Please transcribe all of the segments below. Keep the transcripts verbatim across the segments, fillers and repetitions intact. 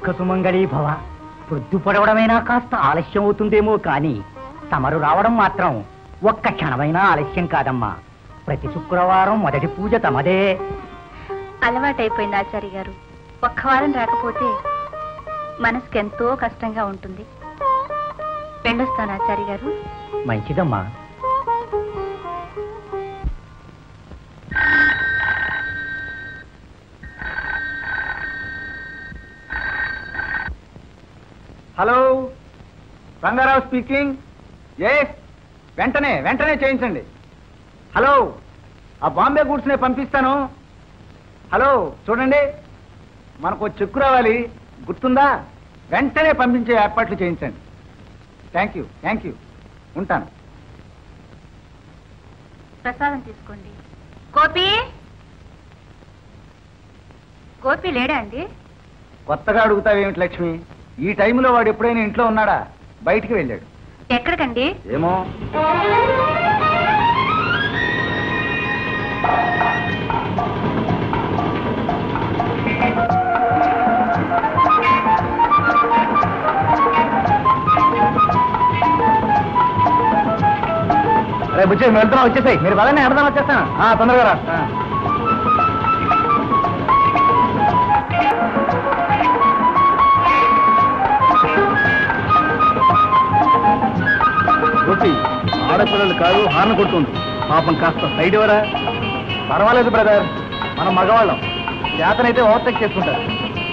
దీర్ఘసుమంగళీ భవ. పొద్దు పొడవడమైనా కాస్త ఆలస్యం అవుతుందేమో కానీ తమరు రావడం మాత్రం ఒక్క క్షణమైనా ఆలస్యం కాదమ్మా. ప్రతి శుక్రవారం మొదటి పూజ తమదే. అలవాటైపోయింది ఆచార్య గారు. ఒక్క వారం రాకపోతే మనసుకి ఎంతో కష్టంగా ఉంటుంది. వెళ్ళొస్తాను ఆచార్య గారు. మంచిదమ్మా. Hello, Rangarao speaking. ఎస్, వెంటనే వెంటనే చేయించండి. హలో, ఆ బాంబే గూడ్స్నే పంపిస్తాను. హలో చూడండి, మనకు చెక్కు రావాలి, గుర్తుందా? వెంటనే పంపించే ఏర్పాట్లు చేయించండి. థ్యాంక్ యూ థ్యాంక్ యూ ఉంటాను. ప్రసాదం తీసుకోండి. గోపి, గోపి లేడా అండి? కొత్తగా అడుగుతావేమిటి లక్ష్మి? ఈ టైంలో వాడు ఎప్పుడైనా ఇంట్లో ఉన్నాడా? బయటికి వెళ్ళాడు. ఎక్కడికండి? ఏమో. అరే బుచ్చి, మేము వెళ్తున్నాం, వచ్చేసాయి. మీరు బాగానే అర్థం వచ్చేస్తాను. తొందరగా రా. ఆడపిల్లలు కాదు, హార్న్ కొడుతుంది. పాపం కాస్త సైడ్ ఇవ్వరా? పర్వాలేదు బ్రదర్, మనం మగవాళ్ళం. చేతనైతే ఓవర్టేక్ చేసుకుంటారు.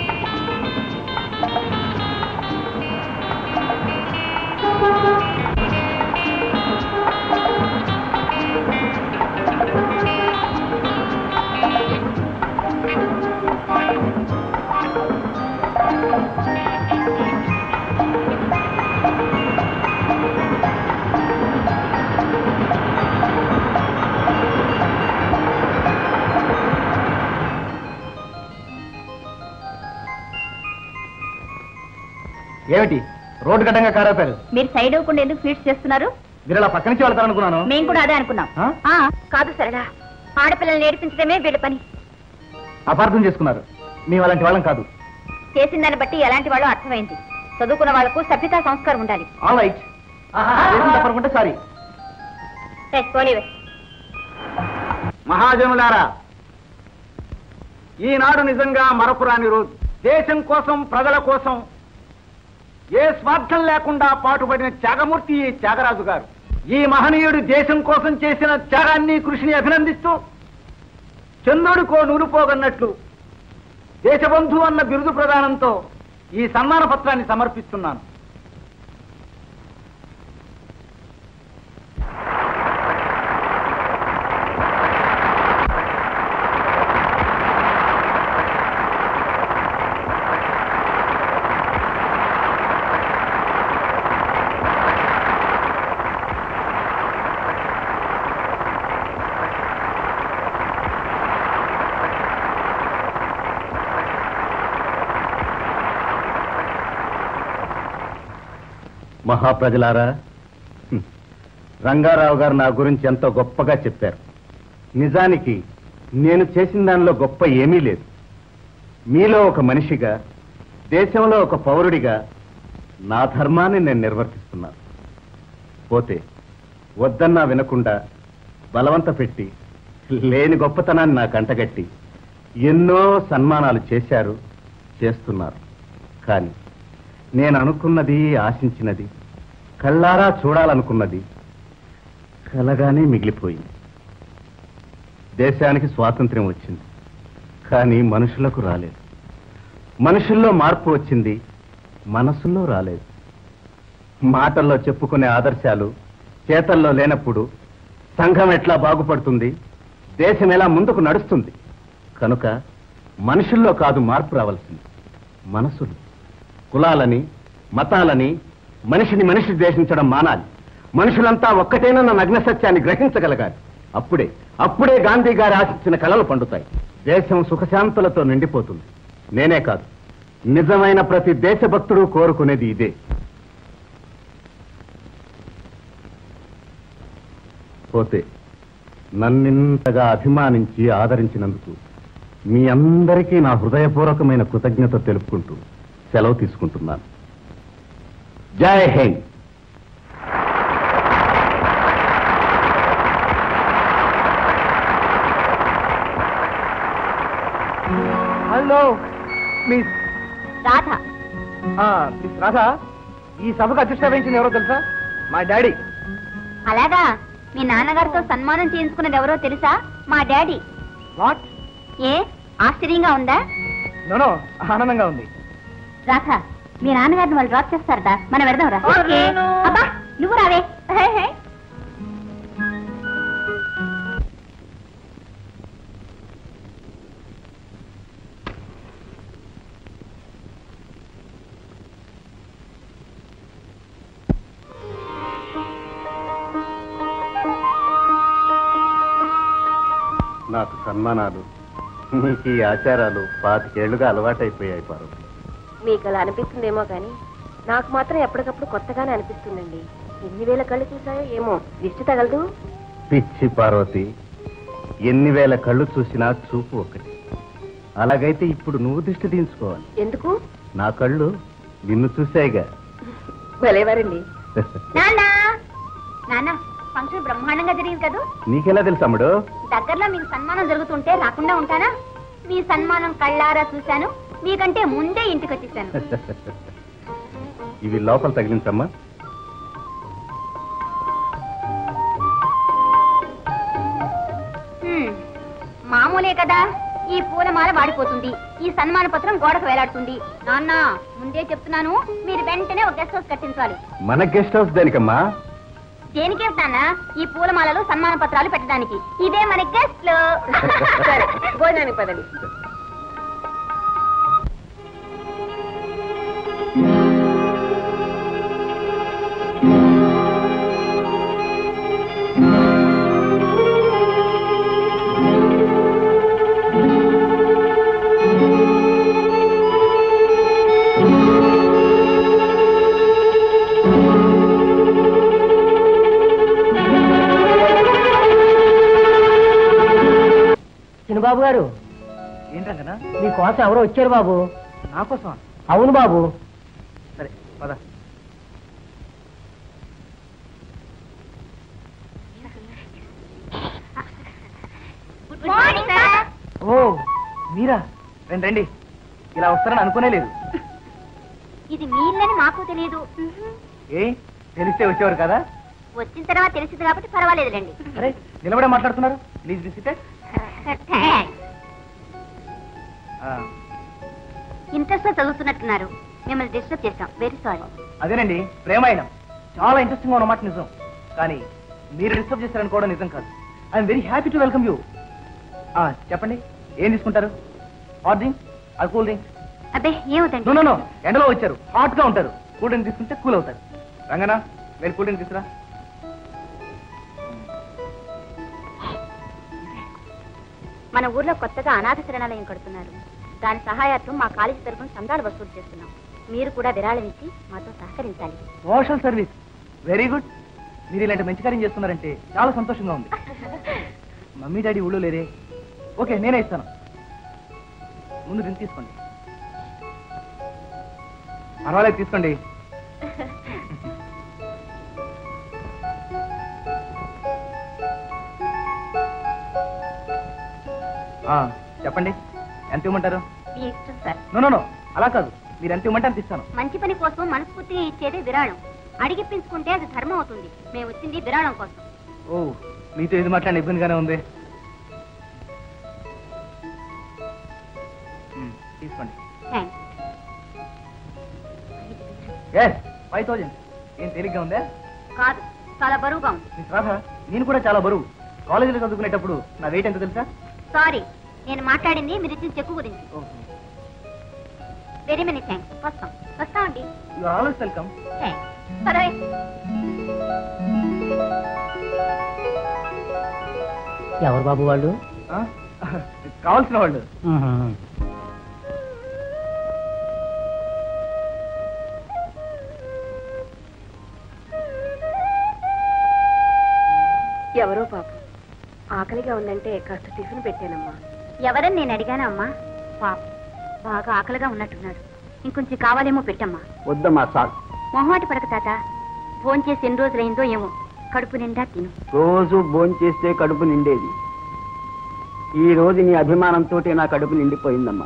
ఏమిటి రోడ్డు గడ్డంగా కారాపారు? మీరు సైడ్ అవ్వకుండా ఎందుకు ఫీడ్స్ చేస్తున్నారు? మీరు అలా పక్క నుంచి వెళ్తారనుకున్నాను. మేము కూడా అదే అనుకున్నాం. కాదు సరళ, ఆడపిల్లల్ని నేర్పించడమే వీళ్ళ పని. అపార్థం చేసుకున్నారు. మేము అలాంటి వాళ్ళం కాదు. చేసిన దాన్ని బట్టి ఎలాంటి వాళ్ళు అర్థమైంది. చదువుకున్న వాళ్లకు సభ్యతా సంస్కారం ఉండాలి. ఆల్ రైట్, తప్పకుండా సారీ. మహాజనులారా, ఈనాడు నిజంగా మరపురాని రోజు. దేశం కోసం, ప్రజల కోసం ఏ స్వార్థం లేకుండా పాటుపడిన త్యాగమూర్తి ఈ త్యాగరాజు గారు. ఈ మహనీయుడు దేశం కోసం చేసిన త్యాగాన్ని, కృషిని అభినందిస్తూ చంద్రుడికో నూలుపోగన్నట్లు దేశబంధు అన్న బిరుదు ప్రదానంతో ఈ సన్మాన పత్రాన్ని సమర్పిస్తున్నాను. మహాప్రజలారా, రంగారావు గారు నా గురించి ఎంతో గొప్పగా చెప్పారు. నిజానికి నేను చేసిన దానిలో గొప్ప ఏమీ లేదు. మీలో ఒక మనిషిగా, దేశంలో ఒక పౌరుడిగా నా ధర్మాన్ని నేను నిర్వర్తిస్తున్నాను. పోతే వద్దన్నా వినకుండా బలవంత పెట్టి లేని గొప్పతనాన్ని నాకు అంటగట్టి ఎన్నో సన్మానాలు చేశారు, చేస్తున్నారు. కానీ నేను అనుకున్నది, ఆశించినది, కళ్ళారా చూడాలనుకున్నది కలగానే మిగిలిపోయింది. దేశానికి స్వాతంత్ర్యం వచ్చింది, కానీ మనుషులకు రాలేదు. మనుషుల్లో మార్పు వచ్చింది, మనసుల్లో రాలేదు. మాటల్లో చెప్పుకునే ఆదర్శాలు చేతల్లో లేనప్పుడు సంఘం ఎట్లా బాగుపడుతుంది, దేశం ఎలా ముందుకు నడుస్తుంది? కనుక మనుషుల్లో కాదు మార్పు రావాల్సింది, మనసులు. కులాలని, మతాలని, మనిషిని మనిషి ద్వేషించడం మానాలి. మనుషులంతా ఒక్కటేనన్న నగ్న సత్యాన్ని గ్రహించగలగాలి. అప్పుడే అప్పుడే గాంధీ గారు ఆశించిన కలలు పండుతాయి. దేశం సుఖశాంతులతో నిండిపోతుంది. నేనే కాదు, నిజమైన ప్రతి దేశభక్తుడు కోరుకునేది ఇదే. పోతే నన్నింతగా అభిమానించి ఆదరించినందుకు మీ అందరికీ నా హృదయపూర్వకమైన కృతజ్ఞత తెలుపుకుంటూ సెలవు తీసుకుంటున్నాను. జై హింద్. Hello miss Radha. Miss Radha, ఈ సభకు అధ్యక్షత వహించింది ఎవరో తెలుసా? మా డాడీ. అలాగా? మీ నాన్నగారితో సన్మానం చేయించుకున్నది ఎవరో తెలుసా? మా డాడీ. వాట్? ఏ ఆశ్చర్యంగా ఉందా? నోనో, ఆనందంగా ఉంది. రాధ, మీ నాన్నగారిని వాళ్ళు డ్రాప్ చేస్తారట, మనం వెళ్దాం రా. అబ్బా నువ్వు రావే. నాకు సన్మానాలు, నీకు ఈ ఆచారాలు పాతికేళ్లుగా అలవాటైపోయాయి పార్వతి. మీకు అలా అనిపిస్తుందేమో కానీ నాకు మాత్రం ఎప్పటికప్పుడు కొత్తగానే అనిపిస్తుందండి. ఎన్ని వేల కళ్ళు చూసాయో ఏమో, దిష్టి తగలదు. పిచ్చి పార్వతి, ఎన్ని వేల కళ్ళు చూసినా చూపు ఒకటి. అలాగైతే ఇప్పుడు నువ్వు దిష్టి తీయించుకోవాలి. ఎందుకు? నా కళ్ళు నిన్ను చూసాయిగా. భలేవారండి. నాన్న నాన్న ఫంక్షన్ బ్రహ్మాండంగా జరిగింది కదా? నీకెలా తెలుసు అమ్ముడు? దగ్గరలో మీకు సన్మానం జరుగుతుంటే రాకుండా ఉంటానా? మీ సన్మానం కళ్ళారా చూశాను, మీకంటే ముందే ఇంటికి వచ్చేసాను. ఇవి లోపల తగిలించమ్మా. హ్మ్, మామూలే కదా. ఈ పూలమాల వాడిపోతుంది, ఈ సన్మాన పత్రం గోడకు వేలాడుతుంది. నాన్న ముందే చెప్తున్నాను, మీరు వెంటనే ఒక గెస్ట్ హౌస్ కట్టించాలి. మన గెస్ట్ హౌస్ దేనికమ్మా? దేనికే నాన్న? ఈ పూలమాలలో సన్మాన పత్రాలు పెట్టడానికి. ఇదే మన గెస్ట్ లో. సరే, భోజనానికి పదండి. బాబు గారు, ఏంటంకనా? మీకోసం ఎవరో వచ్చారు బాబు. నా కోసం? అవును బాబు. సరే పద. Good morning sir. ఓ మీరా? రండి రండి. ఇలా వస్తారని అనుకునే లేదు. ఇది మీరని మాకు తెలియదు. ఏ తెలిస్తే వచ్చేవారు కదా? వచ్చిన తర్వాత తెలిసింది కాబట్టి పర్వాలేదులేండి. అరే నిలబడే మాట్లాడుతున్నారు. Please be seated. ఇంట్రెస్ట్ తో చదువుతున్నట్టున్నారు, మిమ్మల్ని డిస్టర్బ్ చేశాం. Very sorry. అదేనండి, ప్రేమాయణం చాలా ఇంట్రెస్టింగ్ గా ఉన్నమాట నిజం. కానీ మీరు డిస్టర్బ్ చేశారనుకోవడం నిజం కాదు. I'm very happy to welcome you. చెప్పండి, ఏం తీసుకుంటారు? హాట్ డ్రింక్ అది కూల్ డ్రింక్? అబ్బే ఏమిటండి? నో నో నో, ఎండలో వచ్చారు, హాట్ గా ఉంటారు. కూల్ డ్రింక్ తీసుకుంటే కూల్ అవుతారు. రంగనా వెళ్ళి కూల్ డ్రింక్ తీసుకురా. మన ఊర్లో కొత్తగా అనాథ శరణాలయం కడుతున్నారు. దాని సహాయార్థం మా కాలేజీ తరఫున సందాలు వసూలు చేస్తున్నాం. మీరు కూడా విరాళం ఇచ్చి మాతో సహకరించాలి. Social service very good. మీరు ఇలాంటి మంచి కార్యం చేస్తున్నారంటే చాలా సంతోషంగా ఉంది. మమ్మీ డాడీ ఊళ్ళో లేరే? ఓకే, నేనే ఇస్తాను. ముందు డ్రింక్ తీసుకోండి. పర్వాలేదు, తీసుకోండి. చెప్పండి, ఎంత ఇవ్వమంటారు? మీ ఇష్టం సార్. నో నో నో, అలా కాదు. మీరు ఎంత ఇవ్వమంటే అంత ఇస్తాను. మంచి పని కోసం మనస్ఫూర్తిగా ఇచ్చేదే విరాళం. అడిగిప్పించుకుంటే అది ధర్మం అవుతుంది. మేము వచ్చింది విరాళం కోసం. ఓ, మీతో ఇది మాట్లాడిన ఇబ్బందిగానే ఉంది. తీసుకోండి. Yes, five thousand. ఏం తేలిగ్గా ఉందే? కాదు, చాలా బరువుగా ఉంది. మిస్ రాధ, నేను కూడా చాలా బరువు. కాలేజీలో చదువుకునేటప్పుడు నా వెయిట్ ఎంత తెలుసా? సారీ, నేను మాట్లాడింది మీరు ఇచ్చిన చెక్కు గురించి. Very many thanks. వస్తాం వస్తామండి. You are always welcome. ఎవరు బాబు వాళ్ళు? కావాల్సిన వాళ్ళు. ఎవరో పాపం ఆకలిగా ఉందంటే కాస్త టిఫిన్ పెట్టానమ్మా. ఎవరని నేను అడిగానా అమ్మా? పాప బాగా ఆకలిగా ఉన్నట్టున్నాడు. ఇంకొంచెం కావాలేమో పెట్టమ్మా. వద్దమ్మా చాలు. మొహమాట పడక తాత, ఫోన్ చేసి ఎన్ని రోజులైందో ఏమో, కడుపు నిండా తిను. రోజు భోంచేస్తే కడుపు నిండేది. ఈ రోజు నీ అభిమానంతో నా కడుపు నిండిపోయిందమ్మా.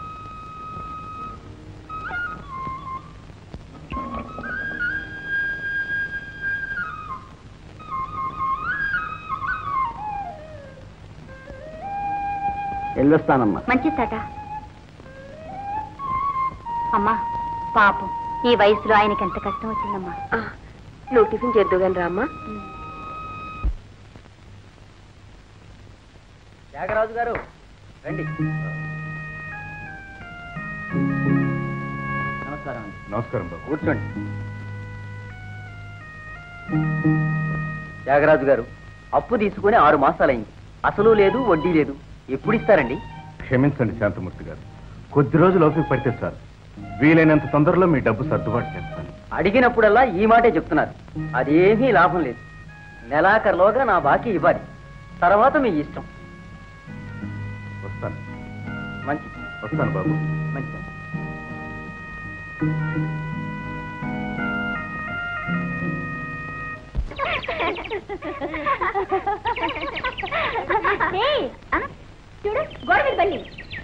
వెళ్ళొస్తానమ్మా. మంచిది తాత. అమ్మా పాపం, ఈ వయసులో ఆయనకి ఎంత కష్టం వచ్చిందమ్మా. నువ్వు టిఫిన్ చేద్దు కానీ రామ్మా. త్యాగరాజు గారు రండి. నమస్కారం అండి. నమస్కారం బాబు. కూర్చోండి. త్యాగరాజు గారు, అప్పు తీసుకుని ఆరు మాసాలైంది, అసలు లేదు వడ్డీ లేదు. ఎప్పుడు ఇస్తారండి? క్షమించండి శాంతమూర్తి గారు, కొద్ది రోజులు ఓపిక పడితే సార్, వీలైనంత తొందరలో మీ డబ్బు సర్దుబాటు చేస్తాను. అడిగినప్పుడల్లా ఈ మాటే చెప్తున్నారు. అదేమీ లాభం లేదు. నెలాఖరులోగా నా బాకీ ఇవ్వాలి, తర్వాత మీ ఇష్టం. వస్తాను. మంచిది. వస్తాను బాబు. మంచిది. చూడు, గోడ మీద బల్లి.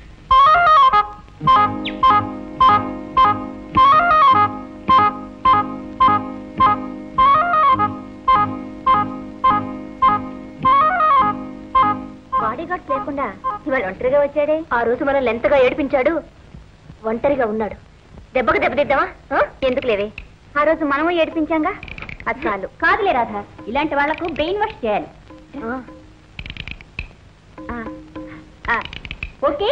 బాడీ గార్డ్స్ లేకుండా ఇవాళ ఒంటరిగా వచ్చాడే. ఆ రోజు మనల్ని ఎంతగా ఏడిపించాడు. ఒంటరిగా ఉన్నాడు. దెబ్బకు దెబ్బతిద్దామా? ఎందుకు లేవే, ఆ రోజు మనము ఏడిపించాంగా, అది చాలు. కాదులే రాధా, ఇలాంటి వాళ్లకు బ్రెయిన్ వాష్ చేయాలి. Okay.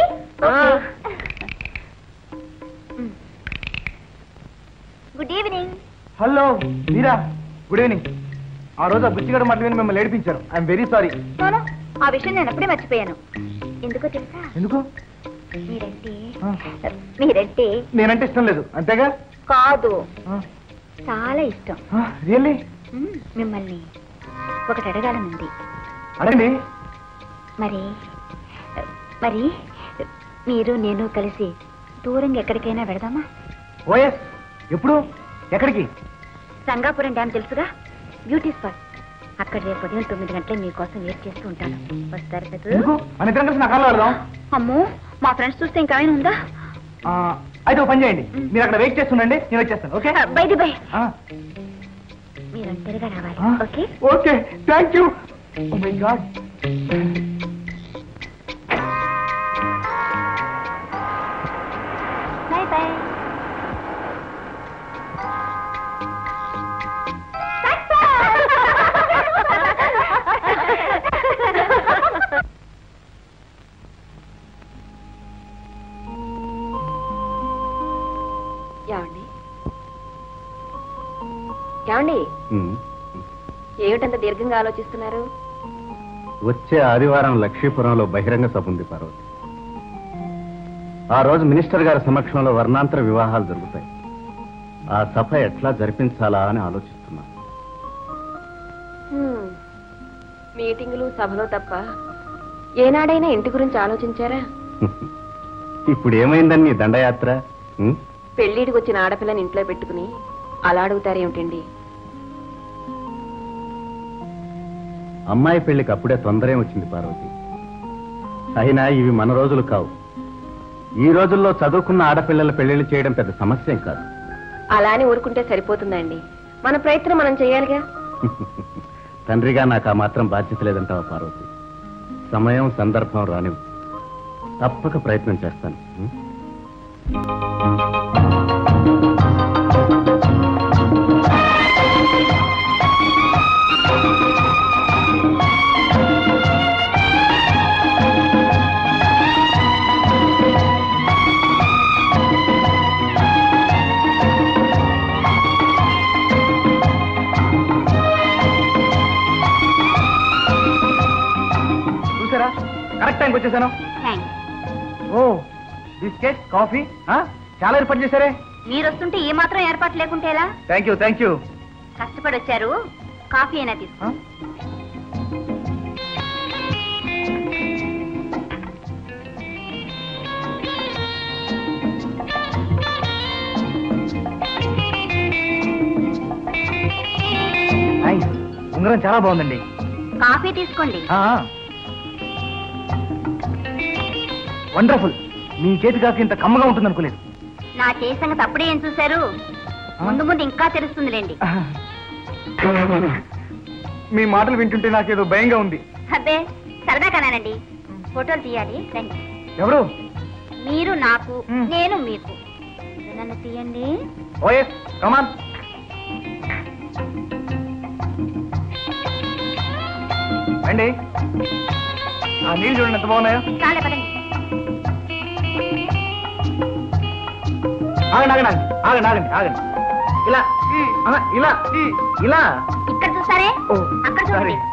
Good evening. Hello Meera, good evening. ఆ రోజు ఆ బుచ్చిగడ మాటలు విని మిమ్మల్ని ఏడిపించారు. I'm very sorry. నోనో, ఆ విషయం నేను అప్పుడే మర్చిపోయాను. ఎందుకో తెలుసా? ఎందుకు? మీరంటే మీరంటే నేనంటే ఇష్టం లేదు అంతేగా? కాదు, చాలా ఇష్టం. రియల్లీ? మిమ్మల్ని ఒకటి అడగాలనుంది. అడగండి. మరి మరి మీరు నేను కలిసి దూరంగా ఎక్కడికైనా వెళదామా? ఓఎస్. ఎప్పుడు? ఎక్కడికి? రంగాపురం డ్యామ్ తెలుసుగా, బ్యూటీ స్పాట్. అక్కడ రేపు ఉదయం తొమ్మిది గంటలే మీకోసం వెయిట్ చేస్తూ ఉంటాను. వస్తారు ఎందుకు? మన ఇద్దరం కలిసి నా కాళ్ళు వెళదాం. అమ్మో, మా ఫ్రెండ్స్ చూస్తే ఇంకా ఏమైనా ఉందా? అయితే ఒక పని చేయండి, మీరు అక్కడ వెయిట్ చేస్తుండండి, నేను వచ్చేస్తాను. ఓకే? బై ది బై, మీరు ఒంటరిగా రావాలి. Okay? Okay, thank you. Oh my god. Bye bye. ఏమండి ఏమండి ఉమ్. ఏమిటంత దీర్ఘంగా ఆలోచిస్తున్నారు? వచ్చే ఆదివారం లక్ష్మీపురంలో బహిరంగ సభ ఉంది పార్వతి. ఆ రోజు మినిస్టర్ గారి సమక్షంలో వర్ణాంతర వివాహాలు జరుగుతాయి. ఆ సభ ఎట్లా జరిపించాలా అని ఆలోచిస్తున్నాను. హ్మ్. మీటింగులు సభలో తప్ప ఏనాడైనా ఇంటి గురించి ఆలోచించారా? ఇప్పుడు ఏమైందని నీ దండయాత్ర? ఉమ్? పెళ్లిడికి వచ్చిన ఆడపిల్లని ఇంట్లో పెట్టుకుని అలా అడుగుతారేమిటండి? అమ్మాయి పెళ్లికి అప్పుడే తొందరే వచ్చింది పార్వతి. అయినా ఇవి మన రోజులు కావు. ఈ రోజుల్లో చదువుకున్న ఆడపిల్లల పెళ్లిళ్ళు చేయడం పెద్ద సమస్యేం కాదు. అలా అని ఊరుకుంటే సరిపోతుందండి. మన ప్రయత్నం మనం చేయాలిగా. తండ్రిగా నాకు ఆ మాత్రం బాధ్యత లేదంటావా పార్వతి? సమయం సందర్భం రానివ్వు, తప్పక ప్రయత్నం చేస్తాను. ఉం? చూసారా, కరెక్ట్ టైంకి వచ్చేసాను. థ్యాంక్స్. ఓ, బిస్కెట్, కాఫీ చాలా ఏర్పాటు చేశారే. మీరు వస్తుంటే ఏ మాత్రం ఏర్పాటు లేకుంటే ఎలా? Thank you thank you. కష్టపడి వచ్చారు, కాఫీ అయినా తీసుకో. ఉంగరం చాలా బాగుందండి. కాఫీ తీసుకోండి. వండర్ఫుల్. మీ చేతి కాకి ఇంత కమ్మగా ఉంటుంది అనుకోలేదు. నా చేతి సంగతి అప్పుడే ఏం చూశారు? ముందు ముందు ఇంకా తెలుస్తుందిలేండి. మీ మాటలు వింటుంటే నాకేదో భయంగా ఉంది. అబ్బే సరదా కనానండి. ఫోటోలు తీయాలి రండి. ఎవరు? మీరు నాకు, నేను మీకు. నన్ను తీయండి. Oh yes come on. అండి ఆ నీళ్ళు చూడండి ఎంత బాగున్నాయో. చాలే పదండి. ఆగండి ఆగండి ఆగండి ఆగండి ఆగండి ఇలా ఆహా, ఇలా ఇలా ఇక్కడ చూసారే, ఓ, అక్కడ సారీ. చూడండి.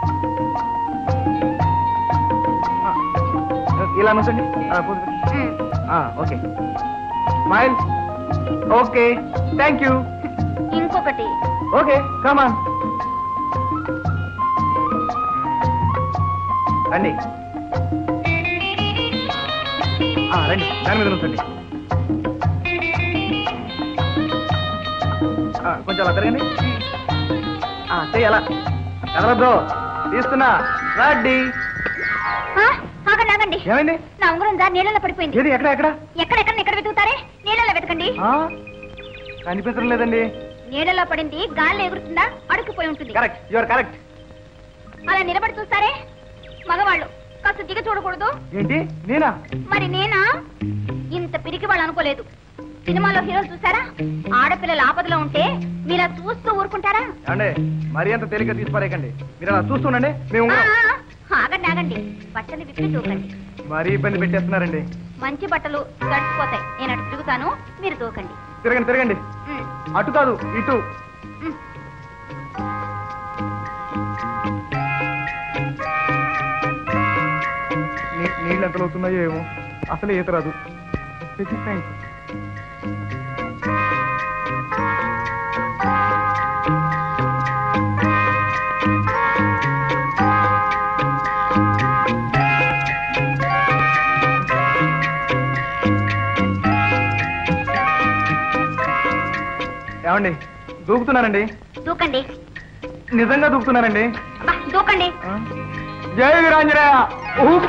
ఇలా నుంచండి. ఆ, పోదు. ఉమ్. ఆ, okay smile. Okay thank you. ఇంకొకటి. Okay come on. రండి ఆ, రండి దాని మీద నుంచండి. ఆ, కొంచెం అలా తిరగండి. చెయ్యాలా ఎలా బ్రో? తీస్తున్నా రాడ్డి. ఆ, ఆగండి ఆగండి. ఏమైంది? నా ఉంగరం దారి నీళ్ళలో పడిపోయింది. ఏది ఎక్కడ ఎక్కడ? ఎక్కడెక్కడ ఎక్కడ వెతుకుతారే? నీళ్ళలో వెతకండి. ఆ, కనిపించడం లేదండి. నీళ్ళలో పడింది గాల్లో ఎగురుతుందా? అడుక్కుపోయి ఉంటుంది. Correct, your correct. అలా నిలబడి చూస్తారే మగవాళ్ళు కాస్త దిగ చూడకూడదు. ఏంటి నేనా? మరి నేనా? ఇంత పిరికి వాళ్ళు అనుకోలేదు. సినిమాలో హీరోలు చూసారా? ఆడపిల్లలు ఆపదలో ఉంటే మీరా చూస్తూ ఊరుకుంటారా? అండి మరి అంత తేలిక తీసిపారేకండి. మీరు అలా చూస్తుండండి. మేము ఆ, ఆగండి ఆగండి. బట్టలు విప్పి దూకండి. మరీ ఇబ్బంది పెట్టేస్తున్నారండి. మంచి బట్టలు తడిసిపోతాయి. నేను అటు తిరుగుతాను, మీరు దూకండి. తిరగండి తిరగండి. ఉమ్, అటు కాదు ఇటు. ఉమ్. నీ- నీళ్ళు ఎంత అవుతున్నాయో ఏమో. అసలు ఈత రాదు. థ్యాంక్స్. ఏమండి దూకుతున్నానండి. దూకండి. నిజంగా దూకుతున్నానండి. అబ్బా, దూకండి. ఆ? జై వీరాంజనేయ. ఊహ్.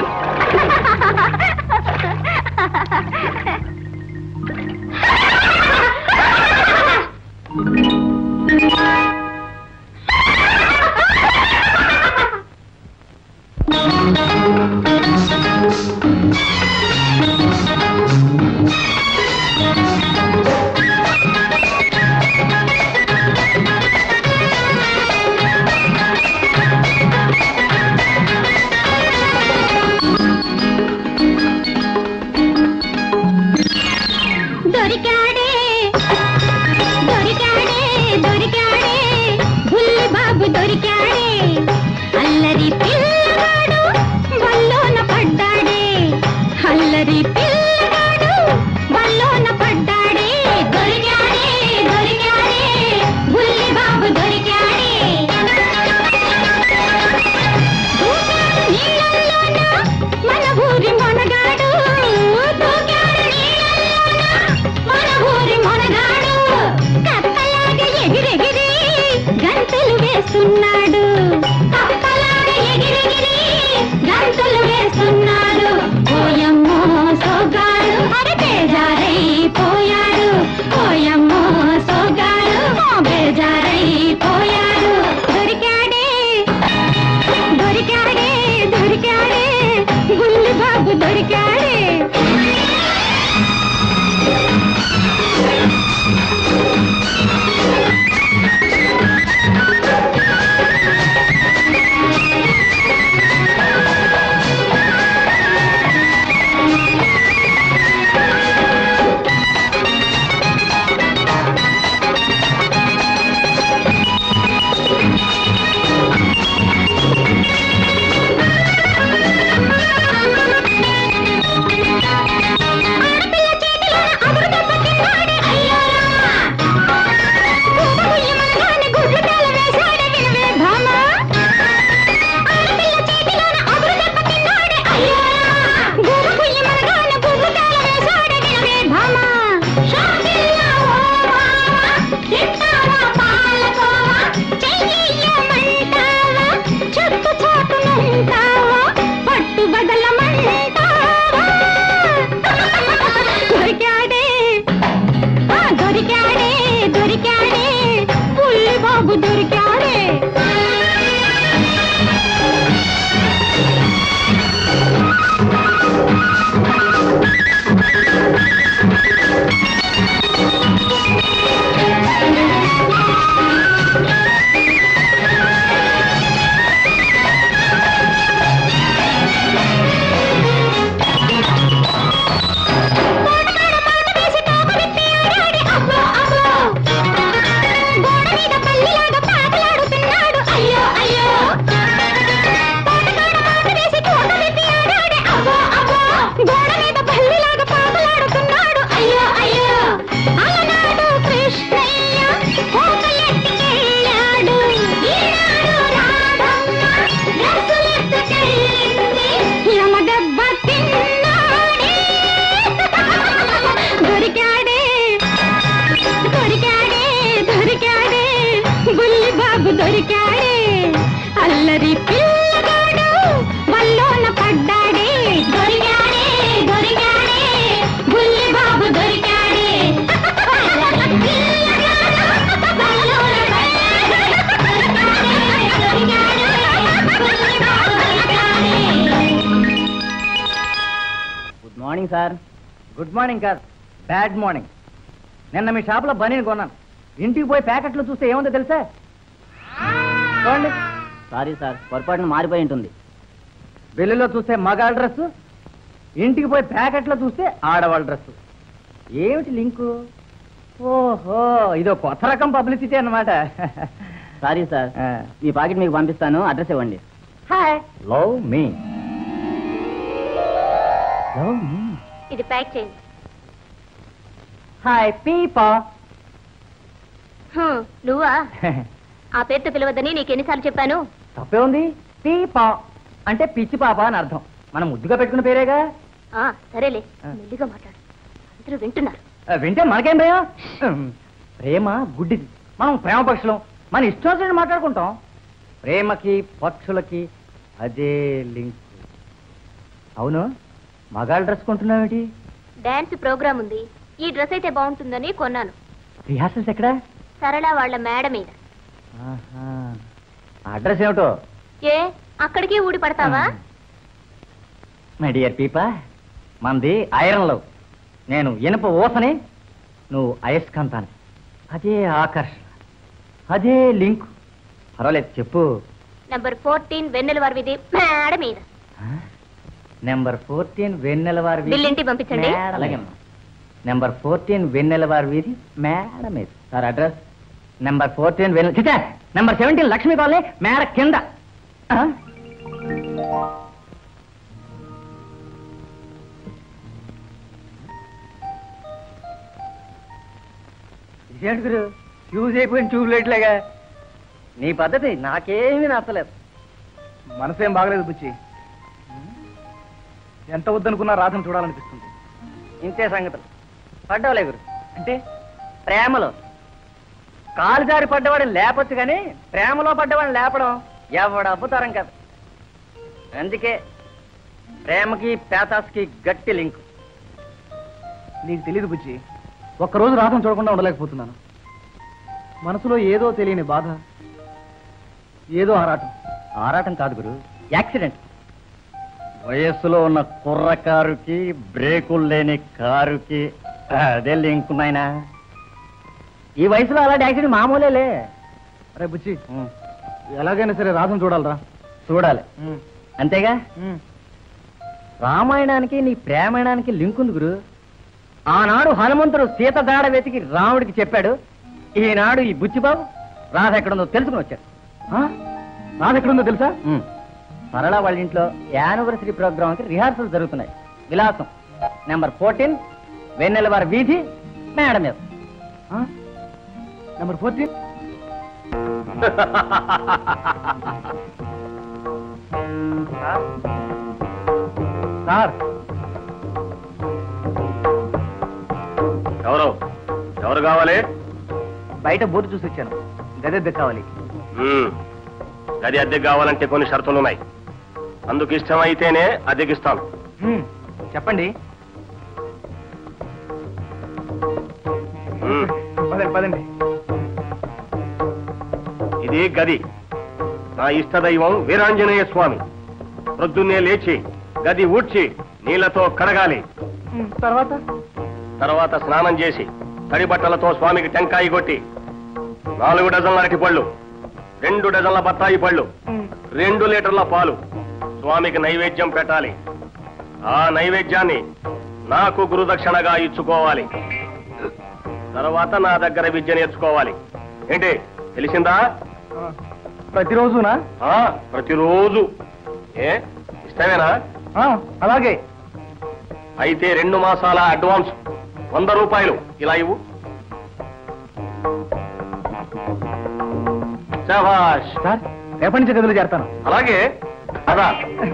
దొరికాడే పుల్లి బాబు దొరికాడే దొరికాడే అల్లరి పిల్లగాడు వల్లోన పడ్డాడే దొరికాడే దొరికాడే బుల్లి బాబు దొరికాడే good morning sir. Good morning కాదు, బ్యాడ్ మార్నింగ్. నిన్న మీ షాపులో బనీని కొన్నాను. ఇంటికి పోయి ప్యాకెట్లు చూస్తే ఏముందో తెలుసా? చూడండి. సారీ సార్, పొరపాటున మారిపోయి ఉంటుంది. బిల్లులో చూస్తే మగాళ్ళ డ్రెస్, ఇంటికి పోయి ప్యాకెట్లో చూస్తే ఆడవాళ్ళ డ్రెస్. ఏమిటి లింకు? ఓహో, ఇదో కొత్త రకం పబ్లిసిటీ అన్నమాట. సారీ సార్, మీ ప్యాకెట్ మీకు పంపిస్తాను, అడ్రస్ ఇవ్వండి. Hi. Love me. Love me. ఇది ప్యాక్ చేయండి. హాయ్ పీపా. నువ్వా? ఆ పేరుతో పిలవద్దని నీకు ఎన్నిసార్లు చెప్పాను? తప్పే ఉంది. పీపా అంటే పిచ్చి పాప అని అర్థం. మనం ముద్దుగా పెట్టుకున్న పేరేగా. ఆ సరేలే, మెల్లిగా మాట్లాడు, అందరూ వింటున్నారు. వింటే మనకేం భయం? ప్రేమ గుడ్డిది. మనం ప్రేమ పక్షులం, మన ఇష్టం వచ్చినట్టు మాట్లాడుకుంటాం. ప్రేమకి పక్షులకి అదే లింక్. అవును, మగాళ్ళ డ్రెస్ కొంటున్నావేంటి? డాన్స్ ప్రోగ్రామ్ ఉంది, ఈ డ్రెస్ అయితే బాగుంటుందని కొన్నాను. రిహార్సల్స్ ఎక్కడా? సరళ వాళ్ళ మేడ మీద. అడ్రస్ ఏమిటో? ఏ అక్కడికి ఊడి పడతావా? మై డియర్ పీపా, మంది ఐరన్ లవ్. నేను ఇనుప ఊసని, నువ్వు అయస్కాంతాన్ని. అదే ఆకర్షణ, అదే లింక్. పర్వాలేదు చెప్పు. నంబర్ ఫోర్టీన్ వెన్నెల వారి వీధి మేడ మీద. నెంబర్ ఫోర్టీన్ వెన్నెల వారి వీధి. బిల్ ఇంటికి పంపించండి. అలాగే. నెంబర్ ఫోర్టీన్ వెన్నెల వారి వీధి మేడ మీద. Sir address number fourteen Vennela, number seventeen Lakshmi colony మేడ కింద. ఇదేంటి గురు, ఫ్యూజ్ అయిపోయిన ట్యూబ్లైట్ లాగా? నీ పద్ధతి నాకేమీ నచ్చలేదు. మనసేం బాగలేదు బుచ్చి. ఎంత వద్దనుకున్నా రాధను చూడాలనిపిస్తుంది. ఇంతే సంగతులు. పడ్డవలే గురు. అంటే ప్రేమలో కాలు జారి పడ్డవాడిని లేపొచ్చు, కానీ ప్రేమలో పడ్డవాడిని లేపడం ఎవడ అద్భుతరం కాదు. అందుకే ప్రేమకి పేతాస్కి గట్టి లింక్. నీకు తెలీదు బుచ్చి, ఒక్కరోజు రాధను చూడకుండా ఉండలేకపోతున్నాను. మనసులో ఏదో తెలియని బాధ, ఏదో ఆరాటం. ఆరాటం కాదు గురు, యాక్సిడెంట్. వయస్సులో ఉన్న కుర్రకారుకి బ్రేకులు లేని కారుకి అదే లింక్ నాయనా. ఈ వయసులో అలాంటి యాక్సిడెంట్ మామూలేలే. అరే బుచ్చి, ఎలాగైనా సరే రాధను చూడాలరా. చూడాలి అంతేగా. రామాయణానికి నీ ప్రేమాయణానికి లింక్ ఉంది గురు. ఆనాడు హనుమంతుడు సీత దాడ వెతికి రాముడికి చెప్పాడు. ఈనాడు ఈ బుచ్చిబాబు రాధ ఎక్కడుందో తెలుసుకుని వచ్చాడు. రాధ ఎక్కడుందో తెలుసా? సరళ వాళ్ళ ఇంట్లో యానివర్సరీ ప్రోగ్రామ్ కి రిహార్సల్ జరుగుతున్నాయి. విలాసం నెంబర్ ఫోర్టీన్ వెన్నెల వారి వీధి మేడ మీద. Number fourteen. సార్, ఎవరు ఎవరు కావాలి? బయట బోర్డు చూసి వచ్చాను, గది అద్దె కావాలి. గది అద్దె కావాలంటే కొన్ని షరతులు ఉన్నాయి. అందుకు ఇష్టమైతేనే అద్దెకిస్తాను. చెప్పండి. పదండి పదండి. ఇది గది. నా ఇష్టదైవం వీరాంజనేయ స్వామి. ప్రొద్దున్నే లేచి గది ఊడ్చి నీళ్లతో కడగాలి. తర్వాత తర్వాత స్నానం చేసి తడి బట్టలతో స్వామికి టెంకాయ కొట్టి నాలుగు డజన్ల అరటి పళ్ళు, రెండు డజన్ల బత్తాయి పళ్ళు, రెండు లీటర్ల పాలు స్వామికి నైవేద్యం పెట్టాలి. ఆ నైవేద్యాన్ని నాకు గురుదక్షిణగా ఇచ్చుకోవాలి. తర్వాత నా దగ్గర విద్య నేర్చుకోవాలి. ఏంటి తెలిసిందా? ప్రతిరోజునా? ఆ, ప్రతిరోజు. ఏ ఇష్టమేనా? అలాగే. అయితే రెండు మాసాల అడ్వాన్స్ వంద రూపాయలు ఇలా ఇవ్వు. శభాష్. సార్ రేపటి నుంచి గదిలో చేరతాను. అలాగే అదా.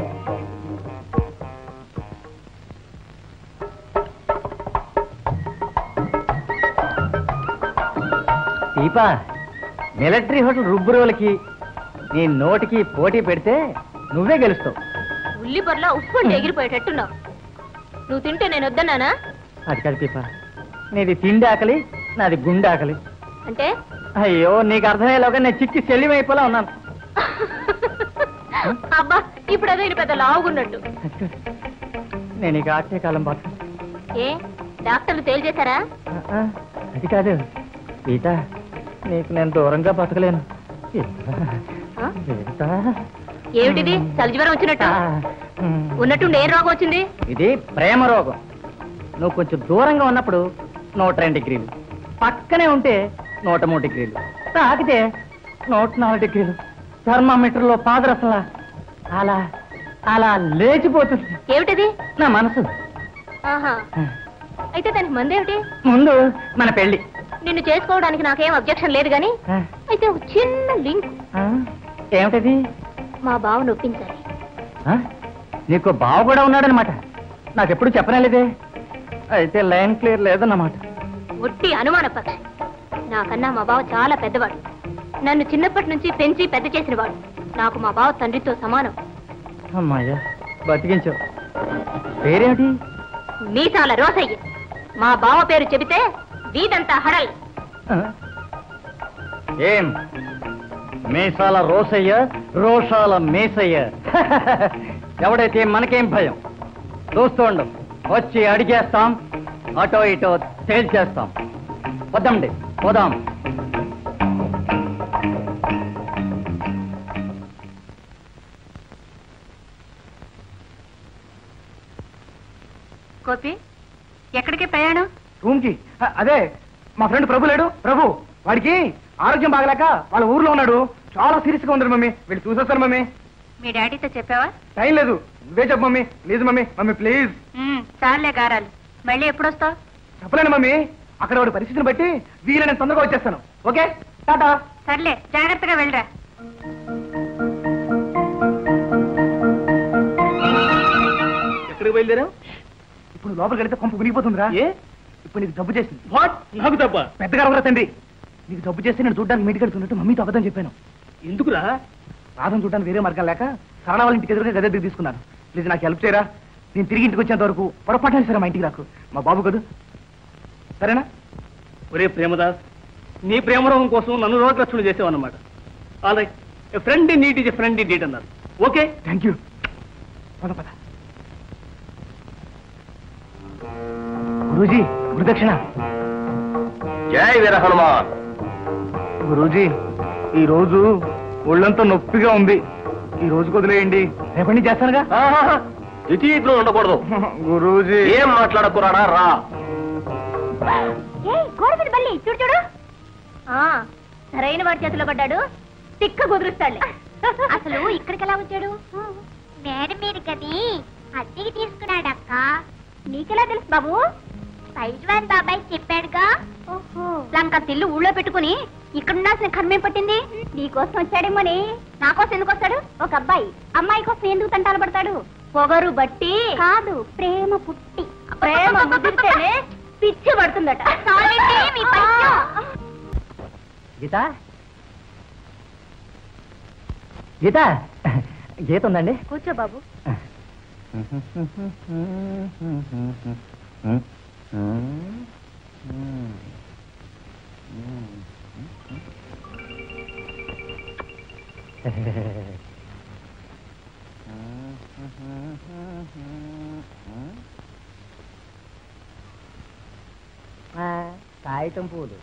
దీపా, మిలిటరీ హోటల్ రుబ్బురోలకి నీ నోటికి పోటీ పెడితే నువ్వే గెలుస్తావు. ఉల్లి పొరలో ఉప్పు ఎగిరిపోయేటట్టున్నావు. నువ్వు తింటే నేను వద్దన్నానా? అది కాదు దీపా, నీది తిండి ఆకలి, నాది గుండె ఆకలి. అంటే అయ్యో, నీకు అర్థమయ్యేలాగా నేను చిక్కి శల్యమైపోలా ఉన్నాను. అబ్బా, ఇప్పుడు అదే పెద్ద లావుగున్నట్టు. నేను ఇక ఆటే కాలం బాట. ఏ డాక్టర్లు తేల్చేశారా? అది కాదు సీత, నీకు నేను దూరంగా బతకలేను. ఏమిటిది? చలిజ్వరం వచ్చినట్టు ఉన్నట్టుండి ఏం రోగం వచ్చింది? ఇది ప్రేమ రోగం. నువ్వు కొంచెం దూరంగా ఉన్నప్పుడు నూట రెండు డిగ్రీలు, పక్కనే ఉంటే నూట మూడు డిగ్రీలు, తాకితే నూట నాలుగు డిగ్రీలు, థర్మామీటర్లో పాదరసలా అలా అలా లేచిపోతుంది. ఏమిటిది? నా మనసు. ఆహా, అయితే దానికి మందేమిటి? ముందు మన పెళ్లి. నిన్ను చేసుకోవడానికి నాకేం అబ్జెక్షన్ లేదు గాని అయితే ఒక చిన్న లింక్. ఏమిటది? మా బావను ఒప్పించాలి. నీకు బావ కూడా ఉన్నాడనమాట. నాకెప్పుడు చెప్పనేలేదే. అయితే లైన్ క్లియర్ లేదన్నమాట. ఒట్టి అనుమాన పక్షి. నాకన్నా మా బావ చాలా పెద్దవాడు. నన్ను చిన్నప్పటి నుంచి పెంచి పెద్ద చేసిన వాడు. నాకు మా బావ తండ్రితో సమానం. అమ్మాయ్యా, బతికించావు. పేరేమిటి? మీసాల రోసయ్య. మా బావ పేరు చెబితే వీధంతా హడల్. ఏం మీసాల రోసయ్య, రోషాల మేసయ్య. ఎవడైతే మనకేం భయం. చూస్తూ ఉండం, వచ్చి అడిగేస్తాం, అటో ఇటో తేల్చేస్తాం. వద్దండి, పోదాం. కోపి, ఎక్కడికి ప్రయాణం? రూమ్ కి. అదే మా ఫ్రెండ్ ప్రభు లేడు, ప్రభు. వాడికి ఆరోగ్యం బాగలేక వాళ్ళ ఊర్లో ఉన్నాడు. చాలా సీరియస్ గా ఉంది మమ్మీ. వీళ్ళు చూసేస్తాను మమ్మీ. మీ డాడీతో చెప్పావా? టైం లేదు, నువ్వే చెప్పు mummy. Please mummy, mummy please. చాలే గారాలు. మళ్ళీ ఎప్పుడు వస్తావు? చెప్పలేను మమ్మీ. అక్కడ వాడి పరిస్థితిని బట్టి వీళ్ళని తొందరగా వచ్చేస్తాను. Okay, tata. సర్లే, జాగ్రత్తగా వెళ్ళరా. ఎక్కడికి బయలుదేరావు? ఇప్పుడు లోపలికి వెళ్తే కొంప మునిగిపోతుందిరా. ఏ ఇప్పుడు నీకు జబ్బు చేసింది. వాట్? నాకు తప్ప పెద్దగా ఎవరా తండ్రి? నీకు జబ్బు చేస్తే నేను చూడ్డానికి మీటికి వెళ్తున్నట్టు మమ్మీతో అబద్ధం చెప్పాను. ఎందుకురా? రాధను చూడడానికి వేరే మార్గం లేక సరళ వాళ్ళ ఇంటికి ఎదురుగా గదే దిగి తీసుకున్నాను. ప్లీజ్ నాకు హెల్ప్ చేయరా. నేను తిరిగి ఇంటికి వచ్చేంత వరకు పొరపాటు సరే మా ఇంటికి రాకు. మా బాబు కదూ, సరేనా? ఒరే ప్రేమదాస్, నీ ప్రేమరోగం కోసం నన్ను రోగలక్షణులు చేసావన్నమాట. All right, a friend in need is a friend in need అన్నారు. Okay, thank you. పద పద. గురూజీ, గురుదక్షిణ. జై వీర హనుమాన్. గురూజీ, ఈ రోజు ఒళ్ళంతా నొప్పిగా ఉంది. ఈ రోజు వదిలేయండి, రేపటి నుంచి చేస్తానుగా. ఇటీలో ఉండకూడదు. గురూజీ, ఏం మాట్లాడకురాడా? రా. బల్లి చూడు చూడు. సరైన వాడి చేతిలో పడ్డాడు. తిక్క కుదురుస్తాడులే. అసలు ఇక్కడికి ఎలా వచ్చాడు? మేడ మీద గది అద్దెకి తీసుకున్నాడక్క. నీకెలా తెలుసు బాబు? పైజ్వాన్ బాబాయ్ చెప్పాడుగా. ఓహో, లంక తిల్లు ఊళ్ళో పెట్టుకుని ఇక్కడ ఉండాల్సిన కర్మేం పట్టింది? నీకోసం వచ్చాడేమోని. నా కోసం ఎందుకు వస్తాడు? ఒక అబ్బాయి అమ్మాయి కోసం ఎందుకు తంటాలు పడతాడు? పొగరు బట్టి కాదు, ప్రేమ పుట్టి. ప్రేమ ముదిరితేనే పిచ్చి పడుతుందట. గీత, గీత, గీత ఉందండి? కూర్చో బాబు. కాగితం పూలు.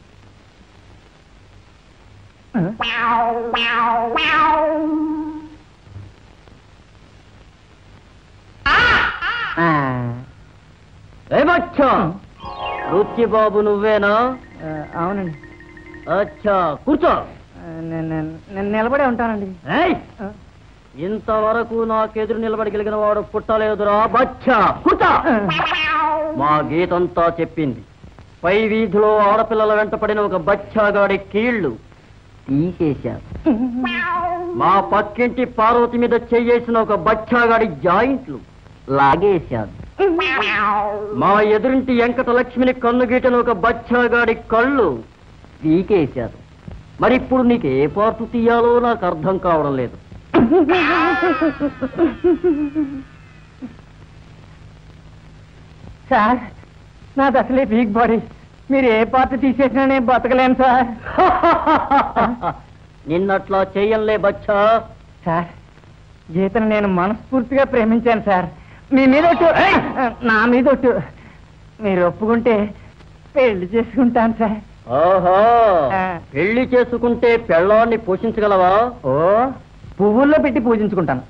ఏమచ్చా రుచి బాబు నువ్వేనా? అవునండి. అచ్చా కూర్చో. నేను నిలబడే ఉంటానండి. ఇంతవరకు నాకెదురు నిలబడగలిగిన వాడు పుట్టలేదురా బచ్చా. కూర్చో. మా గీతంతా చెప్పింది. పై వీధిలో ఆడపిల్లల వెంట పడిన ఒక బచ్చాగాడి కీళ్లు తీసేశారు. మా పక్కింటి పార్వతి మీద చెయ్యేసిన ఒక బచ్చాగాడి జాయింట్లు లాగేశారు. మా ఎదురింటి వెంకట లక్ష్మిని కన్ను గీటను ఒక బచ్చాగాడి కళ్ళు పీకేశారు. మరి ఇప్పుడు నీకు ఏ పార్టు తీయాలో నాకు అర్థం కావడం లేదు. సార్ నాది అసలే వీక్ బాడీ. మీరు ఏ పార్ట్ తీసేసినా నేను బతకలేను సార్. నిన్నట్లా చెయ్యంలే బచ్చా. సార్ గీతను నేను మనస్ఫూర్తిగా ప్రేమించాను సార్. మీ మీద ఒట్టు, నా మీద ఒట్టు. మీరు ఒప్పుకుంటే పెళ్లి చేసుకుంటాను సార్. ఓహో, పెళ్లి చేసుకుంటే పెళ్ళాన్ని పోషించగలవా? ఓ, పువ్వుల్లో పెట్టి పూజించుకుంటాను.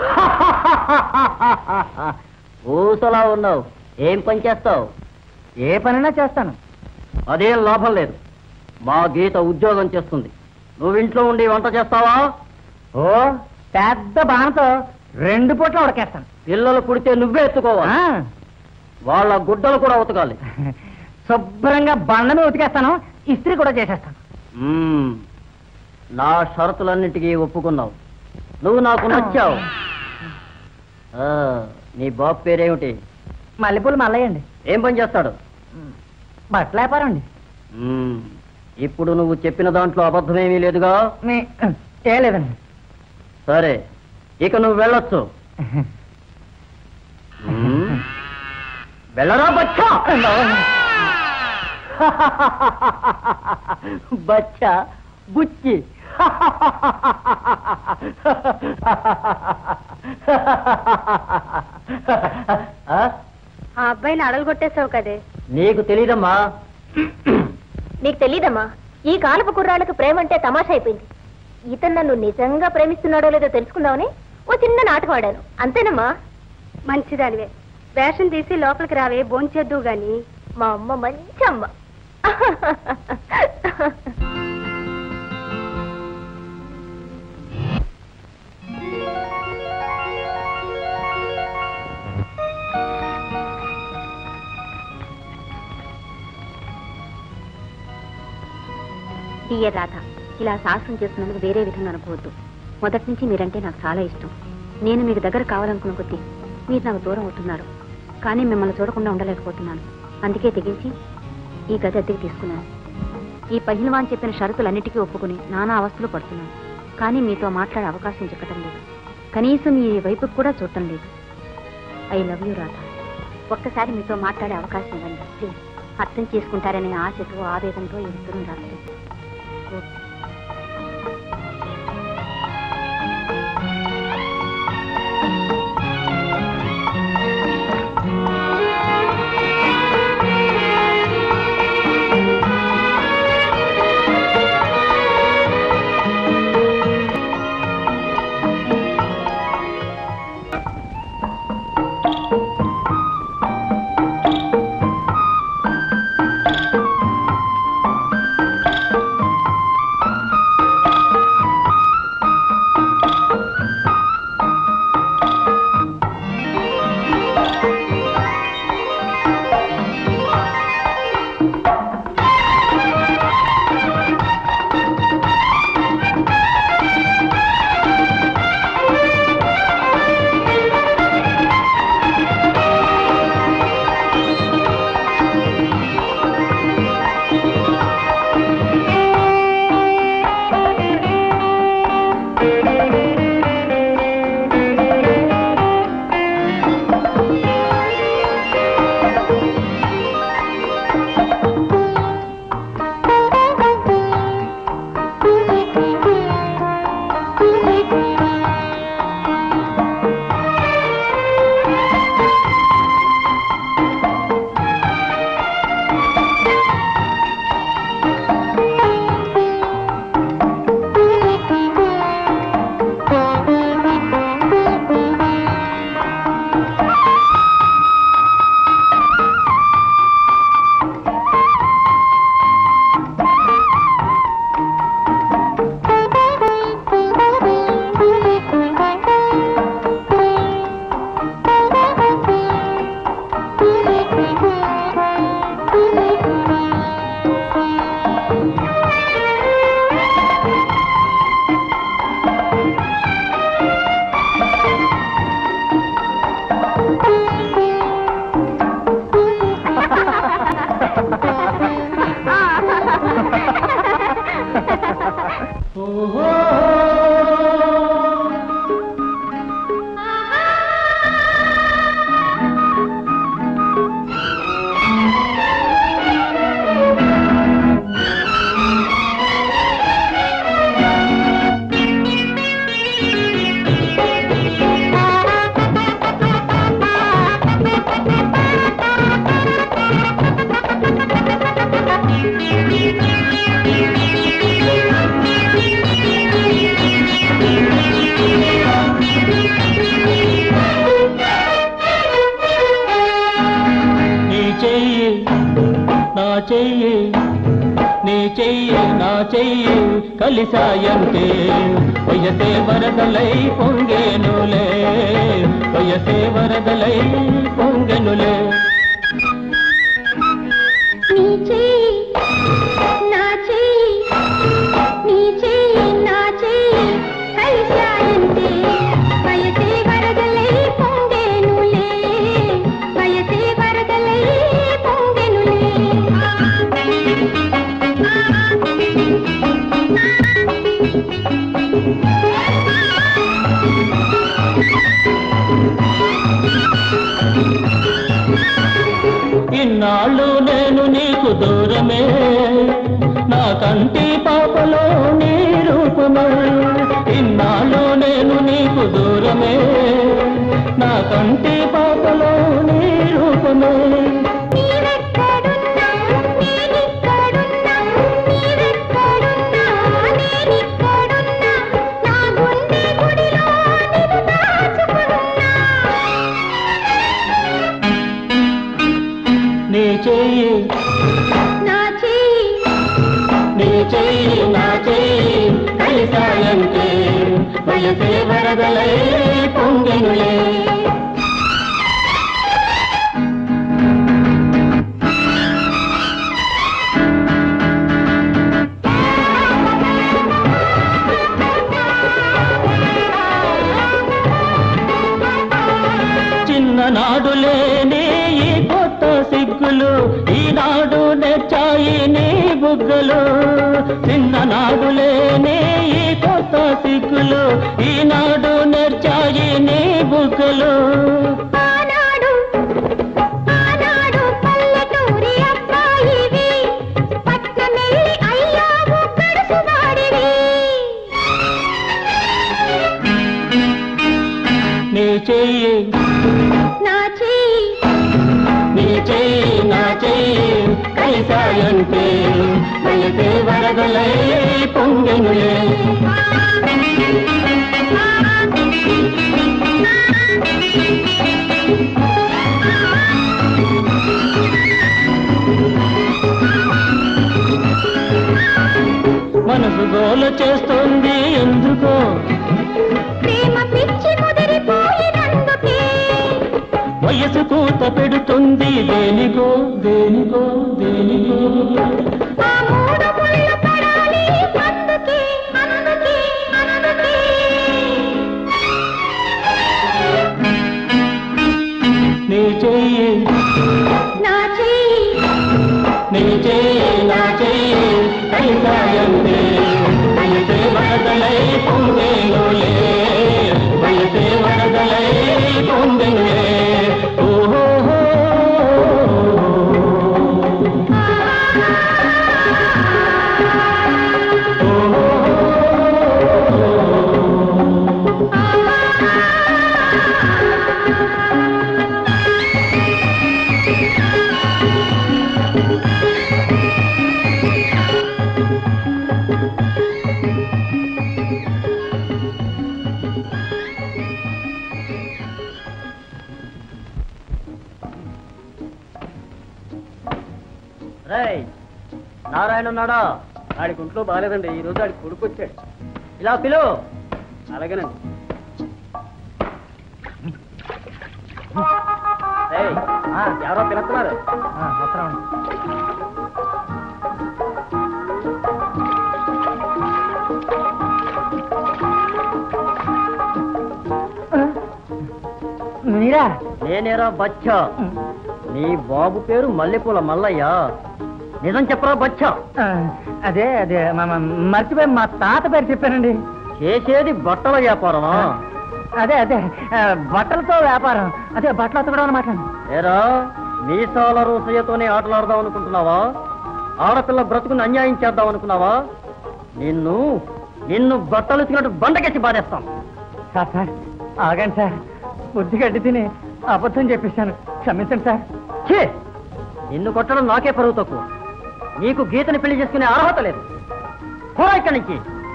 ఊసలా ఉన్నావు. ఏం పని చేస్తావు? ఏ పనైనా చేస్తాను. అదేం లాభం లేదు. మా గీత ఉద్యోగం చేస్తుంది. నువ్వు ఇంట్లో ఉండి వంట చేస్తావా? ఓ, పెద్ద బాణతో రెండు పూట్ల ఉడకేస్తాను. పిల్లలు పుడితే నువ్వే ఎత్తుకోవాలి. వాళ్ళ గుడ్డలు కూడా ఉతకాలి. శుభ్రంగా బండమే ఉతికేస్తాను. ఇస్త్రీ కూడా చేసేస్తాను. నా షరతులన్నిటికీ ఒప్పుకున్నావు. నువ్వు నాకు నచ్చావు. నీ బాబు పేరేమిటి? మల్లెపూలు మల్లయ్యండి. ఏం పని చేస్తాడు? బట్టల వ్యాపారం అండి. ఇప్పుడు నువ్వు చెప్పిన దాంట్లో అబద్ధమేమీ లేదుగా? ఏ లేదండి. సరే, ఇక నువ్వు వెళ్ళొచ్చు. వెళ్ళరా బచ్చా. బచ్చా బుచ్చి. ఆ అబ్బాయిని అడలు కొట్టేశావు కదే. నీకు తెలీదమ్మా. నీకు తెలీదమ్మా. ఈ కాలపు కుర్రాళ్ళకు ప్రేమ అంటే తమాషా అయిపోయింది. ఇతను నన్ను నిజంగా ప్రేమిస్తున్నాడో లేదో తెలుసుకుందామని ఓ చిన్న నాటకం ఆడాను, అంతేనమ్మా. మంచిదానివే. వేషం తీసి లోపలికి రావే, భోంచేద్దు గాని. మా అమ్మ మంచి అమ్మ. డియర్ రాధ, ఇలా సాహసం చేస్తున్నందుకు వేరే విధంగా అనుకోవద్దు. మొదటి నుంచి మీరంటే నాకు చాలా ఇష్టం. నేను మీకు దగ్గర కావాలనుకున్న కొద్దీ మీరు నాకు దూరం అవుతున్నారు. కానీ మిమ్మల్ని చూడకుండా ఉండలేకపోతున్నాను. అందుకే తెగించి ఈ గది అద్దెకి తీసుకున్నాను. ఈ పహిల్వాన్ చెప్పిన షరతులన్నిటికీ ఒప్పుకుని నానా అవస్థలు పడుతున్నాను. కానీ మీతో మాట్లాడే అవకాశం చిక్కటం లేదు. కనీసం మీ వైపుకు కూడా చూడటం లేదు. I love you Radha. ఒక్కసారి మీతో మాట్లాడే అవకాశం ఇవ్వండి ప్లీజ్. అర్థం చేసుకుంటారనే ఆశతో ఆవేదనతో ఈ ఉత్తరం రాలేదు. చెయ్యి నీ చెయ్యి నా చెయ్యి కలిసాయంటే వయసే వరదలై పొంగెనులే వయసే వరదలై పొంగెనులే నీ చెయ్యి నా చెయ్యి నీ చెయ్యి నా చెయ్యి కలిసాయంటే వయసే వరదలై పొంగెనులే వయసే వరదలై పొంగెనులే ఇన్నాళ్ళు నేను నీకు దూరమే నా కంటి పాపలో నీ రూపమే ఇన్నాళ్ళు నేను నీకు దూరమే నా కంటి పాపలో నీ రూపమే నీ చెయ్యి నా చెయ్యి నీ చెయ్యి నా చెయ్యి కలిసాయంటే వయసే వరదలై పొంగెనులే చిన్ననాడులే నీ ఈ కొత్త సిగ్గులు ఈనాడు నెచ్చాయి నీ బుగ్గలు చిన్ననాడులే నీ ఈ కొత్త సిగ్గులు ఈనాడు నెచ్చాయి నీ బుగ్గలు ఆనాడు ఆనాడు పల్లెటూరి అబ్బాయివి పట్నమెల్లి అయ్యావు కడుసువాడివి నీ చెయ్యి నా చెయ్యి నీ చెయ్యి నా చెయ్యి కలిసాయంటే వయసే వరదలై పొంగెనులే మనసు గోల చేస్తుంది ఎందుకో ప్రేమ పిచ్చి ముదిరిపోయినందుకే వయసు కూత పెడుతుంది దేనిగో దేనిగో దేనిగో ఆ మూడు ముళ్ళు పడాలి అందుకే అందుకే అందుకే నీ చెయ్యి నా చెయ్యి నీ చెయ్యి నా చెయ్యి కలిసాయంటే వయసే వరదలై పొంగెనులే వయసే వరదలై పొంగెనులే ఓహో రేయ్ నారాయణ ఉన్నాడా? ఆడికి ఒంట్లో బాగాలేదండి, ఈ రోజు ఆడికి కొడుకు వచ్చాడు. ఇలా పిలు. అలాగేనండి. రేయ్, ఆ, ఎవరో పిలుస్తున్నారు. మీరా? నేనేరా బచ్చా. నీ బాబు పేరు మల్లెపూల మల్లయ్య. నిజం చెప్పరా బచ్చా? అదే అదే మర్చిపోయి మా తాత పేరు చెప్పానండి. చేసేది బట్టల వ్యాపారమా? అదే అదే బట్టలతో వ్యాపారం. అదే బట్టలు అతకడం అనమాట. ఏరా మీసాల రూసయ్యతోనే ఆటలాడదాం అనుకుంటున్నావా? ఆడపిల్ల బ్రతుకుని అన్యాయం చేద్దాం అనుకున్నావా? నిన్ను నిన్ను బట్టలు తిన్నట్టు బండకెచ్చి బాధేస్తాం. సార్ సార్ ఆగండి సార్, బుద్ధి గడ్డి తిని అబద్ధం చెప్పేశాను, క్షమించండి సార్. ఛీ, నిన్ను కొట్టడం నాకే పరువు తక్కువ. నీకు గీతని పెళ్లి చేసుకునే అర్హత లేదు. పోరా ఇక్కడి నుంచి.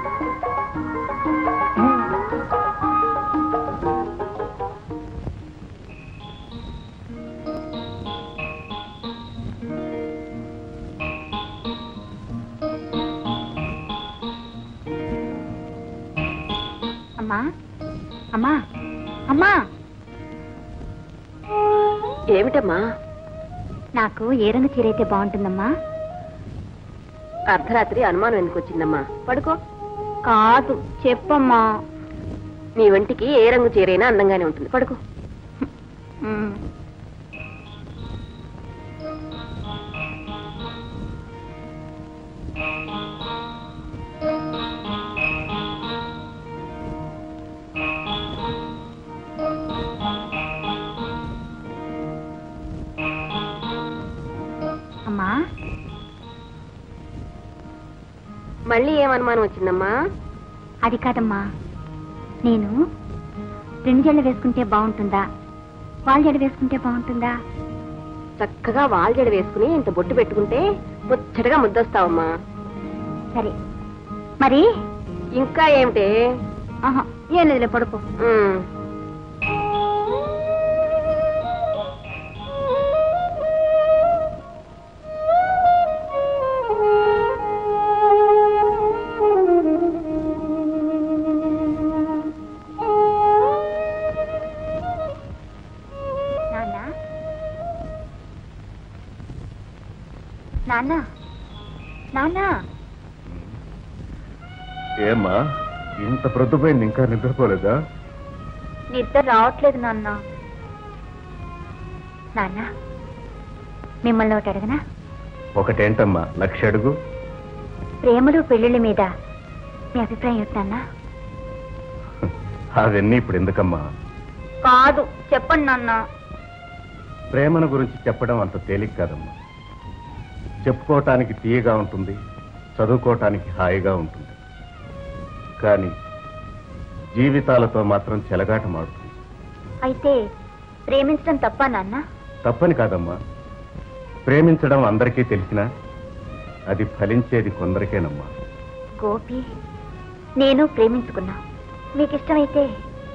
అమ్మా అమ్మా అమ్మా, ఏమిటమ్మా? నాకు ఏ రంగు చీర అయితే బాగుంటుందమ్మా? అర్ధరాత్రి అనుమానం ఎందుకు వచ్చిందమ్మా? పడుకో. కాదు, చెప్పమ్మా. నీ వంటికి ఏ రంగు చీరైనా అందంగానే ఉంటుంది. పడుకో. అమ్మా, మళ్ళీ ఏం అనుమానం వచ్చిందమ్మా? అది కాదమ్మా, నేను రెండు జడలు వేసుకుంటే బాగుంటుందా, వాళ్ళ జడ వేసుకుంటే బాగుంటుందా? చక్కగా వాళ్ళ జడ వేసుకుని ఇంత బొట్టు పెట్టుకుంటే ముచ్చటగా ముద్దొస్తావమ్మా. సరే మరి. ఇంకా ఏమిటే? ఆహా, ఏం లేదులే, పడుకో. ఉమ్. నాన్న నాన్న, ఏమ్మా ఇంత ప్రొద్దుపోయింది, ఇంకా నిద్రపోలేదా? నిద్ర రావట్లేదు నాన్న. నాన్న, మిమ్మల్ని ఒకటి అడగనా? ఒకటేంటమ్మా, లక్ష అడుగు. ప్రేమలు పెళ్లిళ్ళ మీద మీ అభిప్రాయం ఏంటి నాన్న? అవన్నీ ఇప్పుడు ఎందుకమ్మా? కాదు, చెప్పండి నాన్న. ప్రేమను గురించి చెప్పడం అంత తేలిక కాదమ్మా. చెప్పుకోవటానికి తీయగా ఉంటుంది, చదువుకోవటానికి హాయిగా ఉంటుంది, కానీ జీవితాలతో మాత్రం చెలగాటమాడుతుంది. అయితే ప్రేమించడం తప్ప నాన్న? తప్పని కాదమ్మా. ప్రేమించడం అందరికీ తెలిసినా అది ఫలించేది కొందరికేనమ్మా. గోపి, నేను ప్రేమించుకున్నా. మీకు ఇష్టమైతే?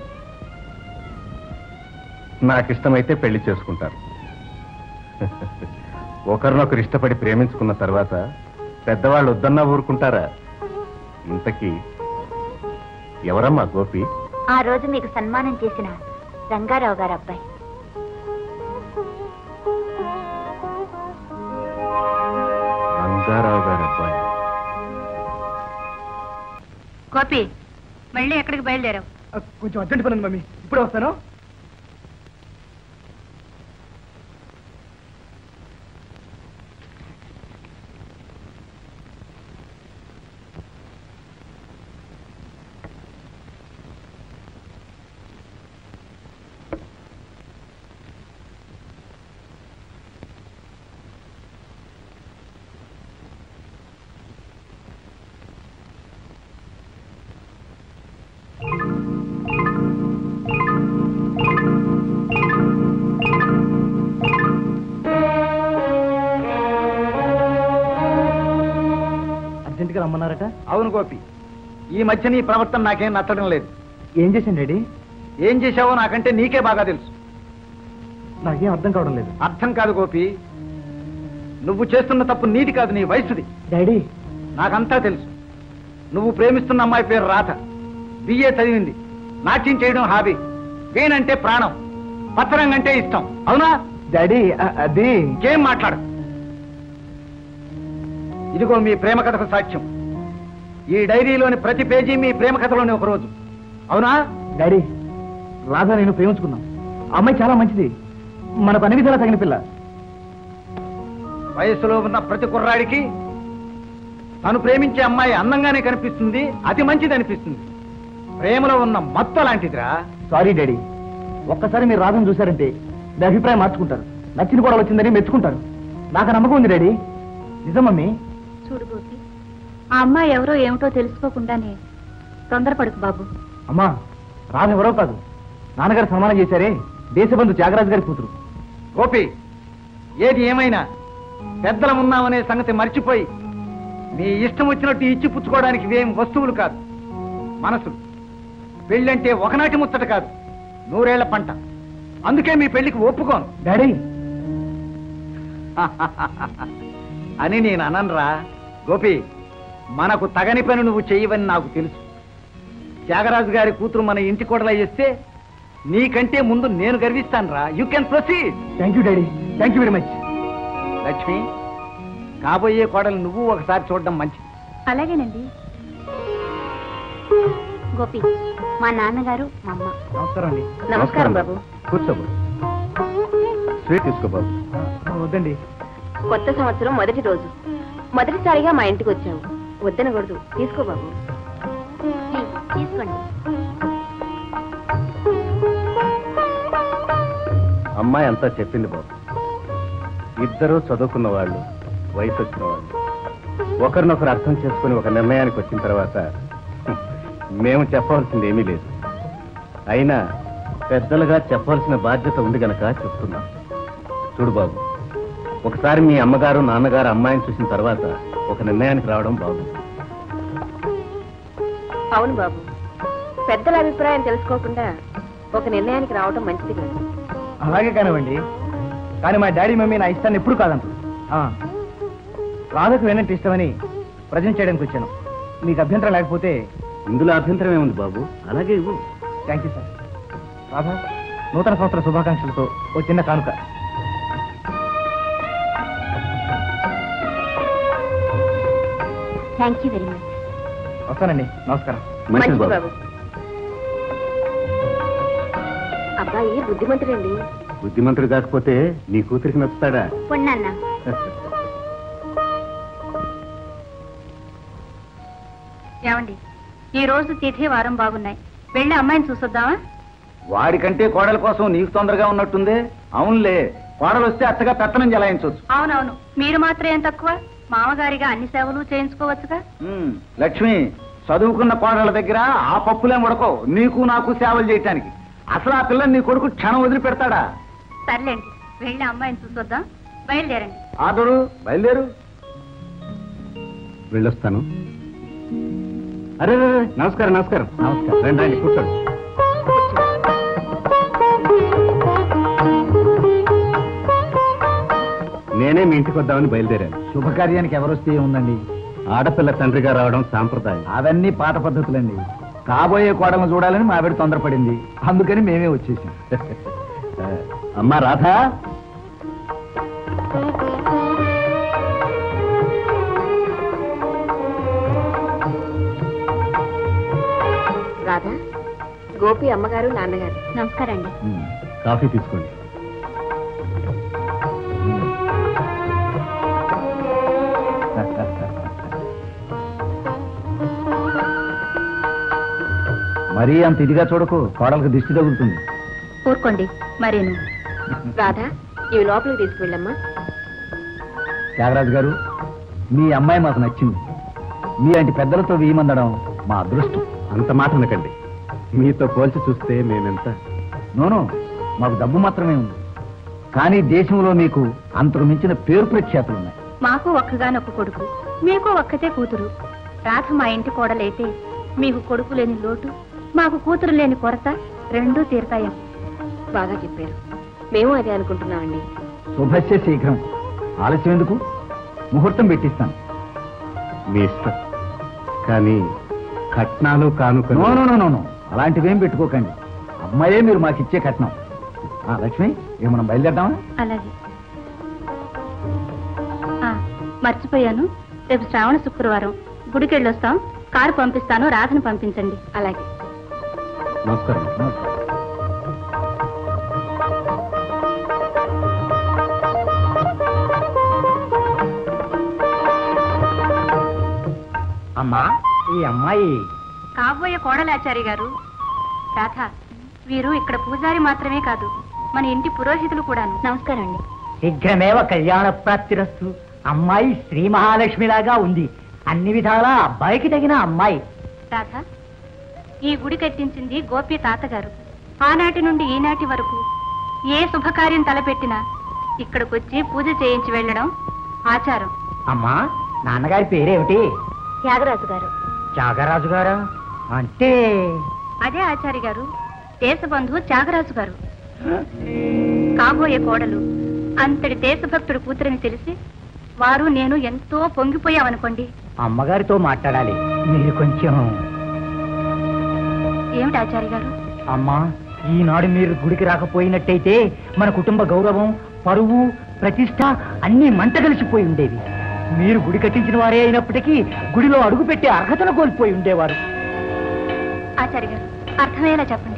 నాకిష్టమైతే పెళ్లి చేసుకుంటారు. ఒకరినొకరు ఇష్టపడి ప్రేమించుకున్న తర్వాత పెద్దవాళ్ళు వద్దన్నా ఊరుకుంటారా? ఇంతకీ ఎవరమ్మా గోపి? ఆ రోజు మీకు సన్మానం చేసిన రంగారావు గారు అబ్బాయి. రంగారావు గారు అబ్బాయి. గోపి, మళ్ళీ ఎక్కడికి బయలుదేరావు? కొంచెం అర్జెంట్ పని ఉంది మమ్మీ, ఇప్పుడే వస్తాను. రమ్మన్నారట? అవును గోపి, ఈ మధ్య నీ ప్రవర్తన నాకేం నచ్చడం లేదు. ఏం చేశాను డాడీ? ఏం చేశావో నాకంటే నీకే బాగా తెలుసు. నాకేం అర్థం కావడం లేదు. అర్థం కాదు గోపి, నువ్వు చేస్తున్న తప్పు నీది కాదు, నీ వయసుది. డాడీ, నాకంతా తెలుసు. నువ్వు ప్రేమిస్తున్న అమ్మాయి పేరు రాధ, బిఏ చదివింది, నాట్యం చేయడం హాబీ, వీణంటే ప్రాణం, పత్రంగంటే ఇష్టం. అవునా డాడీ? అది ఇంకేం మాట్లాడు. ఇదిగో మీ ప్రేమ కథకు సాక్ష్యం. ఈ డైరీలోని ప్రతి పేజీ మీ ప్రేమ కథలోని ఒక రోజు. అవునా డాడీ? రాధా నేను ప్రేమించుకున్నాం. అమ్మాయి చాలా మంచిది, మన పని విధాలా తగిన పిల్ల. వయసులో ఉన్న ప్రతి కుర్రాడికి తను ప్రేమించే అమ్మాయి అందంగానే కనిపిస్తుంది, అతి మంచిది అనిపిస్తుంది. ప్రేమలో ఉన్న మత్తు లాంటిదిరా. సారీ డాడీ, ఒక్కసారి మీరు రాధను చూశారంటే మీ అభిప్రాయం మార్చుకుంటారు. నచ్చిన కూడా వచ్చిందని మెచ్చుకుంటారు. నాకు నమ్మకం ఉంది డాడీ. నిజం మమ్మీ. చూడు గోపి, ఆ అమ్మాయి ఎవరో ఏమిటో తెలుసుకోకుండానే తొందరపడుకు బాబు. అమ్మా, రాధ ఎవరో కాదు, నాన్నగారు సన్మానం చేశారే దేశబంధు త్యాగరాజు గారి కూతురు. గోపి, ఏది ఏమైనా పెద్దలం ఉన్నామనే సంగతి మర్చిపోయి మీ ఇష్టం వచ్చినట్టు ఇచ్చి పుచ్చుకోవడానికి ఇవేం వస్తువులు కాదు, మనసు. పెళ్ళంటే ఒకనాటి ముచ్చట కాదు, నూరేళ్ల పంట. అందుకే మీ పెళ్లికి ఒప్పుకోను. డాడీ అని నేను అననరా గోపి. మనకు తగని పని నువ్వు చెయ్యవని నాకు తెలుసు. త్యాగరాజు గారి కూతురు మన ఇంటి కోడలా చేస్తే నీకంటే ముందు నేను గర్విస్తాను రా. You can proceed. Thank you daddy, thank you very much. Lakshmi, కాబోయే కోడలు నువ్వు ఒకసారి చూడడం మంచిది. అలాగేనండి. గోపి, మా నాన్నగారు మా అమ్మ. నమస్కారం అండి. నమస్కారం బాబు. కూర్చో బాబు. స్వీట్ తీసుకో బాబు. వద్దండి. కొత్త సంవత్సరం మొదటి రోజు, మొదటిసారిగా మా ఇంటికి వచ్చావు. వద్దనకూడదు, తీసుకో బాబు. తీసుకోండి. అమ్మాయి అంతా చెప్పింది బాబు. ఇద్దరూ చదువుకున్న వాళ్ళు, వయసు వచ్చిన వాళ్ళు, ఒకరినొకరు అర్థం చేసుకుని ఒక నిర్ణయానికి వచ్చిన తర్వాత మేము చెప్పవలసింది ఏమీ లేదు. అయినా పెద్దలుగా చెప్పవలసిన బాధ్యత ఉంది గనక చెప్తున్నాం. చూడు బాబు, ఒకసారి మీ అమ్మగారు నాన్నగారు అమ్మాయిని చూసిన తర్వాత ఒక నిర్ణయానికి రావడం బాబు. అవును బాబు, పెద్దల అభిప్రాయం తెలుసుకోకుండా ఒక నిర్ణయానికి రావడం మంచిది కాదు. అలాగే కానివ్వండి, కానీ మా డాడీ మమ్మీ నా ఇష్టాన్ని ఎప్పుడు కాదంటారు. రాధకు వెనంటే ఇష్టమని ప్రజెంట్ చేయడానికి వచ్చాను. మీకు అభ్యంతరం లేకపోతే. ఇందులో అభ్యంతరం ఏముంది బాబు, అలాగే ఇవ్వు. Thank you sir. రాధ, నూతన సంవత్సర శుభాకాంక్షలతో ఓ చిన్న కానుక. Thank you very much. వస్తానండి. నమస్కారం. మంచిది మంచిది బాబు. బాబు. అబ్బాయి బుద్ధిమంతుడండి. బుద్ధిమంతుడు కాకపోతే నీ కూతురికి నచ్చుతాడా? పొన్నాన్న. ఏమండి, ఈ రోజు తిథి వారం బాగున్నాయి. వెళ్ళి అమ్మాయిని చూసొద్దామా? వాడికంటే కోడల కోసం నీకు తొందరగా ఉన్నట్టుందే. అవునులే, కోడలు వస్తే అత్తగా పెత్తనం జలాయించవచ్చు. అవునవును, మీరు మాత్రం ఏం తక్కువ. మామగారిగా అన్ని సేవలు చేయించుకోవచ్చుగా. ఉమ్, లక్ష్మి, చదువుకున్న కోడల దగ్గర ఆ పప్పులేం ఉడకో నీకు నాకు సేవలు చేయటానికి. అసలు ఆ పిల్లని నీ కొడుకు క్షణం వదిలి పెడతాడా? సర్లేండి, వెళ్ళి అమ్మాయిని చూసొద్దాం. బయలుదేరండి. ఆదరు, బయలుదేరు. వెళ్ళొస్తాను. అరే రే, రే, నమస్కారం నమస్కారం నమస్కారం. రండి రండి, కూర్చోండి. నేనే మీ ఇంటికి వద్దామని బయలుదేరాను. శుభకార్యానికి ఎవరొస్తే ఏముందండి, ఆడపిల్ల తండ్రిగా రావడం సాంప్రదాయం. అవన్నీ పాత పద్ధతులండి. కాబోయే కోడలను చూడాలని మా ఆవిడ తొందరపడింది, అందుకని మేమే వచ్చేసాం. అమ్మా రాధా, రాధా, గోపి అమ్మగారు నాన్నగారు. నమస్కారం అండి. ఉమ్, కాఫీ తీసుకోండి. మరీ అంత ఇదిగా చూడకు, కోడలకు దిష్టి తగులుతుంది. ఊరుకోండి మరేను. రాధా, ఇవి లోపలికి తీసుకువెళ్ళమ్మా. త్యాగరాజు గారు, మీ అమ్మాయి మాకు నచ్చింది. మీలాంటి పెద్దలతో వీయమందడం మా అదృష్టం. అంత మాట అనకండి. మీతో పోల్చి చూస్తే మేమెంత. నోను, మాకు డబ్బు మాత్రమే ఉంది, కానీ దేశంలో మీకు అంతకు మించిన పేరు ప్రఖ్యాతులున్నాయి. మాకు ఒక్కగానొక్క కొడుకు, మీకు ఒక్కతే కూతురు. రాధ మా ఇంటి కోడలైతే మీకు కొడుకు లేని లోటు, మాకు కూతురు లేని కొరత రెండూ తీరుతాయం. బాగా చెప్పారు. మేము అదే అనుకుంటున్నామండి. శుభస్య శీఘ్రం. ఆలస్యం ఎందుకు, ముహూర్తం పెట్టిస్తాను. మీ ఇష్టం, కానీ కట్నాలు కానుకలు. No no no no no, అలాంటివేం పెట్టుకోకండి. అమ్మాయే మీరు మాకు ఇచ్చే కట్నం. ఆ లక్ష్మి, ఇక మనం బయలుదేరదామా? అలాగే. ఆ, మర్చిపోయాను, రేపు శ్రావణ శుక్రవారం గుడికి వెళ్ళొస్తాం. కారు పంపిస్తాను, రాధను పంపించండి. అలాగే. నమస్కారం. నమస్కారం. అమ్మా ఈ అమ్మాయి కాబోయే కోడలాచారి గారు. రాధ, వీరు ఇక్కడ పూజారి మాత్రమే కాదు, మన ఇంటి పురోహితులు కూడాను. నమస్కారం అండి. శీఘ్రమేవ కళ్యాణ ప్రాప్తిరస్తు. అమ్మాయి శ్రీ మహాలక్ష్మిలాగా ఉంది. అన్ని విధాలా అబ్బాయికి తగిన అమ్మాయి. రాధ, ఈ గుడి కట్టించింది గోపి తాతగారు. ఆనాటి నుండి ఈనాటి వరకు ఏ శుభకార్యం తలపెట్టినా ఇక్కడికొచ్చి పూజ చేయించి వెళ్ళడం ఆచారం. అమ్మా, నాన్నగారి పేరేమిటి? త్యాగరాజు గారు. త్యాగరాజు గారా? అంటే అదే ఆచారి గారు, దేశబంధువు త్యాగరాజు గారు. కాబోయే కోడలు అంతటి దేశభక్తుడు కూతురని తెలిసి వారు నేను ఎంతో పొంగిపోయామనుకోండి. అమ్మగారితో మాట్లాడాలి, మీరు కొంచెం. ఏమిటి ఆచారి గారు? అమ్మా, ఈనాడు మీరు గుడికి రాకపోయినట్టయితే మన కుటుంబ గౌరవం, పరువు, ప్రతిష్ట అన్నీ మంట కలిసిపోయి ఉండేవి. మీరు గుడి కట్టించిన వారే అయినప్పటికీ గుడిలో అడుగు పెట్టే అర్హతను కోల్పోయి ఉండేవారు. ఆచారి గారు, అర్థమయ్యేలా చెప్పండి.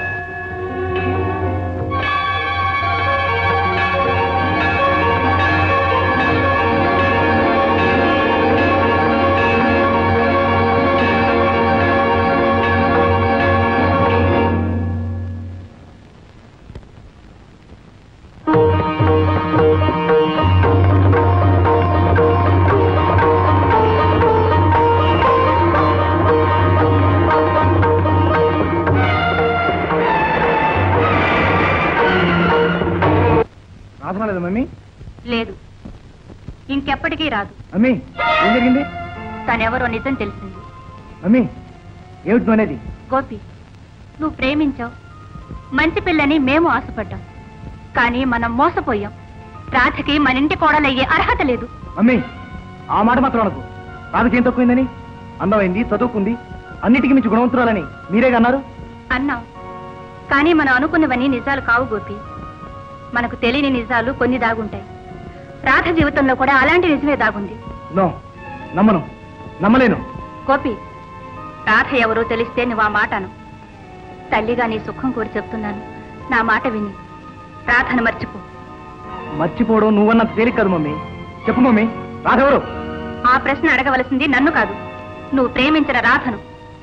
మమ్మీ లేదు, ఇంకెప్పటికీ రాదు. మమ్మీ, ఏం జరిగింది? తనెవరో నిజం తెలిసింది. మమ్మీ, ఏమిటి అనేది? గోపి, నువ్వు ప్రేమించావు, మంచి పిల్లని మేము ఆశపడ్డాం, కానీ మనం మోసపోయాం. రాధకి మన ఇంటి కోడలయ్యే అర్హత లేదు. మమ్మీ, ఆ మాట మాత్రం అనకు. రాధకి ఏం తక్కువైందని? అందమైంది, చదువుకుంది, అన్నిటికీ మించి గుణవంతురాలని మీరే అన్నారు. అన్నాం, కానీ మనం అనుకున్నవన్నీ నిజాలు కావు గోపి. మనకు తెలియని నిజాలు కొన్ని దాగుంటాయి. రాధ జీవితంలో కూడా అలాంటి నిజమే దాగుంది. నో, నమ్మను, నమ్మలేను. గోపి, రాధ ఎవరో తెలిస్తే నువ్వు ఆ మాటను. తల్లిగా నీ సుఖం కోరి చెప్తున్నాను, నా మాట విని రాధను మర్చిపో. మర్చిపోవడం నువ్వన్నంత తేలిక కాదు మమ్మీ. చెప్పు మమ్మీ, రాధ ఎవరు? ఆ ప్రశ్న అడగవలసింది నన్ను కాదు, నువ్వు ప్రేమించిన రాధను.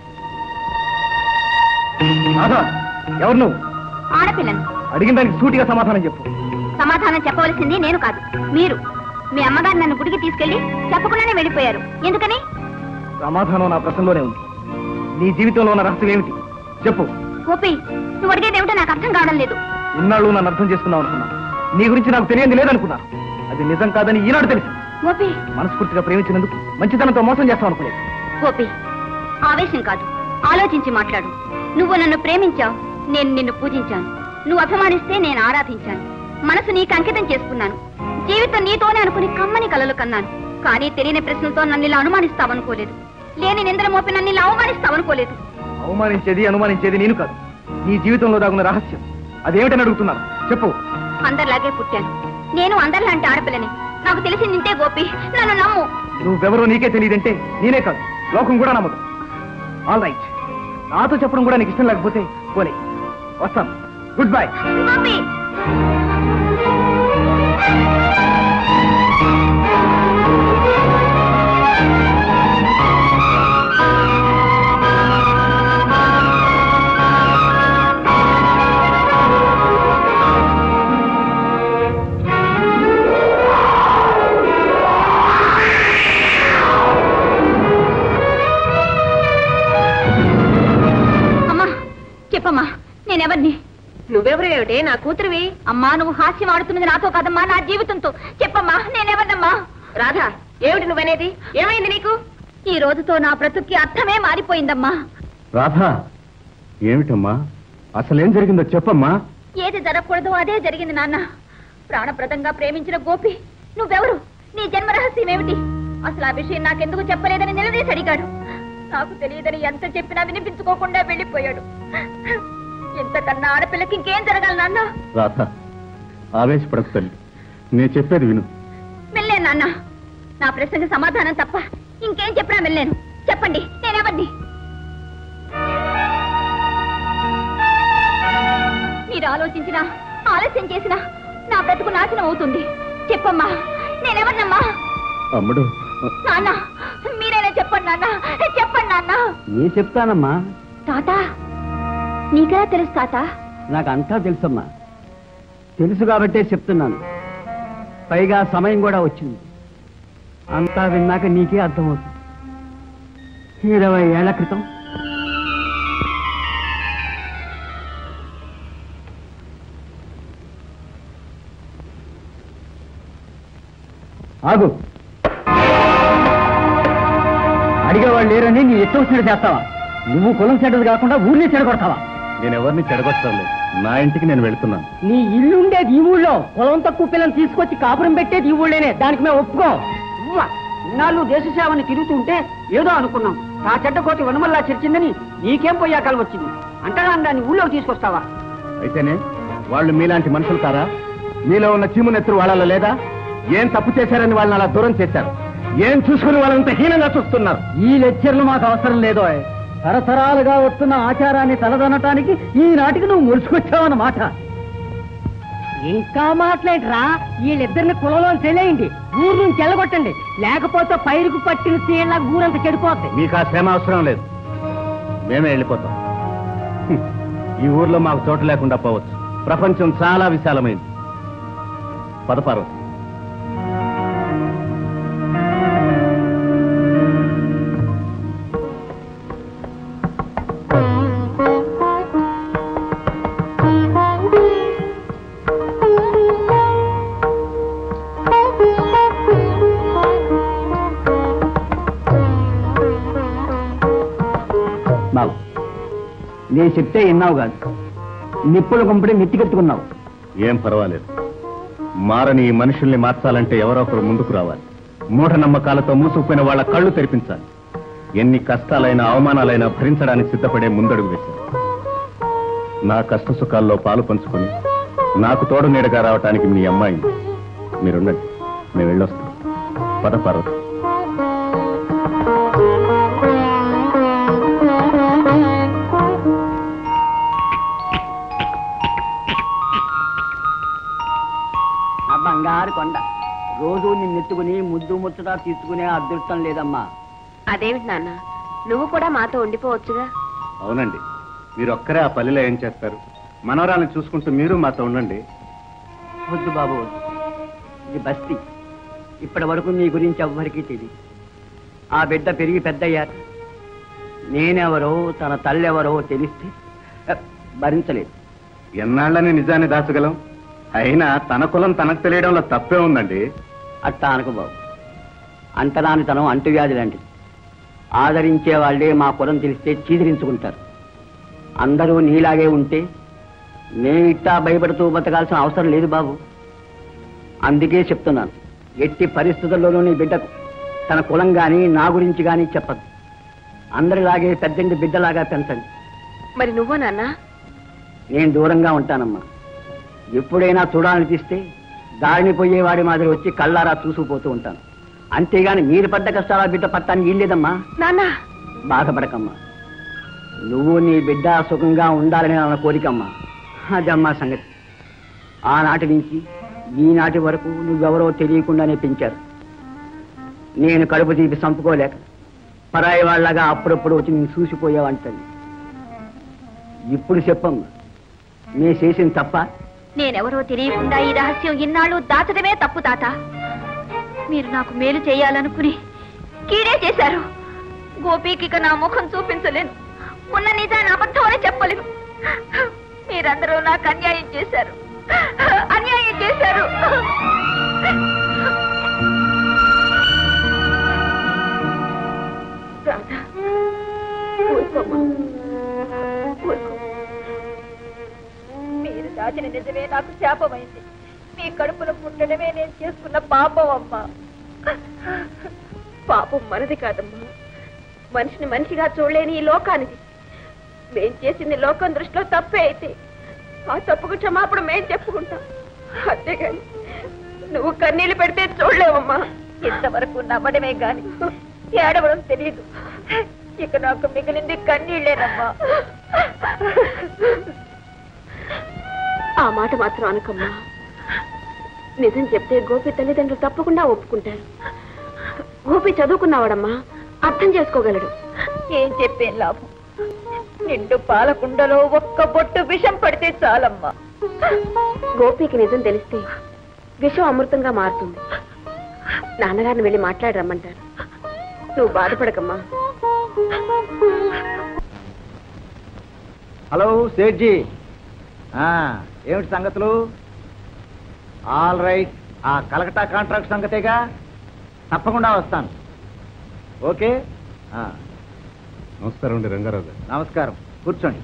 రాధ ఎవరు? నువ్వు ఆడపిల్లను. అడిగిన దానికి సూటిగా సమాధానం చెప్పు. సమాధానం చెప్పవలసింది నేను కాదు, మీరు. మీ అమ్మగారు నన్ను గుడికి తీసుకెళ్లి చెప్పకుండానే వెళ్ళిపోయారు. ఎందుకని? సమాధానం నా ప్రశ్నలోనే ఉంది. నీ జీవితంలో ఉన్న రహస్యం ఏమిటి చెప్పు. గోపి, నువ్వు అడిగేది ఏమిటో నాకు అర్థం కావడం లేదు. ఇన్నాళ్ళు నన్ను అర్థం చేసుకున్నావు అనుకున్నా. నీ గురించి నాకు తెలియంది లేదనుకున్నా. అది నిజం కాదని ఈనాడు తెలుసు. గోపి, మనస్ఫూర్తిగా ప్రేమించినందుకు మంచితనంతో మోసం చేస్తావు అనుకోలేదు. గోపి, ఆవేశం కాదు, ఆలోచించి మాట్లాడు. నువ్వు నన్ను ప్రేమించావు, నేను నిన్ను పూజించాను. నువ్వు అభిమానిస్తే నేను ఆరాధించాను. మనసు నీకు అంకితం చేసుకున్నాను. జీవితం నీతోనే అనుకుని కమ్మని కలలు కన్నాను. కానీ తెలియని ప్రశ్నలతో నన్ను ఇలా అనుమానిస్తావనుకోలేదు. లేని నిందల మోపి నన్ను ఇలా అవమానిస్తావనుకోలేదు. అవమానించేది, అనుమానించేది నేను కాదు. నీ జీవితంలో దాగున్న రహస్యం అదేమిటని అడుగుతున్నాను, చెప్పు. అందరిలాగే పుట్టాను, నేను అందరిలాంటి ఆడపిల్లని. నాకు తెలిసి నింటే గోపి, నన్ను నమ్ము. నువ్వెవరో నీకే తెలియదంటే నేనే కాదు, లోకం కూడా నమ్మదు. ఆల్ రైట్, నాతో చెప్పడం కూడా నీకు ఇష్టం లేకపోతే పోలే, వస్తాను. Good bye. గోపి, చెప్పమ్మా, నేనెవరిని? నువ్వెవరు ఏమిటే? నా కూతురువి. అమ్మా, నువ్వు హాస్యం ఆడుతున్నది నాతో కాదమ్మా, నా జీవితంతో. చెప్పమ్మా, నేనెవరినమ్మా? రాధా, ఏమిటి నువ్వనేది? ఏమైంది నీకు? ఈ రోజుతో నా బ్రతుక్కి అర్థమే మారిపోయిందమ్మా. రాధా, ఏమిటమ్మా? అసలేం జరిగిందో చెప్పమ్మా. ఏది జరగకూడదో అదే జరిగింది నాన్న. ప్రాణప్రదంగా ప్రేమించిన గోపి నువ్వెవరు? నీ జన్మ రహస్యం ఏమిటి? అసలు ఆ విషయం నాకెందుకు చెప్పలేదని నిలదీసి అడిగాడు. నాకు తెలియదని ఎంత చెప్పినా వినిపించుకోకుండా వెళ్ళిపోయాడు. ఇంతకన్నా ఆడపిల్లకి ఇంకేం జరగాలి నాన్న? రాధ, ఆవేశపడకు తల్లి, నేను చెప్పేది విను. వెళ్ళాను నాన్న. నా ప్రశ్నకి సమాధానం తప్ప ఇంకేం చెప్పినా వెళ్ళాను. చెప్పండి, నేనెవరిని? మీరు ఆలోచించినా ఆలస్యం చేసినా నా బ్రతుకు నాశనం అవుతుంది. చెప్పమ్మా, నేనెవరినమ్మా? అమ్ముడు, నాన్న, మీరైనా చెప్పండి. నాన్న చెప్పండి నాన్న. నీ చెప్తానమ్మా. తాత నీకెలా తెలుసు తాత? నాకు అంతా తెలుసమ్మా. తెలుసు కాబట్టే చెప్తున్నాను. పైగా సమయం కూడా వచ్చింది. అంతా విన్నాక నీకే అర్థమవుతుంది. ఇరవై ఏళ్ల క్రితం ఆగు. అడిగేవాళ్ళు లేరని నీ ఎత్తు వచ్చినట్టు చేస్తావా? నువ్వు కులం చెడ్డది కాకుండా ఊరిని చెడగొడతావా? నేను ఎవరిని చెడగొట్టలేదు. నా ఇంటికి నేను వెళ్తున్నాను. నీ ఇల్లు ఉండేది ఈ ఊళ్ళో. కులం తక్కువ పిల్లలు తీసుకొచ్చి కాపురం పెట్టేది ఈ ఊళ్ళోనే. దానికి మేము ఒప్పుకో. ఇన్నాళ్ళు దేశ సేవని తిరుగుతుంటే ఏదో అనుకున్నాం. ఆ చెడ్డ కోటి వనమల్లా చర్చిందని నీకేం పోయాకాలం వచ్చింది. అంటగా దాన్ని ఊళ్ళోకి తీసుకొస్తావా? అయితేనే వాళ్ళు మీలాంటి మనుషులు కారా? మీలో ఉన్న చీమునెత్తురు వాళ్ళలో లేదా? ఏం తప్పు చేశారని వాళ్ళని అలా దూరం చేశారు? ఏం చూసుకుని వాళ్ళంత హీనంగా చూస్తున్నారు? ఈ లెక్చర్లు మాకు అవసరం లేదో. తరతరాలుగా వస్తున్న ఆచారాన్ని తలదనటానికి ఈనాటికి నువ్వు ముడుచుకొచ్చావన్నమాట. ఇంకా మాట్లాడరా? వీళ్ళిద్దరిని కులంలో తెలియండి, ఊరు నుంచి వెళ్ళగొట్టండి. లేకపోతే పైరుకు పట్టిన చీళ్ళ ఊరంతా చెడిపోద్ది. మీకు ఆ శ్రమ అవసరం లేదు. మేమే వెళ్ళిపోతాం. హ్మ్. ఈ ఊర్లో మాకు చోటు లేకుండా పోవచ్చు. ప్రపంచం చాలా విశాలమైంది. పద పార్వతి. బాబు, నేను చెప్తే విన్నావు కాదు. నిప్పులు గుంపడి నెత్తికెత్తుకున్నావు. ఏం పర్వాలేదు. మారని ఈ మనుషుల్ని మార్చాలంటే ఎవరో ఒకరు ముందుకు రావాలి. మూఢనమ్మకాలతో మూసుకుపోయిన వాళ్ళ కళ్ళు తెరిపించాలి. ఎన్ని కష్టాలైనా అవమానాలైనా భరించడానికి సిద్ధపడే ముందడుగు వేశారు. నా కష్ట సుఖాల్లో పాలు పంచుకొని నాకు తోడు నీడగా రావటానికి మీ అమ్మాయి. మీరుండండి, మేము వెళ్ళొస్తాం. పద పార్వతి. బంగారు కొండ రోజు నిన్నెత్తుకుని ముద్దు ముచ్చట తీసుకునే అదృష్టం లేదమ్మా. అదేమిటి నాన్న, నువ్వు కూడా మాతో ఉండిపోవచ్చుగా. అవునండి, మీరు ఒక్కరే ఆ పల్లెలో ఏం చేస్తారు? మనవరాలను చూసుకుంటూ మీరు మాతో ఉండండి. వద్దు బాబు, ఇది బస్తీ. ఇప్పటి వరకు నీ గురించి ఎవ్వరికీ తెలియదు. ఆ బిడ్డ పెరిగి పెద్దయ్యాక నేనెవరో తన తల్లెవరో తెలిస్తే భరించలేదు. ఎన్నాళ్ళని నిజాన్ని దాచగలం? అయినా తన కులం తనకు తెలియడంలో తప్పే ఉందండి. అట్టా అనుకు బాబు. అంటరానితనం అంటువ్యాధి లాంటిది. ఆదరించే వాళ్ళే మా కులం తెలిస్తే చీదరించుకుంటారు. అందరూ నీలాగే ఉంటే నేను ఇట్టా భయపడుతూ బతకాల్సిన అవసరం లేదు బాబు. అందుకే చెప్తున్నాను, ఎట్టి పరిస్థితుల్లోనూ నీ బిడ్డకు తన కులం కానీ నా గురించి కానీ చెప్పదు. అందరిలాగే పెద్దంటి బిడ్డలాగా పెంచండి. మరి నువ్వు నాన్న? నేను దూరంగా ఉంటానమ్మా. ఎప్పుడైనా చూడాలనిపిస్తే దారిని పోయేవాడి మాదిరి వచ్చి కళ్ళారా చూసుకుపోతూ ఉంటాను. అంతేగాని మీరు పడ్డ కష్టాల బిడ్డ పట్టానికి వీల్లేదమ్మా. నాన్న బాధపడకమ్మా. నువ్వు నీ బిడ్డ సుఖంగా ఉండాలని నా కోరికమ్మా. అదమ్మా సంగతి. ఆనాటి నుంచి ఈనాటి వరకు నువ్వెవరో తెలియకుండానే పెంచారు. నేను కడుపు తీపి చంపుకోలేక పరాయి వాళ్ళగా అప్పుడప్పుడు వచ్చి నేను చూసిపోయావంటండి. ఇప్పుడు చెప్పమ్మా, నే చేసిన తప్ప? నేనెవరో తెలియకుండా ఈ రహస్యం ఇన్నాళ్ళు దాచడమే తప్పు తాత. మీరు నాకు మేలు చేయాలనుకుని కీడే చేశారు. గోపీకి ఇక నా ముఖం చూపించలేను. ఉన్న నిజాన్ని అబద్ధం అని చెప్పలేను. మీరందరూ నాకు అన్యాయం చేశారు, అన్యాయం చేశారు. రాధా, ఊరుకోమ్మా, ఊరుకో. మీరు దాచిన నిజమే నాకు శాపమైంది. మీ కడుపులో పుట్టడమే నేను చేసుకున్న పాపం అమ్మా. పాపం మనది కాదమ్మా, మనిషిని మనిషిగా చూడలేని ఈ లోకానికి. మేం చేసింది లోకం దృష్టిలో తప్పే అయితే ఆ తప్పుకు క్షమాపణ మేం చెప్పుకుంటాం. అంతేగాని నువ్వు కన్నీళ్లు పెడితే చూడలేవమ్మా. ఇంతవరకు నమ్మడమే గాని ఏడవడం తెలియదు. ఇక నాకు మిగిలింది కన్నీళ్లేనమ్మా. ఆ మాట మాత్రం అనకమ్మా. నిజం చెప్తే గోపి తల్లిదండ్రులు తప్పకుండా ఒప్పుకుంటారు. గోపి చదువుకున్నావాడమ్మా. అర్థం చేసుకోగలడు. ఏం చెప్పేం లాభం? నిండు పాలకుండలో ఒక్క బొట్టు విషం పడితే చాలమ్మా. గోపికి నిజం తెలిస్తే విషం అమృతంగా మారుతుంది. నాన్నగారిని వెళ్ళి మాట్లాడరమ్మంటారు. నువ్వు బాధపడకమ్మా. హలో సేట్జీ, ఏమిటి సంగతులు? ఆల్ రైట్, ఆ కలకటా కాంట్రాక్ట్ సంగతేగా, తప్పకుండా వస్తాను. ఓకే. నమస్కారం అండి రంగారావు గారు. నమస్కారం, కూర్చోండి.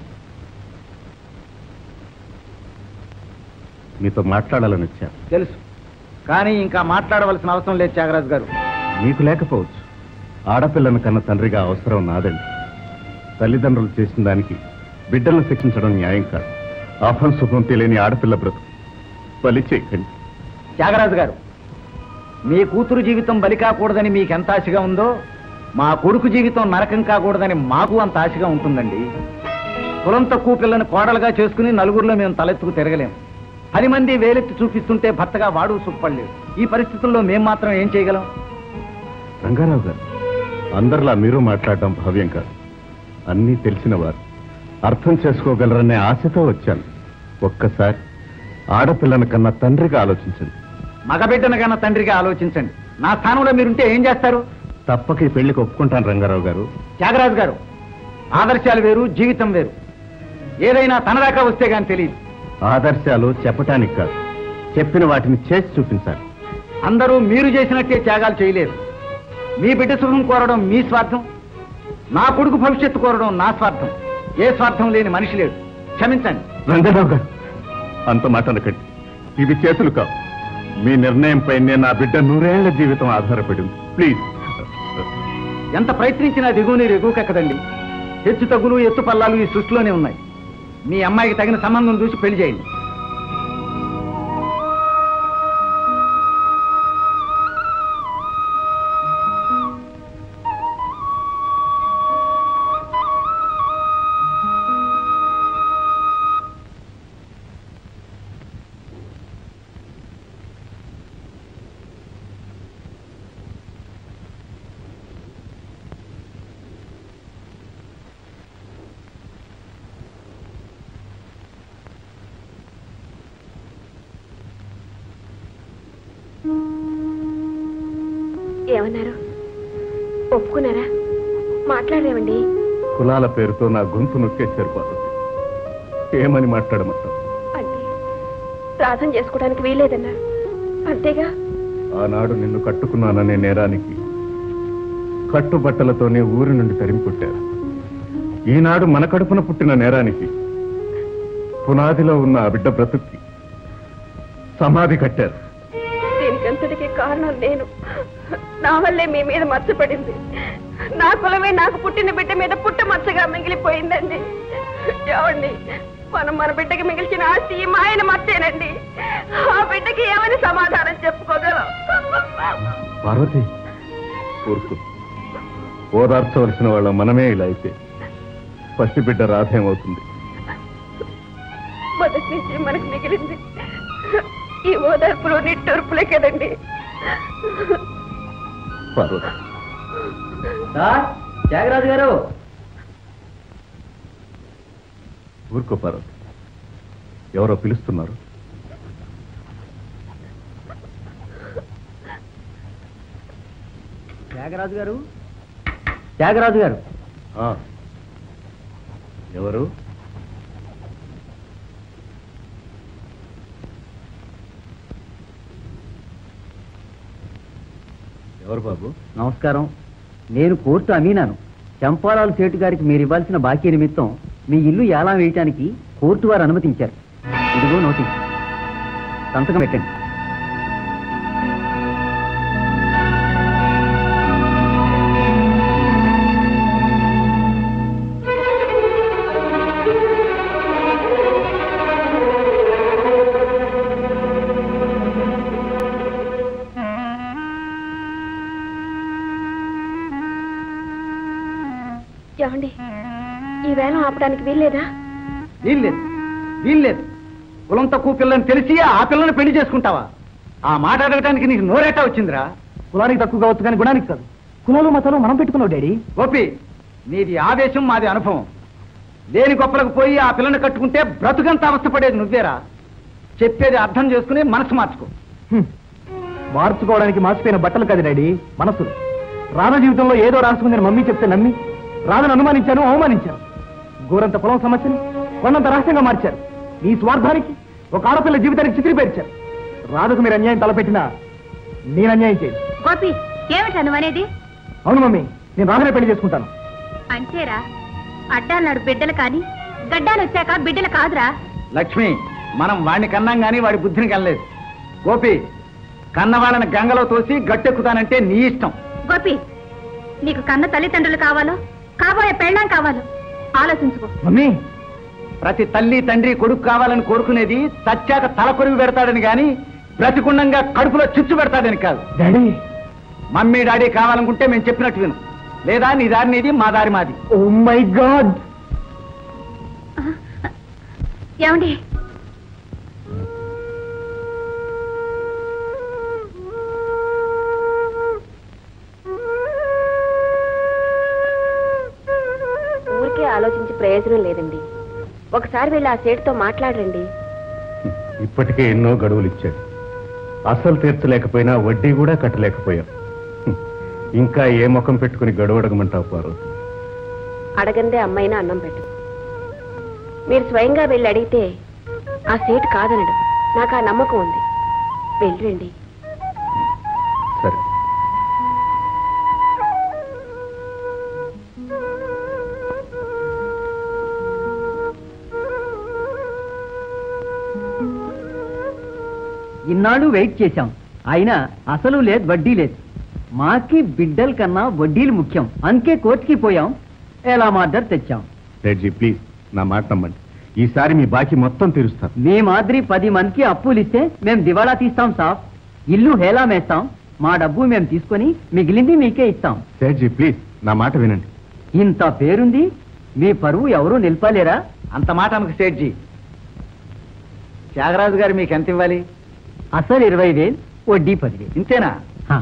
మీతో మాట్లాడాలని వచ్చా. తెలుసు, కానీ ఇంకా మాట్లాడవలసిన అవసరం లేదు త్యాగరాజు గారు. మీకు లేకపోవచ్చు, ఆడపిల్లను కన్న తండ్రిగా అవసరం నాదండి. తల్లిదండ్రులు చేసిన దానికి బిడ్డలను శిక్షించడం న్యాయం కాదు. ఆఫం సుఖం తెలియని ఆడపిల్ల బ్రతుకు బలి చేయకండి. త్యాగరాజు గారు, మీ కూతురు జీవితం బలి కాకూడదని మీకు ఎంత ఆశగా ఉందో, మా కొడుకు జీవితం నరకం కాకూడదని మాకు అంత ఆశగా ఉంటుందండి. కులం తక్కువ పిల్లని కోడలుగా చేసుకుని నలుగురిలో మేము తలెత్తుకు తిరగలేము. పది మంది వేలెత్తి చూపిస్తుంటే భర్తగా వాడు సుఖపడలేదు. ఈ పరిస్థితుల్లో మేము మాత్రం ఏం చేయగలం? రంగారావు గారు, అందరిలా మీరు మాట్లాడడం భావ్యం కాదు. అన్నీ తెలిసిన వారు, అర్థం చేసుకోగలరనే ఆశతో వచ్చాను. ఒక్కసారి ఆడపిల్లని కన్నా తండ్రిగా ఆలోచించండి. మగబిడ్డను కన్నా తండ్రిగా ఆలోచించండి. నా స్థానంలో మీరుంటే ఏం చేస్తారు? తప్పక ఈ పెళ్లికి ఒప్పుకుంటాను రంగారావు గారు. త్యాగరాజు గారు, ఆదర్శాలు వేరు, జీవితం వేరు. ఏదైనా తన దాకా వస్తే గాని తెలియదు. ఆదర్శాలు చెప్పటానికి కాదు, చెప్పిన వాటిని చేసి చూపించాలి. అందరూ మీరు చేసినట్టే త్యాగాలు చేయలేరు. మీ బిడ్డ సుఖం కోరడం మీ స్వార్థం, నా కొడుకు భవిష్యత్తు కోరడం నా స్వార్థం. ఏ స్వార్థం లేని మనిషి లేడు. క్షమించండి. రంగారావు గారు, అంత మాట అనకండి. ఇవి చేతులు కావు. మీ నిర్ణయంపై నేను నా బిడ్డ నూరేళ్ల జీవితం ఆధారపడింది. ప్లీజ్. ఎంత ప్రయత్నించినా దిగువ నీరు ఎగువకెక్కదండి. హెచ్చు తగ్గులు ఎత్తు పల్లాలు ఈ సృష్టిలోనే ఉన్నాయి. మీ అమ్మాయికి తగిన సంబంధం చూసి పెళ్లి చేయండి. ఏమన్నారు? ఒప్పుకున్నారా? మాట్లాడరేమండి? కులాల పేరుతో నా గొంతు నొక్కేశారు పార్వతి. ఏమని మాట్లాడమంటావు? అంటే ప్రార్థన చేసుకోవడానికి వీలేదన్నారు, అంతేగా? ఆనాడు నిన్ను కట్టుకున్నాననే నేరానికి కట్టుబట్టలతోనే ఊరి నుండి తరిమి కొట్టారు. ఈనాడు మన కడుపున పుట్టిన నేరానికి పునాదిలో ఉన్న ఆ బిడ్డ బ్రతుక్కి సమాధి కట్టారు. దీనికంతటికి కారణం నేను. నా వల్లే మీ మీద మచ్చపడింది. నా కులమే నాకు పుట్టిన బిడ్డ మీద పుట్ట మచ్చగా మిగిలిపోయిందండి. ఏమండి, మనం మన బిడ్డకి మిగిల్చిన ఆస్తి మా ఆయన మచ్చేనండి. ఆ బిడ్డకి ఏమని సమాధానం చెప్పుకోగలం? పార్వతి, ఊరుకు. ఓదార్చవలసిన వాళ్ళ మనమే ఇలా అయితే పసిబిడ్డ రాధేమవుతుంది. మొదటి నుంచి మనకు మిగిలింది ఈ ఓదార్పులు నిట్టూర్పులే కదండి. పార్వతి, త్యాగరాజు గారు. ఊరుకో పార్వతి, ఎవరో పిలుస్తున్నారు. త్యాగరాజు గారు, త్యాగరాజు గారు. ఎవరు? ఎవరు బాబు? నమస్కారం. నేను కోర్టు అమీనాను. చంపాలాలు సేటు గారికి మీరు ఇవ్వాల్సిన బాకీ నిమిత్తం మీ ఇల్లు ఏలా వేయటానికి కోర్టు వారు అనుమతించారు. ఇదిగో నోటీస్, సంతకం పెట్టండి. ఏమండి, ఈ వేళ ఆపడానికి వీల్లేదా? వీల్లేదు, వీల్లేదు. కులం తక్కువ పిల్లని తెలిసి ఆ పిల్లని పెళ్లి చేసుకుంటావా? ఆ మాట అడగటానికి నీకు నోరేటా వచ్చిందిరా? కులానికి తక్కువ కావచ్చు కానీ గుణానికి కాదు. కులాలు మతాలు మనం పెట్టుకున్నావు డాడీ. గోపి, నీది ఆవేశం, మాది అనుభవం. లేని గొప్పలకు పోయి ఆ పిల్లని కట్టుకుంటే బ్రతుకంత అవస్థపడేది నువ్వేరా. చెప్పేది అర్థం చేసుకుని మనసు మార్చుకో. మార్చుకోవడానికి మార్చిపోయిన బట్టలు కాదు డాడీ, మనసు. రాధ జీవితంలో ఏదో రాసుకుందని మమ్మీ చెప్తే నమ్మి రాధను అనుమానించాను, అవమానించాను. గోరంత పొలం సమస్యని కొండంత రహస్యంగా మార్చారు. నీ స్వార్థానికి ఒక ఆడపిల్ల జీవితానికి చిత్రీపేర్చారు. రాధకు మీరు అన్యాయం తలపెట్టినా నేను అన్యాయం చేయను. గోపి, ఏమిటా నువ్వు అనేది? అవును మమ్మీ, నేను రాధనే పెళ్లి చేసుకుంటాను. అంతేరా, అడ్డాలన్నాడు బిడ్డలు కాని గడ్డాలు వచ్చాక బిడ్డలు కాదురా. లక్ష్మి, మనం వాడిని కన్నాం గాని వాడి బుద్ధిని కనలేదు. గోపి, కన్నవాళ్ళని గంగలో తోసి గట్టెక్కుతానంటే నీ ఇష్టం. గోపి, నీకు కన్న తల్లిదండ్రులు కావాలో కాబోయే పెళ్ళాం కావాలో ఆలోచించుకో. మమ్మీ, ప్రతి తల్లి తండ్రి కొడుకు కావాలని కోరుకునేది చచ్చాక తల కొరుగు పెడతాడని గాని బ్రతికుండంగా కడుపులో చిచ్చు పెడతాడని కాదు. డాడీ, మమ్మీ డాడీ కావాలనుకుంటే మేము చెప్పినట్టు విను, లేదా నీ దారి నీది, మా దారి మాది. Oh my god. ఏమండి, ఊరికే ఆలోచించి ప్రయోజనం లేదండి. ఒకసారి వెళ్ళి ఆ సేటుతో మాట్లాడండి. ఇప్పటికే ఎన్నో గడువులు ఇచ్చాడు. అసలు తీర్చలేకపోయినా వడ్డీ కూడా కట్టలేకపోయాం. ఇంకా ఏ ముఖం పెట్టుకుని గడువు అడగమంటావు పారు? అడగందే అమ్మైనా అన్నం పెట్టు. మీరు స్వయంగా వెళ్ళి అడిగితే ఆ సేటు కాదనడు. నాకు ఆ నమ్మకం ఉంది. వెళ్ళండి. సరే. ఇన్నాళ్ళు వెయిట్ చేశాం, అయినా అసలు లేదు వడ్డీ లేదు. మాకి బిడ్డల కన్నా వడ్డీలు ముఖ్యం, అందుకే కోర్టుకి పోయాం, ఎలా ఆర్డర్ తెచ్చాం. రెడ్జీ, ప్లీజ్ నా మాట నమ్మండి. ఈసారి మీ బాకీ మొత్తం తీరుస్తాం. మీ మాదిరి పది మందికి అప్పులు ఇస్తే మేము దివాళా తీస్తాం సాబ్. ఇల్లు హేలా మేస్తాం, మా డబ్బు మేము తీసుకొని మిగిలింది మీకే ఇస్తాం. రెడ్జీ, ప్లీజ్ నా మాట వినండి. ఇంత పేరుంది, మీ పరువు ఎవరూ నిలపలేరా? అంత మాట అనకు సేట్జీ. త్యాగరాజు గారు మీకు ఎంత ఇవ్వాలి? అసలు ఇరవై వేలు, వడ్డీ పదివేలు. ఇంతేనా? హా.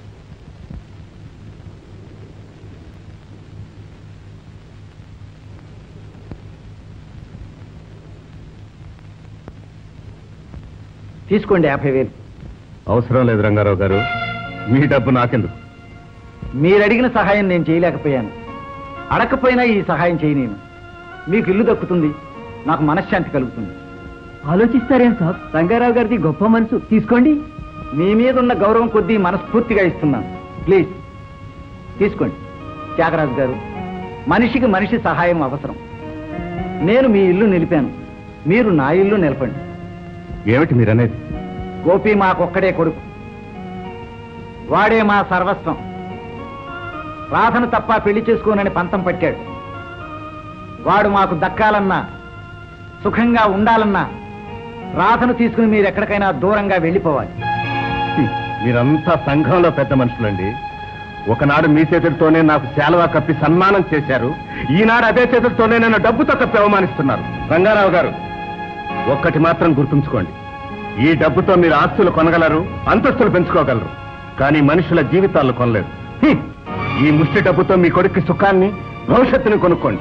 తీసుకోండి యాభై వేలు. అవసరం లేదు రంగారావు గారు, మీ డబ్బు నాకెందుకు. మీరు అడిగిన సహాయం నేను చేయలేకపోయాను, అడగకపోయినా ఈ సహాయం చేయలేను. మీకు ఇల్లు దక్కుతుంది, నాకు మనశ్శాంతి కలుగుతుంది. ఆలోచిస్తారేం సాబ్, రంగారావు గారిది గొప్ప మనసు, తీసుకోండి. మీ మీద ఉన్న గౌరవం కొద్దీ మనస్ఫూర్తిగా ఇస్తున్నాను. ప్లీజ్ తీసుకోండి. త్యాగరాజు గారు, మనిషికి మనిషి సహాయం అవసరం. నేను మీ ఇల్లు నిలిపాను, మీరు నా ఇల్లు నిలపండి. ఏమిటి మీరనేది? గోపి మాకొక్కడే కొడుకు, వాడే మా సర్వస్వం. రాధను తప్ప పెళ్లి చేసుకోనని పంతం పట్టాడు. వాడు మాకు దక్కాలన్నా, సుఖంగా ఉండాలన్నా రాధను తీసుకుని మీరు ఎక్కడికైనా దూరంగా వెళ్ళిపోవాలి. మీరంతా సంఘంలో పెద్ద మనుషులండి. ఒకనాడు మీ చేతులతోనే నాకు శాలువా కప్పి సన్మానం చేశారు, ఈనాడు అదే చేతులతోనే నన్ను డబ్బుతో కప్పి అవమానిస్తున్నారు. రంగారావు గారు, ఒక్కటి మాత్రం గుర్తుంచుకోండి, ఈ డబ్బుతో మీరు ఆస్తులు కొనగలరు, అంతస్తులు పెంచుకోగలరు, కానీ మనుషుల జీవితాలు కొనలేరు. హ్మ్. ఈ ముష్టి డబ్బుతో మీ కొడుక్కి సుఖాన్ని, భవిష్యత్తుని కొనుక్కోండి.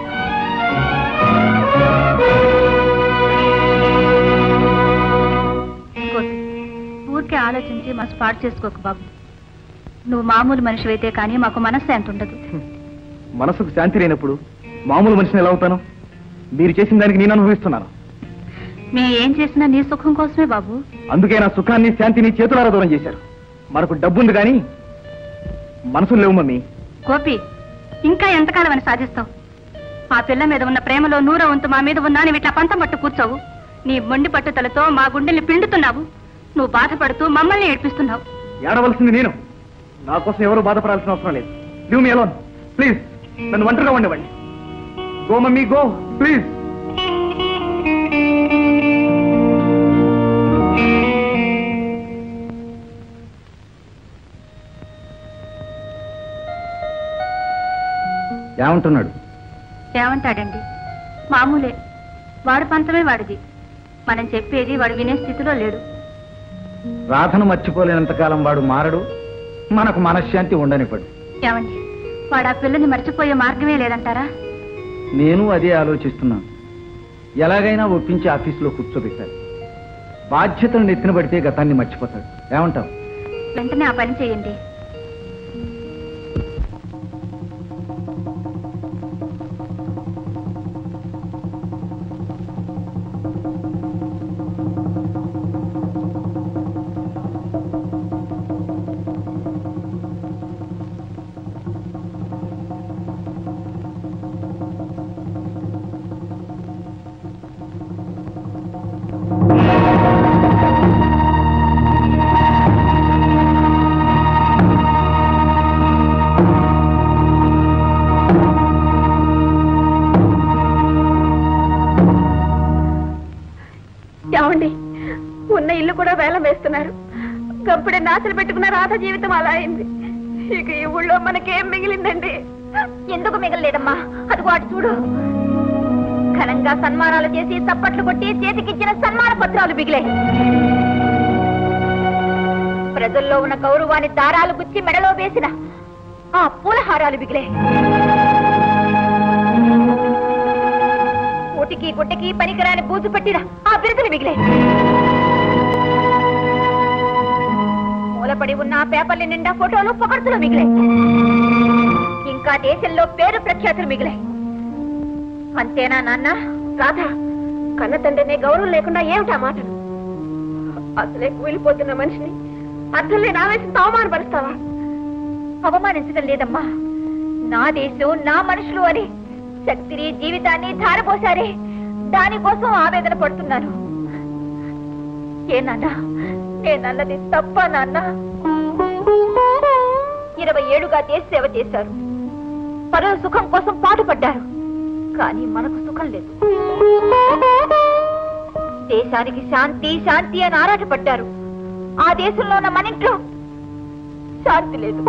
ఊరికే ఆలోచించి మనసు పాడు చేసుకోకు బాబు. నువ్వు మామూలు మనిషివైతే కానీ మాకు మనశ్శాంతి ఉండదు. మనసుకు శాంతి లేనప్పుడు మామూలు మనిషిని ఎలా అవుతాను? మీరు చేసిన దానికి నేను అనుభవిస్తున్నాను. మేము ఏం చేసినా నీ సుఖం కోసమే బాబు. అందుకే నా సుఖాన్ని, శాంతిని చేతులారా దూరం చేశారు. మనకు డబ్బుంది కానీ మనసులు లేవు మమ్మీ. గోపి, ఇంకా ఎంతకాలం అని సాధిస్తావు? ఆ పిల్ల మీద ఉన్న ప్రేమలో నూర వంతు మా మీద ఉన్నా నువ్వు ఇట్లా పంతం పట్టు కూర్చోవు. నీ మొండి పట్టుదలతో మా గుండెల్ని పిండుతున్నావు. నువ్వు బాధపడుతూ మమ్మల్ని ఏడ్పిస్తున్నావు. ఏడవలసింది నేను, నా కోసం ఎవరు బాధపడాల్సిన అవసరం లేదు. Leave me alone please. నన్ను ఒంటరిగా ఉండేవాడి. Go mummy, go please. ఏమంటున్నాడు? ఏమంటాడండి, మామూలే. వాడు పంతమే వాడిది. మనం చెప్పేది వాడు వినే స్థితిలో లేడు. రాధను మర్చిపోలేనంతకాలం వాడు మారడు, మనకు మనశ్శాంతి ఉండనివ్వడు. ఏమండి వాడు ఆ పిల్లని మర్చిపోయే మార్గమే లేదంటారా? నేను అదే ఆలోచిస్తున్నాను. ఎలాగైనా ఒప్పించి ఆఫీసులో కూర్చోబెట్టాలి. బాధ్యతలు నెత్తిన పడితే గతాన్ని మర్చిపోతాడు. ఏమంటావు? వెంటనే ఆ పని చేయండి. ఏమండి, ఉన్న ఇల్లు కూడా వేలం వేస్తున్నారు. గప్పుడే నాశలు పెట్టుకున్న రాధ జీవితం అలా అయింది. ఇక ఈ ఊళ్ళో మనకేం మిగిలిందండి? ఎందుకు మిగలలేదమ్మా? అది వాడు చూడు. ఘనంగా సన్మానాలు చేసి చప్పట్లు కొట్టి చేతికిచ్చిన సన్మాన పత్రాలు మిగిలాయి. ప్రజల్లో ఉన్న గౌరవాన్ని దారాలు గుచ్చి మెడలో వేసిన ఆ పూలహారాలు మిగిలాయి. ఊటికి గుట్టకి పనికిరాని బూజు పెట్టిన ఆ బిరుదులు మిగిలాయి. మూలపడి ఉన్న ఆ పేపర్ల నిండా ఫోటోలు పొగడ్తలు మిగిలాయి. ఇంకా దేశంలో పేరు ప్రఖ్యాతులు మిగిలాయి. అంతేనా నాన్న? రాధ, కన్న తండ్రినే గౌరవం లేకుండా ఏమిటా మాటలు? అసలే కూలిపోతున్న మనిషిని అర్థం లేని ఆవేశంతో అవమానపరుస్తావా? అవమానించడం లేదమ్మా. నా దేశం, నా మనుషులు అని శక్తిని జీవితాన్ని ధారపోసారే, దానికోసం ఆవేదన పడుతున్నాను. ఏ నాన్న, నేనన్నది తప్ప నాన్న? ఇరవై ఏడుగా దేశ సేవ చేశారు. పరుల సుఖం కోసం పాటుపడ్డారు. కానీ మనకు సుఖం లేదు. దేశానికి శాంతి శాంతి అని ఆరాటపడ్డారు. ఆ దేశంలో ఉన్న మన ఇంట్లో శాంతి లేదు.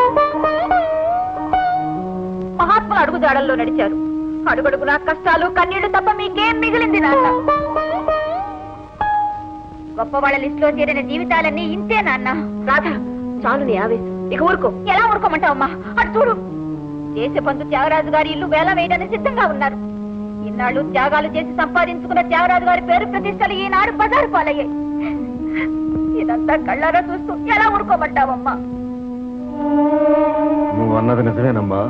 మహాత్ములు అడుగుజాడల్లో నడిచారు. అడుగడుగునా కష్టాలు కన్నీళ్లు తప్ప మీకేం మిగిలింది నాన్న? గొప్ప వాళ్ళ లిస్టులో చేరిన జీవితాలన్నీ ఇంతే నాన్న. రాధ, చాలు నీ ఆవేశం. ఇక ఊరుకో. ఎలా ఊరుకోమంటావమ్మా? అటు చూడు, దేశబంధు త్యాగరాజు గారి ఇల్లు వేల వేయడానికి సిద్ధంగా ఉన్నారు. ఇన్నాళ్ళు త్యాగాలు చేసి సంపాదించుకున్న త్యాగరాజు గారి పేరు ప్రతిష్టలు ఈనాడు బజారు పాలయ్యాయి. ఇదంతా కళ్ళారా చూస్తూ ఎలా ఊరుకోమంటావమ్మా? నువ్వు అన్నది నిజమేనమ్మా.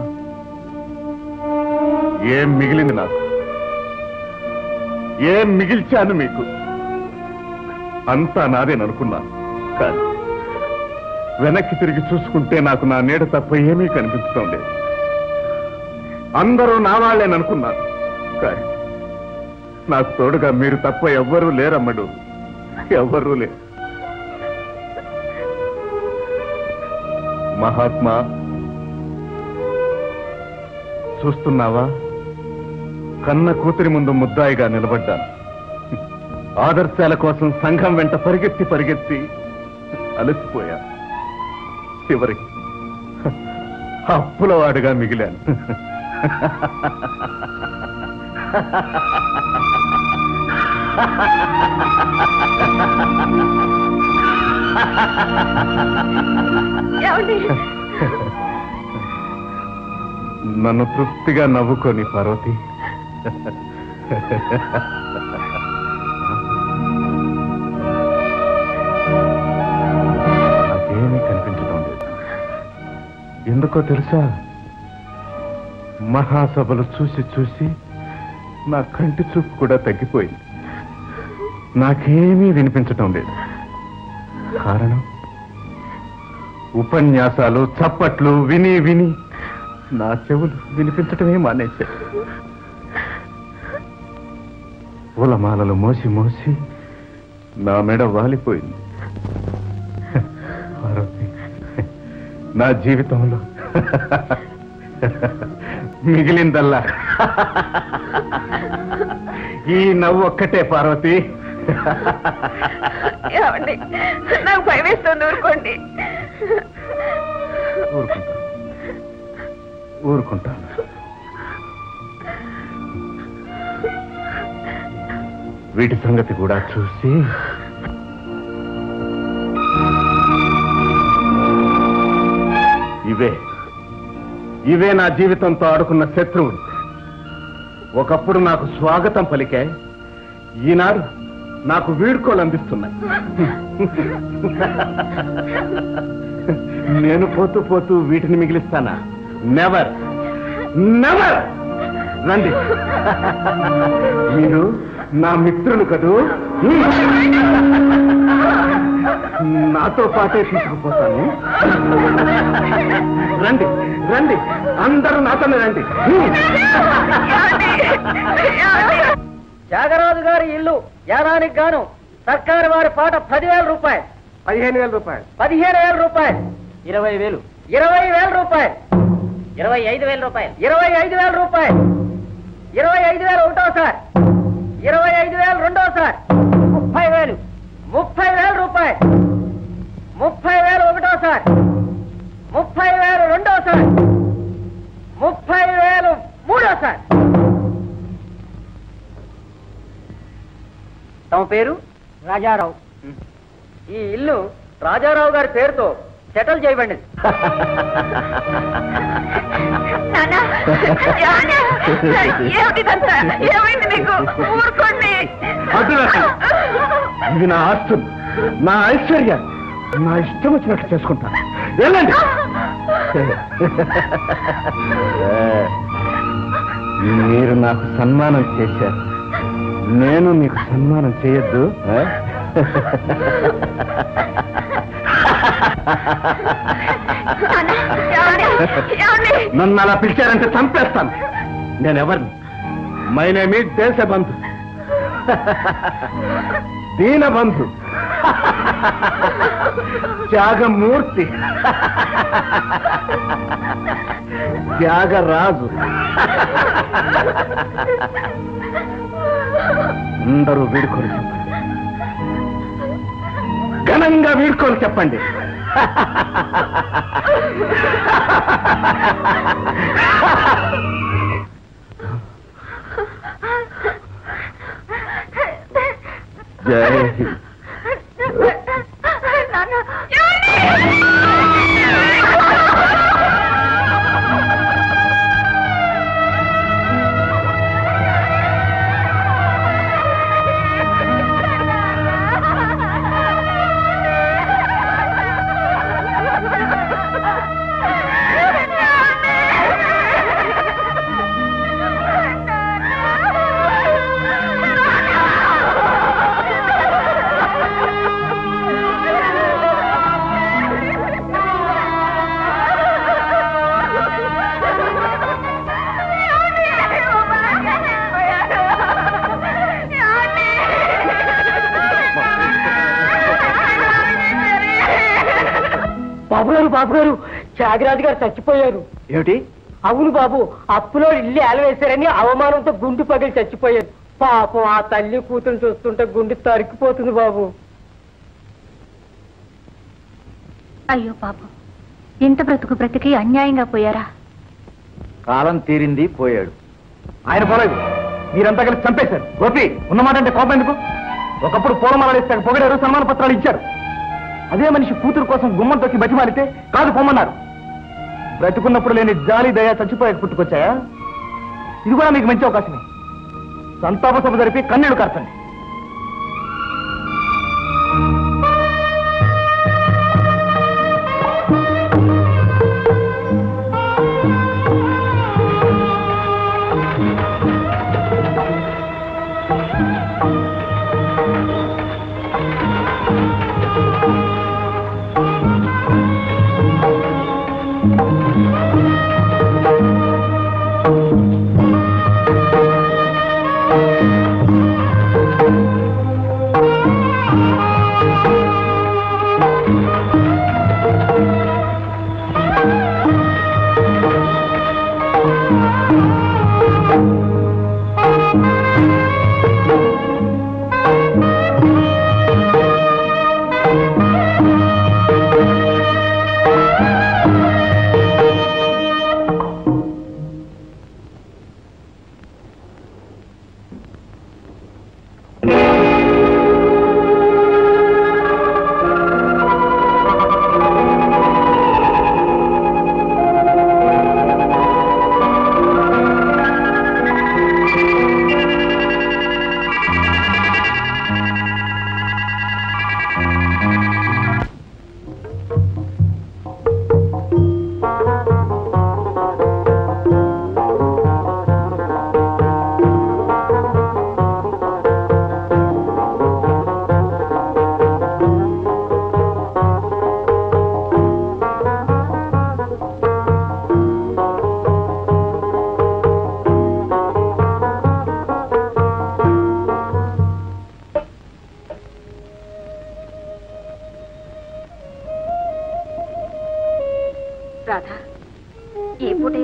ఏం మిగిలింది నాకు? ఏం మిగిల్చాను మీకు? అంతా నాదేననుకున్నాను. కానీ వెనక్కి తిరిగి చూసుకుంటే నాకు నా నీడ తప్ప ఏమీ కనిపించడం లేదు. అందరూ నా వాళ్ళేననుకున్నాను. కానీ నాకు తోడుగా మీరు తప్ప ఎవ్వరూ లేరమ్మడు. ఎవ్వరూ లేరు. మహాత్మా, చూస్తున్నావా? కన్న కూతురి ముందు ముద్దాయిగా నిలబడ్డాను. ఆదర్శాల కోసం సంఘం వెంట పరిగెత్తి పరిగెత్తి అలసిపోయా. చివరికి అప్పులవాడుగా మిగిలాను. నన్ను తృప్తిగా నవ్వుకొని పార్వతి. నాకేమీ కనిపించడం లేదు. ఎందుకో తెలుసా? మహాసభలు చూసి చూసి నా కంటి చూపు కూడా తగ్గిపోయింది. నాకేమీ వినిపించటం లేదు. కారణం ఉపన్యాసాలు చప్పట్లు విని విని నా చెవులు వినిపించటమే మానేశాయి. పూలమాలలు మోసి మోసి నా మెడ వాలిపోయింది. పార్వతి, నా జీవితంలో మిగిలిందల్లా ఈ నవ్వు ఒక్కటే పార్వతి. నాకు భయం వేస్తుంది. ఊరుకోండి. ఊరుకుంటా ఊరుకుంటాను. వీటి సంగతి కూడా చూసి ఇవే ఇవే నా జీవితంతో ఆడుకున్న శత్రువులు. ఒకప్పుడు నాకు స్వాగతం పలికాయి, ఈనాడు నాకు వీడ్కోలు అందిస్తున్నాయి. నేను పోతూ పోతూ వీటిని మిగిలిస్తానా? Never never. రండి, మీరు నా మిత్రులు కదూ, నాతో పాటే తీసుకుపోతాను. రండి రండి, అందరూ నాతోనే రండి. త్యాగరాజు గారి ఇల్లు ఏడాదికి గాను సర్కారు వారి పాట పదివేల రూపాయలు. పదిహేను వేల రూపాయలు. పదిహేను వేల రూపాయలు. ఇరవై వేలు. ఇరవై వేల రూపాయలు. ఇరవై ఐదు వేల రూపాయలు. ఇరవై ఐదు వేల రూపాయలు. ఇరవై ఐదు వేలు ఒకటోసారి. ఇరవై ఐదు వేలు రెండోసారి. ముప్పై వేలు. ముప్పై వేల రూపాయలు. ముప్పై వేలు ఒకటోసారి. ముప్పై వేలు రెండోసారి. ముప్పై వేలు మూడోసారి. తమ పేరు? రాజారావు. ఈ ఇల్లు రాజారావు గారి పేరుతో సెటిల్ చేయబడింది. ఇది నా ఆస్తులు, నా ఐశ్వర్యం, నా ఇష్టం వచ్చినట్టు చేసుకుంటాను. వెళ్ళండి. మీరు నాకు సన్మానం చేశారు, నేను మీకు సన్మానం చేయొద్దు? నన్ను అలా పిలిచారంటే చంపేస్తాను. నేనెవరిని? My name is Deshabandhu, Deenabandhu, Tyagamurthy, Tyagaraju. అందరూ వీడుకోలు చెప్పండి, ఘనంగా వీడుకోలు చెప్పండి. జై హింద్. బాబు గారు, బాబు గారు, త్యాగరాజు గారు చచ్చిపోయారు. ఏమిటి? అవును బాబు, అప్పులో ఇల్లు ఏలవేశారని అవమానంతో గుండు పగిలి చచ్చిపోయారు. పాపం ఆ తల్లి కూతురు చూస్తుంటే గుండె తరికిపోతుంది బాబు. అయ్యో పాపం, ఇంత బ్రతుకు బ్రతికి అన్యాయంగా పోయారా? కాలం తీరింది, పోయాడు. ఆయన పోలేదు, మీరంతా కలిసి చంపేశారు. గోపి, ఉన్నమాట అంటే కోపం ఎందుకు? ఒకప్పుడు పూలమాలలు ఇస్తే పొగడారు, సన్మాన పత్రాలు ఇచ్చారు. అదే మనిషి కూతురు కోసం గుమ్మం తొక్కి బతిమాలితే కాదు పొమ్మన్నారు. బ్రతుకున్నప్పుడు లేని జాలి దయ చచ్చిపోయాక పుట్టుకొచ్చాయా? ఇది కూడా మీకు మంచి అవకాశమే. సంతాప సభ జరిపి కన్నీళ్లు కార్చండి.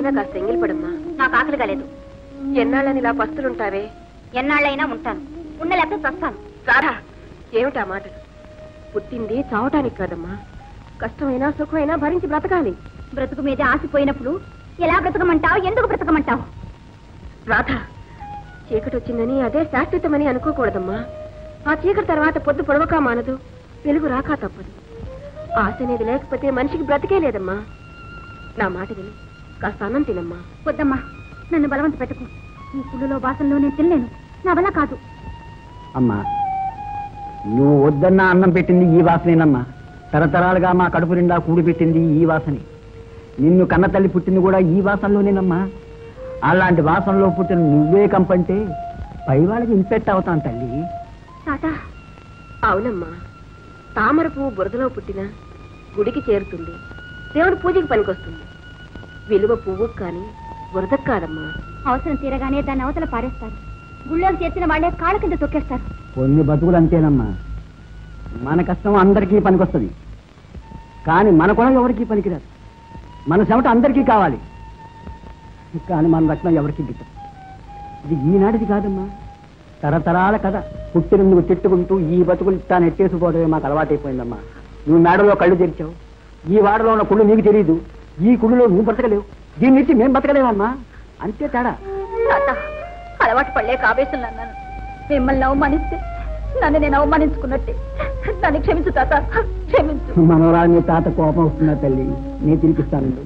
అయినా కాస్త ఎంగిలిపడమ్మా. నాకు ఆకలి కాలేదు. ఎన్నాళ్ళని ఇలా పస్తులుంటావే? ఎన్నాళ్ళైనా ఉంటాను, ఉండలేకపోతే చస్తాను. రాధా, ఏమిటా మాటలు? పుట్టింది చావటానికి కాదమ్మా, కష్టమైనా సుఖమైనా భరించి బ్రతకాలి. బ్రతుకు మీద ఆసిపోయినప్పుడు ఎలా బ్రతకమంటావు, ఎందుకు బ్రతకమంటావు? రాధా, చీకటి వచ్చిందని అదే శాశ్వతమని అనుకోకూడదమ్మా. ఆ చీకటి తర్వాత పొద్దు పొడవక మానదు, వెలుగు రాక తప్పదు. ఆశ అనేది లేకపోతే మనిషికి బ్రతికే లేదమ్మా. నా మాట విని కాస్త అన్నం తినమ్మా. వద్దమ్మా, నన్ను బలవంత పెట్టకు. ఈ పుల్లులో బాసంలో నేను తినలేను, నా వల్ల కాదు. అమ్మా, నువ్వు వద్దన్న అన్నం పెట్టింది ఈ వాసనేనమ్మా. తరతరాలుగా మా కడుపు నిండా కూడి పెట్టింది ఈ వాసనే. నిన్ను కన్న తల్లి పుట్టింది కూడా ఈ వాసనలోనేనమ్మా. అలాంటి వాసనలో పుట్టిన నువ్వే కంపంటే పై వాళ్ళకి ఇన్ఫెక్ట్ అవుతాను తల్లి. తాత, అవునమ్మా, తామర పువ్వు బురదలో పుట్టినా గుడికి చేరుతుంది, దేవుడు పూజకి పనికొస్తుంది. విలువ పువ్వుకు కానీ బురదకు కాదమ్మా. అవసరం తీరగానే దాన్ని అవతల పారేస్తారు. గుళ్ళోకి చేర్చిన వాళ్లే కాళ్ళ కింద తొక్కేస్తారు. కొన్ని బతుకులు అంతేనమ్మా. మన కష్టం అందరికీ పనికొస్తుంది, కానీ మన కూడా ఎవరికీ పనికిరాదు. మన చెమట అందరికీ కావాలి, కానీ మన రక్తం ఎవరికి గిట్టదు. ఇది ఈనాటిది కాదమ్మా, తరతరాల కథ. పుట్టినందుకు తిట్టుకుంటూ ఈ బతుకులు తాను ఎట్టేసుకోవడమే మాకు అలవాటైపోయిందమ్మా. నువ్వు మేడలో కళ్ళు తెరిచావు, ఈ వాడలో ఉన్న కుళ్ళు నీకు తెలియదు, ఈ కుళ్ళులో నువ్వు బ్రతకలేవు, దీన్ని ఇచ్చి మేము బ్రతకలేమమ్మా. అంతే తేడా. తాత, అలవాటు పడలేక ఆవేశంలో అన్నాను. మిమ్మల్ని అవమానిస్తే నన్ను నేను అవమానించుకున్నట్టే. నన్ను క్షమించు తాత, క్షమించు. మనవరాలు నీ తాత కోపం వస్తున్నా తల్లి, నేను తినిపిస్తానండి.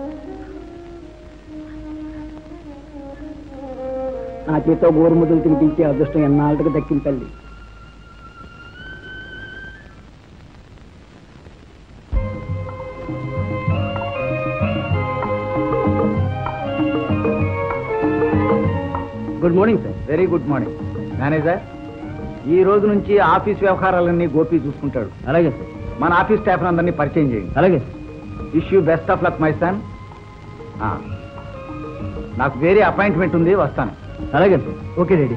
నా చేతితో గోరుముద్దలు తినిపించే అదృష్టం ఎన్నాళ్ళకి దక్కింది తల్లి. Good morning sir. Very good morning. Manager, ఈ రోజు నుంచి ఆఫీస్ వ్యవహారాలన్నీ గోపి చూసుకుంటాడు. అలాగే సార్. మన ఆఫీస్ స్టాఫ్ అందరినీ పరిచయం చేయండి. అలాగే sir. Wish you best of luck my son. నాకు వేరే అపాయింట్మెంట్ ఉంది, వస్తాను. అలాగే సార్. Okay ready.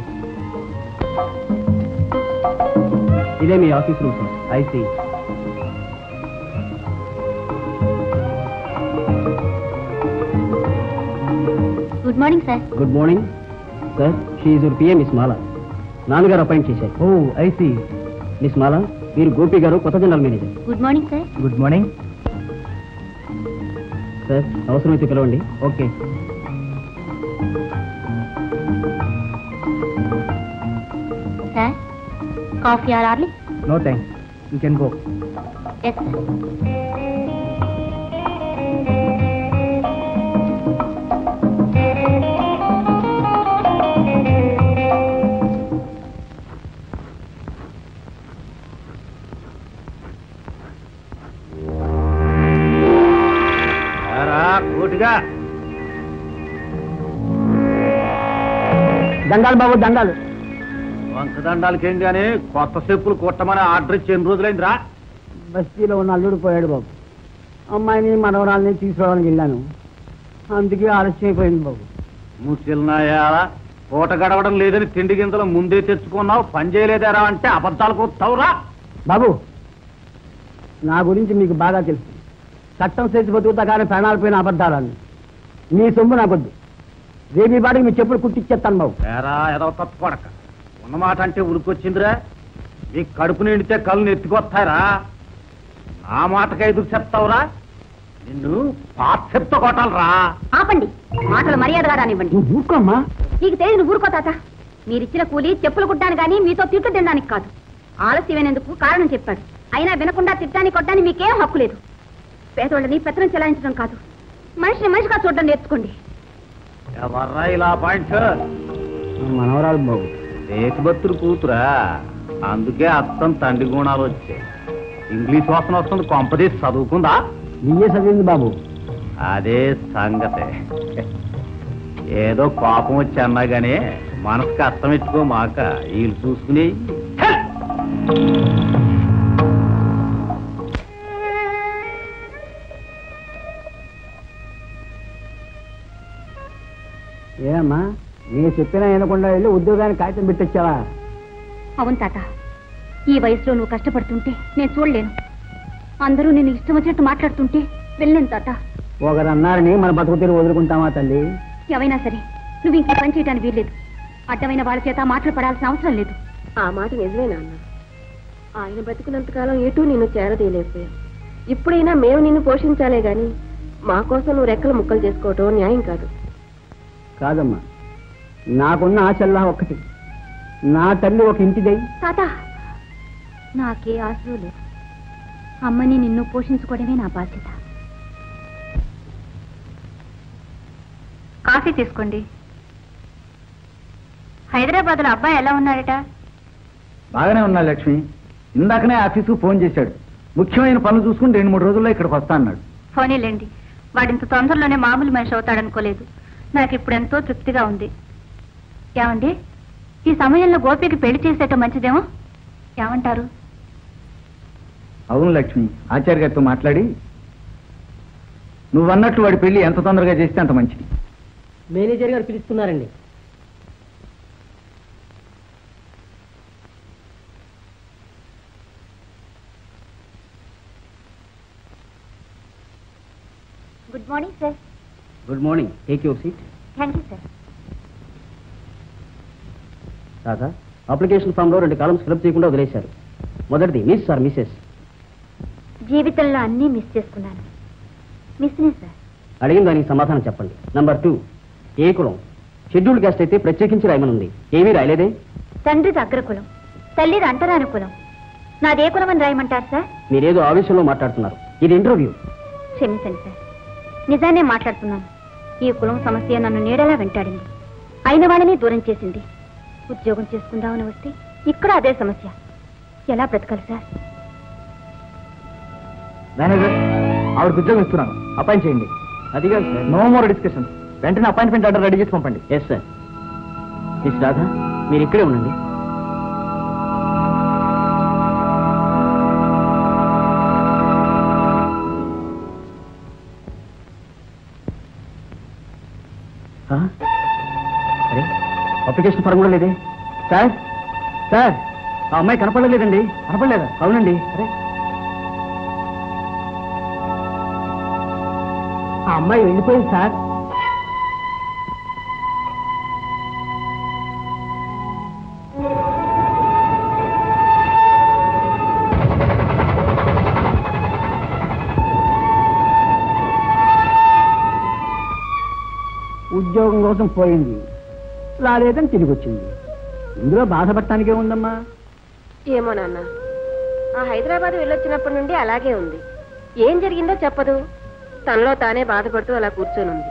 ఇదే మీ office room sir. I see. Good morning sir. Good morning sir. She's your PA miss Mala. నాన్నగారు అపాయింట్ చేశారు. ఓ ఐ సీ. మిస్ మాలా, మీరు గోపి గారు కొత్త general manager. Good morning sir. Good morning sir. అవసరమైతే పిలవండి. Okay. Sir, coffee or early? No thanks, you can go. Yes sir. కోటిగా దండాలు బాబు, దండాలు. వంశదండాలకేం గానీ కొత్త చెప్పులు కుట్టమని ఆర్డర్ ఇచ్చి ఎన్ని రోజులైందిరా? బస్తీలో ఉన్న అల్లుడు పోయాడు బాబు. అమ్మాయిని మనవరాల్ని తీసుకోవడానికి వెళ్ళాను, అందుకే ఆలస్యం అయిపోయింది బాబు. ముసిలినాయా, పూట గడవడం లేదని తిండి గింజలు ముందే తెచ్చుకున్నావు, పని చేయలేదారా అంటే అబద్ధాలు కొత్తావురా బాబు. నా గురించి మీకు బాగా తెలుసు. చట్టం చేసి బతుకుతా కానీ ప్రాణాలు పోయిన అబద్ధాలని. మీ సొమ్ము నాకొద్దు. రేపు బాడికి మీ చెప్పులు కుట్టిచ్చేస్తాను బాబు. ఏరా ఏదో తప్పడక ఉన్నమాట అంటే ఉరికొచ్చిందిరా. మీ కడుపు నిండితే కళ్ళు నెత్తికొస్తాయిరా. నా మాటకి ఎదురు చెప్తావురా, నిన్ను పాత చెప్తా కొట్టాలరా. ఆపండి, మాటలు మర్యాదగా రానివ్వండి. నువ్వు ఊరుకోమ్మా. నీకు తెలియదు ఊరుకో తాత. మీరిచ్చిన కూలి చెప్పులు కుట్టడానికి కానీ మీతో తిట్లు తినడానికి కాదు. ఆలస్యమైనందుకు కారణం చెప్పాడు, అయినా వినకుండా తిట్టడానికి కొట్టడానికి మీకేం హక్కు లేదు. పేదోళ్ళని పెత్తనం చెలాయించడం కాదు, మనిషిని మనిషిగా చూడడం నేర్చుకోండి. ఎవర్రా ఇలా పాయింట్? మనవరాలు బాబు. దేశభక్తుడు కూతురా, అందుకే అత్తం తండ్రి గుణాలు వచ్చాయి. ఇంగ్లీష్ వాసన వస్తుంది, కొంపదీసి చదువుకుందా? బిఏ చదివింది బాబు. అదే సంగతే. ఏదో కోపం వచ్చి అన్నా గానీ మనసు కష్టం ఎట్టుకో మాక, వీళ్ళు చూసుకుని. ఏమమ్మా, నేను చెప్పినా వినకుండా వెళ్ళి ఉద్యోగానికి కాగితం పెట్టొచ్చావా? అవును తాత, ఈ వయసులో నువ్వు కష్టపడుతుంటే నేను చూడలేను. అందరూ నేను ఇష్టం వచ్చినట్టు మాట్లాడుతుంటే వెళ్ళలేను తాత. ఒకరు అన్నారని మన బతుకు తీరు వదులుకుంటామా తల్లి? ఏమైనా సరే నువ్వు ఇంక పని చేయడానికి వీల్లేదు. అడ్డమైన వాళ్ళ చేత మాటలు పడాల్సిన అవసరం లేదు. ఆ మాట నిజమేనా అన్న? ఆయన బతికినంతకాలం ఎటూ నిన్ను చేరదీయలేకపోయావు. ఇప్పుడైనా మేము నిన్ను పోషించాలే గాని మా కోసం నువ్వు రెక్కలు ముక్కలు చేసుకోవటం న్యాయం కాదు. కాదమ్మా, నాకున్న ఆశల్లా ఒక్కటి, నా తల్లి ఒక ఇంటిదై. తాత, నాకే ఆశలు లేదు. అమ్మని నిన్ను పోషించుకోవడమే నా బాధ్యత. కాఫీ తీసుకోండి. హైదరాబాద్ లో అబ్బాయి ఎలా ఉన్నాడట? బాగానే ఉన్నాడు లక్ష్మి. ఇందాకనే ఆఫీసుకు ఫోన్ చేశాడు. ముఖ్యమైన పనులు చూసుకుని రెండు మూడు రోజుల్లో ఇక్కడికి వస్తా అన్నాడు. ఫోనీలేండి, వాడింత తొందరలోనే మామూలు మనిషి అవుతాడనుకోలేదు. నాకు ఇప్పుడు ఎంతో తృప్తిగా ఉంది. ఏమండి, ఈ సమయంలో గోపికి పెళ్లి చేసేట మంచిదేమో, ఏమంటారు? అవును లక్ష్మి, ఆచార్య గారితో మాట్లాడి నువ్వన్నట్లు వాడి పెళ్లి ఎంత తొందరగా చేస్తే అంత మంచిది. మేనేజర్ గారు పిలుస్తున్నారండి. Good morning sir. Good morning. Take your seat. Thank you sir. Radha, application form లో రెండు కాలమ్స్ ఫిలప్ చేయకుండా వదిలేశారు. మొదటిది మిస్ సార్ మిస్సెస్. జీవితంలో అన్నీ మిస్ చేసుకున్నాను. మిస్నే సార్. అడిగిన దానికి సమాధానం చెప్పండి. నంబర్ టూ, ఏ కులం? షెడ్యూల్డ్ క్యాస్ట్ అయితే ప్రత్యేకించి రాయమనుంది. ఏమీ రాయలేదే? తండ్రిది అగ్రకులం, తల్లిది అంటరాని కులం. నాదే కులం అని రాయమంటారు సార్? మీరేదో ఆవేశంలో మాట్లాడుతున్నారు. ఇది ఇంటర్వ్యూ. క్షమించండి సార్, నిజానే మాట్లాడుతున్నాను. ఈ కులం సమస్య నన్ను నీడలా వెంటాడింది. అయిన వాళ్ళని దూరం చేసింది. ఉద్యోగం చేసుకుందామని వస్తే ఇక్కడ అదే సమస్య. ఎలా బ్రతకాలి సార్? మేనేజర్, ఆవిడకి ఉద్యోగం ఇస్తున్నాను, అపాయింట్ చేయండి. అది కాదు సార్. No more discussion. వెంటనే అపాయింట్మెంట్ ఆర్డర్ రెడీ చేసి పంపండి. Yes sir. మిస్ రాధా, మీరు ఇక్కడే ఉండండి. అరే, అప్లికేషన్ ఫారం కూడా లేదే. సార్ సార్ ఆ అమ్మాయి కనపడలేదండి. కనపడలేదా? అవునండి. అరే, ఆ అమ్మాయి వెళ్ళిపోయింది సార్. ఉద్యోగం కోసం పోయింది, రాలేదని తిరిగి వచ్చింది. ఇందులో బాధపడటానికే ఉందమ్మా. ఏమో నాన్న, ఆ హైదరాబాద్ వెళ్ళొచ్చినప్పటి నుండి అలాగే ఉంది. ఏం జరిగిందో చెప్పదు. తనలో తానే బాధపడుతూ అలా కూర్చొని ఉంది.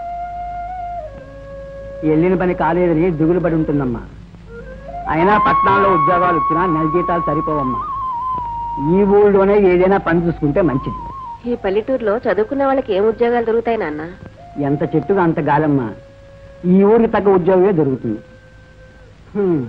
వెళ్ళిన పని కాలేదని దిగులు పడి ఉంటుందమ్మా. అయినా పట్టణాల్లో ఉద్యోగాలు ఇచ్చినా నెల జీతాలు సరిపోవమ్మా. ఈ ఊళ్ళోనే ఏదైనా పని చూసుకుంటే మంచిది. ఈ పల్లెటూరులో చదువుకున్న వాళ్ళకి ఏం ఉద్యోగాలు దొరుకుతాయి నాన్న? ఎంత చెట్టుగా అంత గాలమ్మా. ఈ ఊరికి తగ్గ ఉద్యోగమే దొరుకుతుంది. హ్మ్.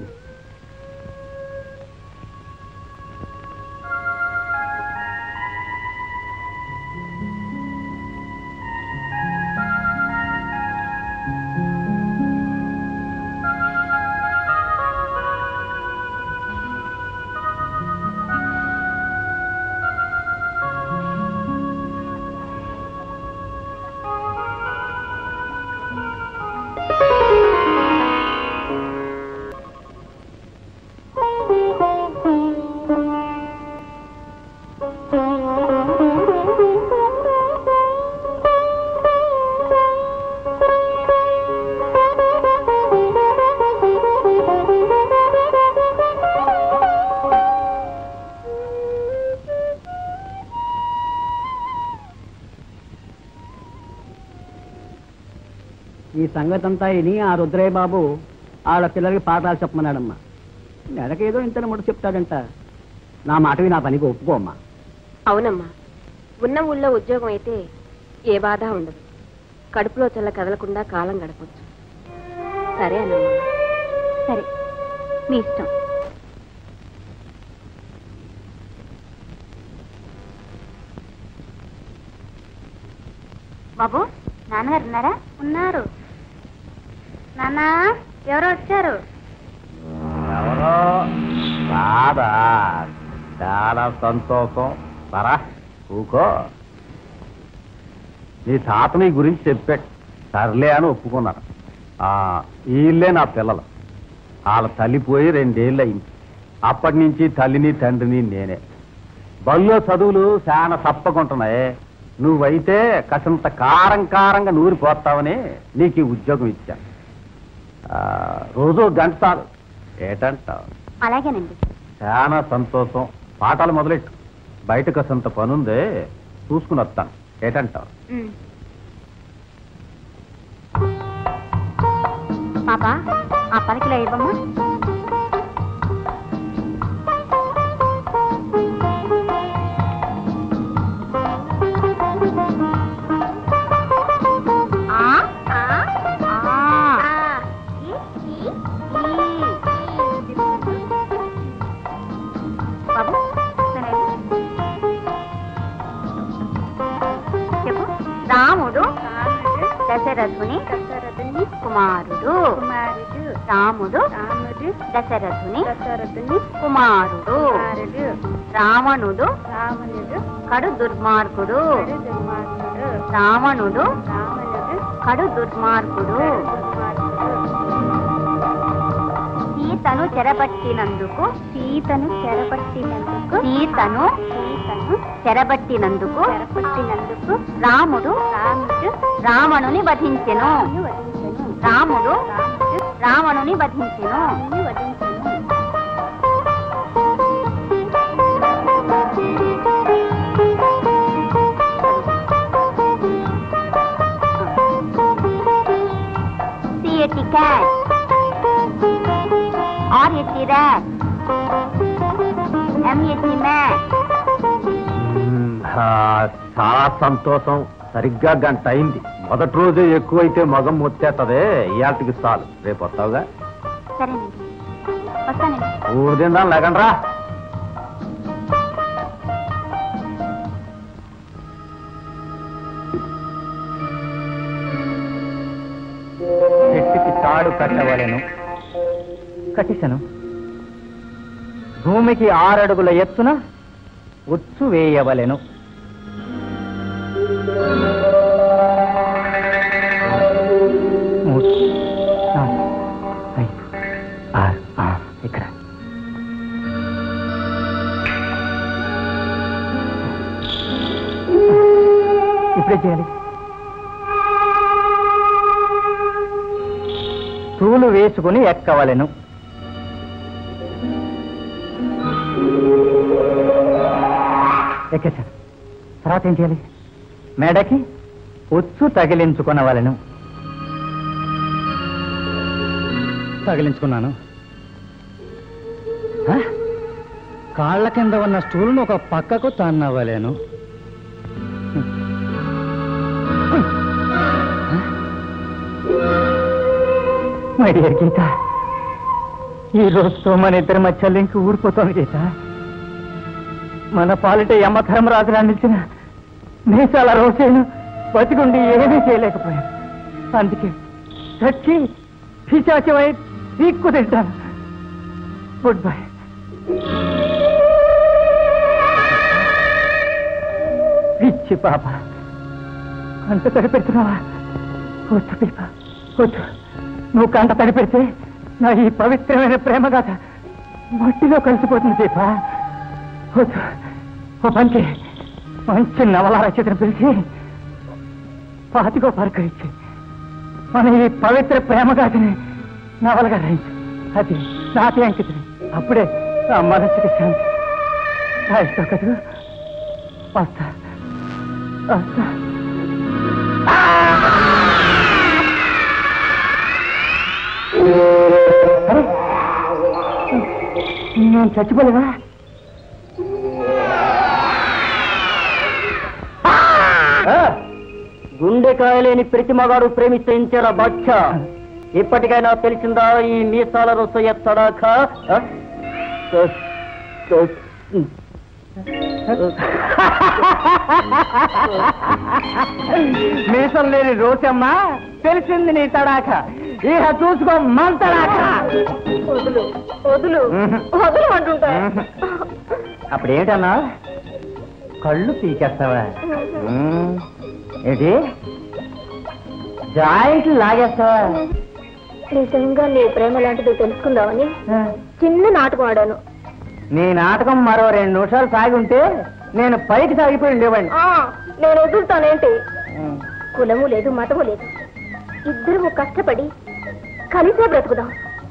ఈ సంగతంతా ఇని ఆ రుద్రయ్య బాబు ఆడ పిల్లలకి పాఠాలు చెప్పమన్నాడమ్మా. నెలకి ఏదో ఇంత ముట్ట చెప్తాడంట. నా మాటవి నా పనికి ఒప్పుకోమ్మా. అవునమ్మా, ఉన్న ఊళ్ళో ఉద్యోగం అయితే ఏ బాధ ఉండదు. కడుపులో చల్ల కదలకుండా కాలం గడపచ్చు. సరే అన్నమ్మా. సరే, మీ ఇష్టం. బాబు, నాన్నగారు ఉన్నారా? ఉన్నారు. నాన్న, ఎవరో వచ్చారు. ఎవరో రాదా? చాలా సంతోషం. సరా కూకో. నీ తాత నీ గురించి చెప్పాడు, సర్లే అని ఒప్పుకున్నాను. ఈ ఇల్లే నా పిల్లలు. వాళ్ళ తల్లి పోయి రెండేళ్ళు అయింది. అప్పటి నుంచి తల్లిని తండ్రిని నేనే. బల్లో చదువులు చాలా తప్పకుంటున్నాయి. నువ్వైతే కసంత కారం కారంగా నూరిపోతావని నీకు ఈ ఉద్యోగం ఇచ్చాను. రోజు గంట చాలు. ఏటంటావు? అలాగేనండి. చాలా సంతోషం. పాఠాలు మొదలెట్టు. బయట కసంత పనుందే, చూసుకుని వస్తాను. ఏటంటావు? పాప ఆ పలికిలో ఇవ్వమ్మా. రాముడు దశరథుని దశరథుని కుమారుడు కుమారుడు రాముడు రాముడు దశరథుని దశరథుని కుమారుడు కుమారుడు రావణుడు రావణుడు కడు దుర్మార్గుడు దుర్మార్గుడు రావణుడు రావణుడు కడు దుర్మార్గుడు సీతను చెరబట్టినందుకు సీతను చెరబట్టినందుకు సీతను సీతను చెరబట్టినందుకు చెరబట్టినందుకు రాముడు రాముడు రావణుని వధించెను రాముడు రావణుని వధించెను C A T cat R A T rat M A T mat. చాలా సంతోషం. సరిగ్గా గంట అయింది. మొదటి రోజే ఎక్కువైతే మగం ముచ్చేస్తదే. ఇయాటికి చాలు. రేపు వస్తావుగా? సరేనండి, వస్తానండి. ఊరు తిందాం లేకండ్రా. చెట్టుకి తాడు కట్టవలెను, కట్టిసను. భూమికి ఆరడుగుల ఎత్తున ఉచ్చు వేయవలెను. మూడు, నాలుగు, ఐదు, ఆరు. ఇక్కడ ఇప్పుడే చేయాలి. తూలు వేసుకుని ఎక్కవలెను. ఎక్కేశాను. తర్వాత ఏం చేయాలి? మెడకి ఉచ్చు తగిలించుకునవలెను. తగిలించుకున్నాను. కాళ్ళ కింద ఉన్న స్టూలును ఒక పక్కకు తన్నవలేను. మై డియర్ గీత, ఈ రోజుతో మన ఇద్దరి మధ్య లింక్ ఊడిపోతుంది గీత. మన పాలిట యమధర్మరాజులా నిలిచిన మీసాల రోజేను బతికుండి ఏమీ చేయలేకపోయాను. అందుకే చచ్చి పిశాచమై తీక్కు తింటాను. Good bye. పిచ్చి పాప, కంట తడి పెడుతున్నావా? వద్దు పీప, వద్దు. నువ్వు కంట తడి పెడితే నా ఈ పవిత్రమైన ప్రేమ గాథ మట్టిలో కలిసిపోతుంది దీప. వద్దు. ఓ పంచి మంచి నవల రచయితను పిలిచి పాతికో పరకరించి మన ఈ పవిత్ర ప్రేమ గాథని నవలగా రాయించు. అది నాకే అంకితం. అప్పుడే ఆ మనసుకి శాంతి. రాయిస్తావు కదా? వస్తా వస్తా. అరే, నేను చచ్చిపోలేదా? గుండెకాయలేని ప్రతి మగాడు ప్రేమించారా బచ్చ? ఇప్పటికైనా తెలిసిందా ఈ మీసాల రొస ఎత్తడాక? మీసం లేని రోసమ్మా, తెలిసింది నీ తడాక. ఇక చూసుకో మంతడాక. వదులు వదులు వదులు అంటుంటా. అప్పుడేంటన్నా, కళ్ళు పీకేస్తావా? ఏంటి జాయింట్లు లాగేస్తావా? నిజంగా నీ ప్రేమ లాంటిది తెలుసుకుందామని చిన్న నాటకం ఆడాను. నీ నాటకం మరో రెండు నిమిషాలు సాగి ఉంటే నేను పైకి సాగిపోయి ఉండేవాడిని. నేను వదులుతానేంటి? కులము లేదు, మతము లేదు, ఇద్దరు కష్టపడి కలిసే బ్రతుకుదాం.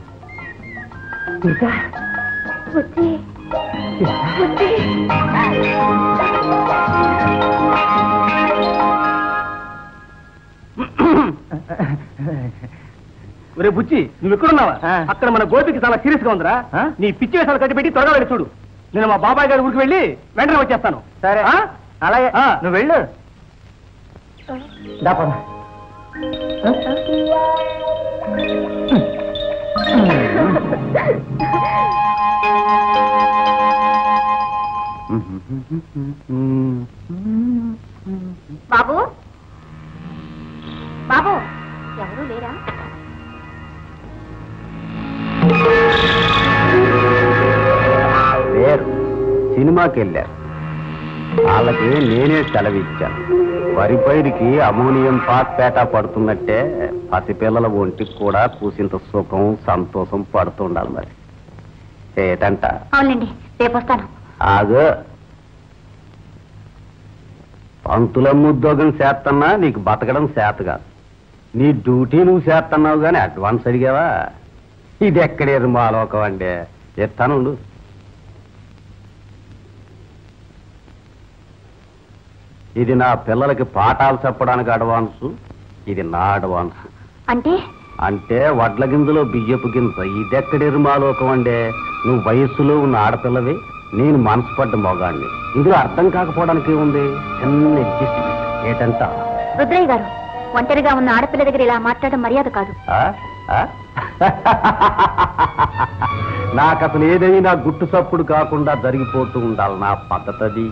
వచ్చి వచ్చి ఒరే బుచ్చి, నువ్వు ఎక్కడున్నావా? అక్కడ మన గోపికి చాలా సీరియస్ గా ఉందిరా. నీ పిచ్చి వేసాలు కట్టి పెట్టి త్వరగా వెళ్ళి చూడు. నేను మా బాబాయ్ గారి ఊరికి వెళ్ళి వెంటనే వచ్చేస్తాను. సరే అలాగే, నువ్వు వెళ్ళు. దాపదా బాబు, బాబు, ఎవరు లేరా? లేరు, సినిమాకి వెళ్ళారు. వాళ్ళకి నేనే సెలవిచ్చాను. వరి పైరికి అమోనియం పాస్పేట పడుతున్నట్టే పసిపిల్లల ఒంటికి కూడా కూసింత సుఖం సంతోషం పడుతుండాలి. మరి ఏటంట? అవునండి, రేపు వస్తాను. ఆగు, పంతులమ్మ ఉద్యోగం చేస్తున్నా నీకు బతకడం చేత కాదు. నీ డ్యూటీ నువ్వు చేస్తున్నావు కానీ అడ్వాన్స్ అడిగావా? ఇది ఎక్కడేది మాలోకం అంటే ఎత్తానుండు. ఇది నా పిల్లలకి పాఠాలు చెప్పడానికి అడ్వాన్సు, ఇది నా అడ్వాన్స్. అంటే అంటే వడ్ల గింజలో బియ్యపు గింజ. ఇది ఎక్కడేది మాలోకం అంటే నువ్వు వయస్సులో ఉన్న ఆడపిల్లవి, నేను మనసు పడ్డ మొగాడిని. ఇందులో అర్థం కాకపోవడానికి ఏముంది? చిన్న అడ్జస్ట్మెంట్. ఏటంట? రుద్రయ్య గారు, ఒంటరిగా ఉన్న ఆడపిల్ల దగ్గర ఇలా మాట్లాడడం మర్యాద కాదు. నాకు అసలు ఏదైనా గుట్టు చప్పుడు కాకుండా జరిగిపోతూ ఉండాలి. నా పద్ధతి అది.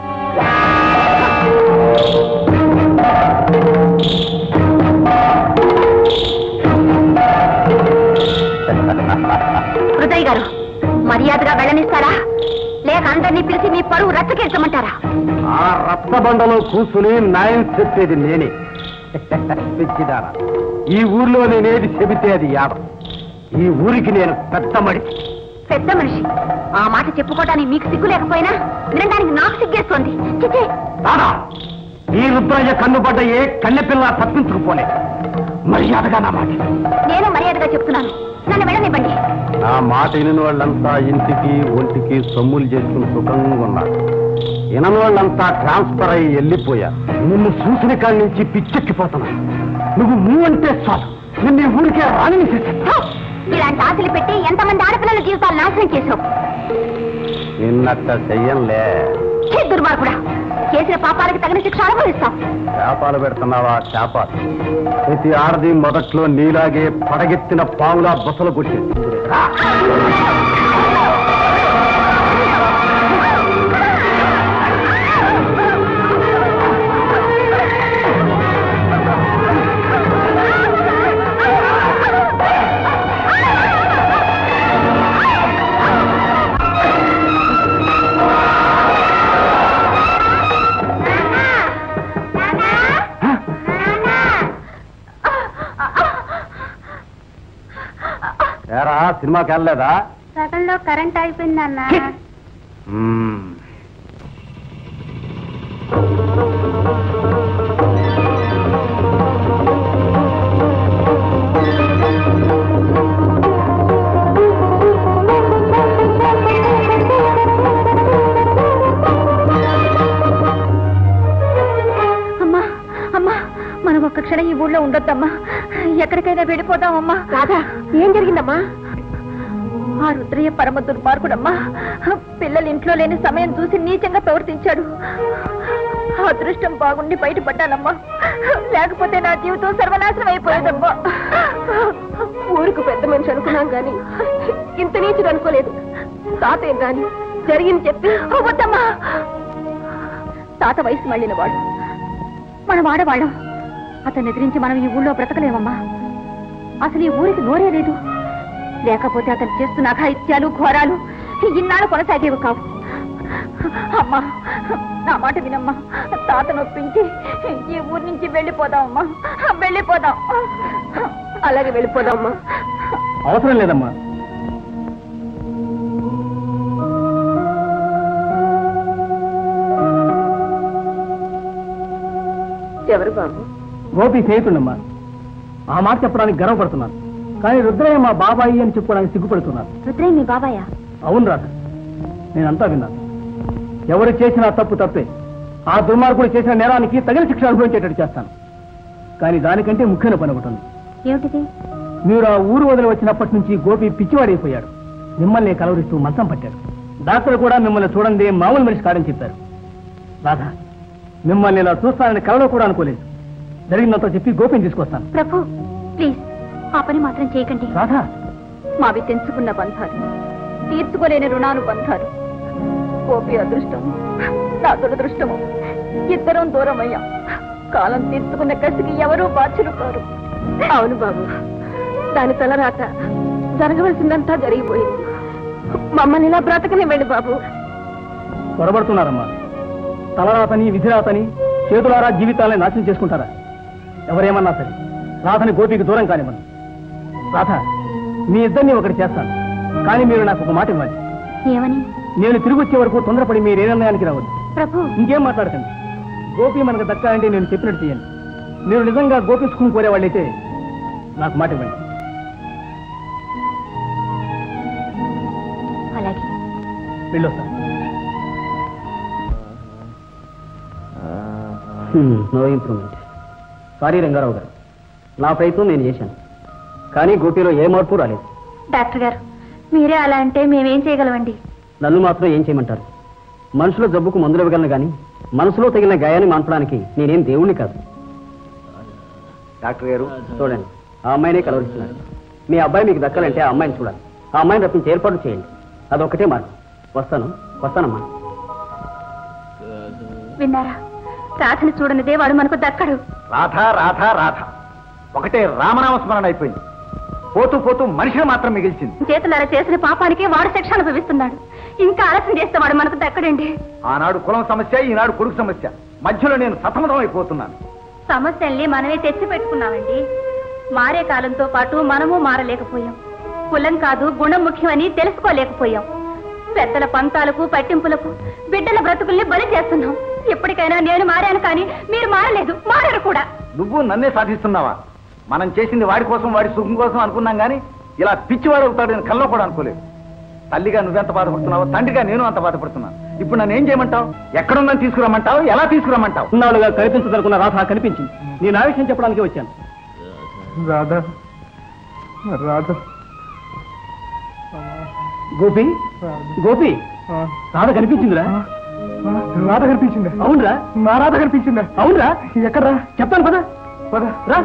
రుద్రయ్య గారు, మర్యాదగా వెళ్ళనిస్తారా లేక అందరినీ పిలిచి మీ పరువు రచ్చకెళ్తామంటారా? ఆ రచ్చబండలో కూర్చుని న్యాయం చెప్పేది నేనే. పిచ్చిదారా, ఈ ఊర్లో నేనేది చెబితే అది యాదం. ఈ ఊరికి నేను పెద్ద మనిషి. పెద్ద మనిషి? ఆ మాట చెప్పుకోవడానికి మీకు సిగ్గు లేకపోయినా వినడానికి నాకు సిగ్గేస్తోంది. చిచి! దాదా, ఈ రుద్రయ్య కన్నుబడ్డ ఏ కన్నెపిల్ల తప్పించుకుపోలే. మర్యాదగా నా మాట. నేను మర్యాదగా చెప్తున్నాను, నన్ను వెళ్ళనివ్వండి. నా మాట విని వాళ్ళంతా ఇంటికి ఒంటికి సొమ్ములు చేసుకుని సుఖంగా ఉన్నారు. వినని వాళ్ళంతా ట్రాన్స్ఫర్ అయ్యి వెళ్ళిపోయారు. నిన్ను చూసిన కాడి నుంచి పిచ్చెక్కిపోతున్నా. నువ్వు నువ్వు అంటే చాలు, నిన్ను ఈ ఊరికే రాని చేసేస్తా. ఇలాంటి ఆశలు పెట్టి ఎంతమంది ఆడపిల్లల జీవితాలు నాశనం చేసావు. నిన్నట్ట చెయ్యంలే. దుర్మార్గుడా, చేసిన పాపాలకు తగిన శిక్ష అనుభవిస్తాం. చేపాలు పెడుతున్నావా? చేపాలు. ప్రతి ఆడది మొదట్లో నీలాగే పడగెత్తిన పావులా బసలు కొట్టేది. ఏరా, సినిమాకి వెళ్ళలేదా? సగంలో కరెంట్ అయిపోయిందన్నా. అమ్మా అమ్మా, మనం ఒక్క క్షణం ఈ ఊళ్ళో ఉండొద్దమ్మా. ఎక్కడికైనా వెళ్ళిపోతామమ్మా. రాధా, ఏం జరిగిందమ్మా? ఆ రుద్రయ్య పరమ దుర్మార్గుడమ్మా. పిల్లలు ఇంట్లో లేని సమయం చూసి నీచంగా ప్రవర్తించాడు. అదృష్టం బాగుండి బయటపడ్డానమ్మా, లేకపోతే నా జీవితం సర్వనాశనం అయిపోయేదమ్మా. ఊరికి పెద్ద మనిషి అనుకున్నాం గాని ఇంత నీచుడు అనుకోలేదు. తాత ఏం రాని జరిగింది చెప్పి. వద్దమ్మా, తాత వయసు మళ్ళిన వాడు, మనం ఆడవాళ్ళం. అతన్ని ఎదిరించి మనం ఈ ఊళ్ళో బ్రతకలేమమ్మా. అసలు ఈ ఊరికి నోరే లేదు. లేకపోతే అతను చేస్తున్న అఘాయిత్యాలు ఘోరాలు ఇన్నాళ్ళు కొనసాగేవి కావు. అమ్మా, నా మాట వినమ్మా. తాత నొప్పించి ఈ ఊరి నుంచి వెళ్ళిపోదామమ్మా. వెళ్ళిపోదాం. అలాగే వెళ్ళిపోదామమ్మా. అవసరం లేదమ్మా. ఎవరు బాబు? గోపి స్నేహితుడమ్మా. ఆ మాట చెప్పడానికి గర్వపడుతున్నాను, కానీ రుద్రయ్య మా బాబాయి అని చెప్పుకోవడానికి సిగ్గుపడుతున్నాను. రుద్రయ్య మీ బాబాయా? అవును రాధ, నేనంతా విన్నాను. ఎవరు చేసినా తప్పు తప్పే. ఆ దుర్మార్గుడు చేసిన నేరానికి తగిన శిక్ష అనుభవించేటట్టు చేస్తాను. కానీ దానికంటే ముఖ్యమైన పని ఒకటి ఉంది. ఏమిటిది? మీరు ఆ ఊరు వదిలి వచ్చినప్పటి నుంచి గోపి పిచ్చివాడైపోయాడు. మిమ్మల్ని కలవరిస్తూ మంచం పట్టాడు. డాక్టర్ కూడా మిమ్మల్ని చూడండి మామూలు మనిషి కాడని చెప్పారు. రాధ, మిమ్మల్ని ఇలా చూస్తానని కలలో కూడా అనుకోలేదు. జరిగిందంతా చెప్పి గోపిని తీసుకొస్తాను. ప్రభు, ప్లీజ్ ఆ పని మాత్రం చేయకండి. రాధా, మావి తెంచుకున్న బంధాలు, తీర్చుకోలేని రుణాను బంధాలు. గోపి అదృష్టము, నా దురదృష్టము. ఇద్దరం దూరం అయ్యాం. కాలం తీర్చుకున్న కసికి ఎవరూ బాధ్యులు కారు. అవును బాబు, దాని తలరాత జరగవలసిందంతా జరిగిపోయింది. మమ్మల్ని ఇలా బ్రతకనివ్వండి బాబు. పొరబడుతున్నారమ్మా. తలరాతని విధిరాతని చేతులారా జీవితాలని నాశనం చేసుకుంటారా? ఎవరేమన్నా సరే రాధని గోపికి దూరం కానివ్వండి. రాధ, మీ ఇద్దరిని ఒకటి చేస్తాను, కానీ మీరు నాకు ఒక మాట ఇవ్వాలి. ఏమని? నేను తిరిగి వచ్చే వరకు తొందరపడి మీరు ఏ నిర్ణయానికి రావద్దు. ప్రభు, ఇంకేం మాట్లాడకండి. గోపి మనకు దక్కాలంటే నేను చెప్పినట్టు చేయండి. మీరు నిజంగా గోపి సుఖం కోరేవాళ్ళైతే నాకు మాట ఇవ్వండి. అలాగే వెళ్ళొస్తాను. No improvement. సారీ రంగారావు గారు, నా ప్రయత్నం నేను చేశాను, కానీ గోపిలో ఏ మార్పు రాలేదు. డాక్టర్ గారు, మీరే అలా అంటే మేమేం చేయగలమండి? నన్ను మాత్రం ఏం చేయమంటారు? మనుషుల జబ్బుకు మందులు ఇవ్వగలను కానీ మనసులో తగిలిన గాయాన్ని మాన్పడానికి నేనేం దేవుణ్ణి కాదు. డాక్టర్ గారు చూడండి, ఆ అమ్మాయినే కలవరిస్తున్నారు. మీ అబ్బాయి మీకు దక్కాలంటే ఆ అమ్మాయిని చూడాలి. ఆ అమ్మాయిని రప్పించి ఏర్పాటు చేయండి. అదొక్కటే మార్గం. వస్తాను వస్తానమ్మా. విన్నారా? రాధని చూడనిదే వాడు మనకు దక్కడు. రాధ రాధ రాధ ఒకటే రామనామ స్మరణ అయిపోయింది. పోతూ పోతూ మనిషిని మాత్రం మిగిల్చింది. చేతులారా చేసిన పాపానికి వాడు శిక్ష అనుభవిస్తున్నాడు. ఇంకా ఆలస్యం చేస్తే వాడు మనకు దక్కడండి. ఆనాడు కులం సమస్య, ఈనాడు కొడుకు సమస్య. మధ్యలో నేను సతమతం అయిపోతున్నాను. సమస్యల్ని మనమే తెచ్చి పెట్టుకున్నామండి. మారే కాలంతో పాటు మనము మారలేకపోయాం. కులం కాదు గుణం ముఖ్యమని తెలుసుకోలేకపోయాం. పెద్దల పంతాలకు పట్టింపులకు బిడ్డల బ్రతుకుల్ని బలి చేస్తున్నాం. ఎప్పటికైనా నేను మారాను, కానీ మీరు మారలేదు, మారరు కూడా. నువ్వు నన్నే సాధిస్తున్నావా? మనం చేసింది వాడి కోసం, వాడి సుఖం కోసం అనుకున్నాం, కానీ ఇలా పిచ్చివాడు అవుతాడు నేను కల్లో కూడా అనుకోలేదు. తల్లిగా నువ్వెంత బాధపడుతున్నావు, తండ్రిగా నేను అంత బాధపడుతున్నాను. ఇప్పుడు నన్ను ఏం చేయమంటావు? ఎక్కడుందని తీసుకురమ్మంటావు? ఎలా తీసుకురమ్మంటావు? ఉన్నాళ్ళుగా కనిపించదనుకున్న రాధ కనిపించింది. నేను ఆ విషయం చెప్పడానికి వచ్చాను. రాధా రాధా గోపి, గోపి, రాధ కనిపించిందిరా? రాధ కనిపించిందా? అవునరా? నా రాధ కనిపించిందా? అవునరా? ఎక్కడరా? చెప్తాను పద పద రా.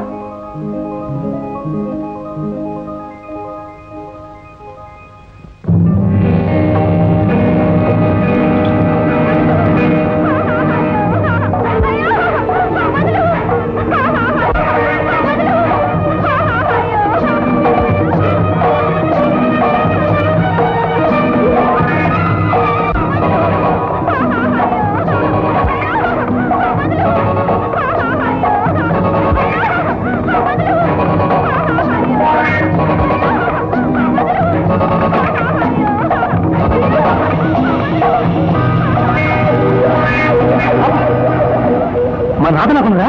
మన రాధ నాకుందా?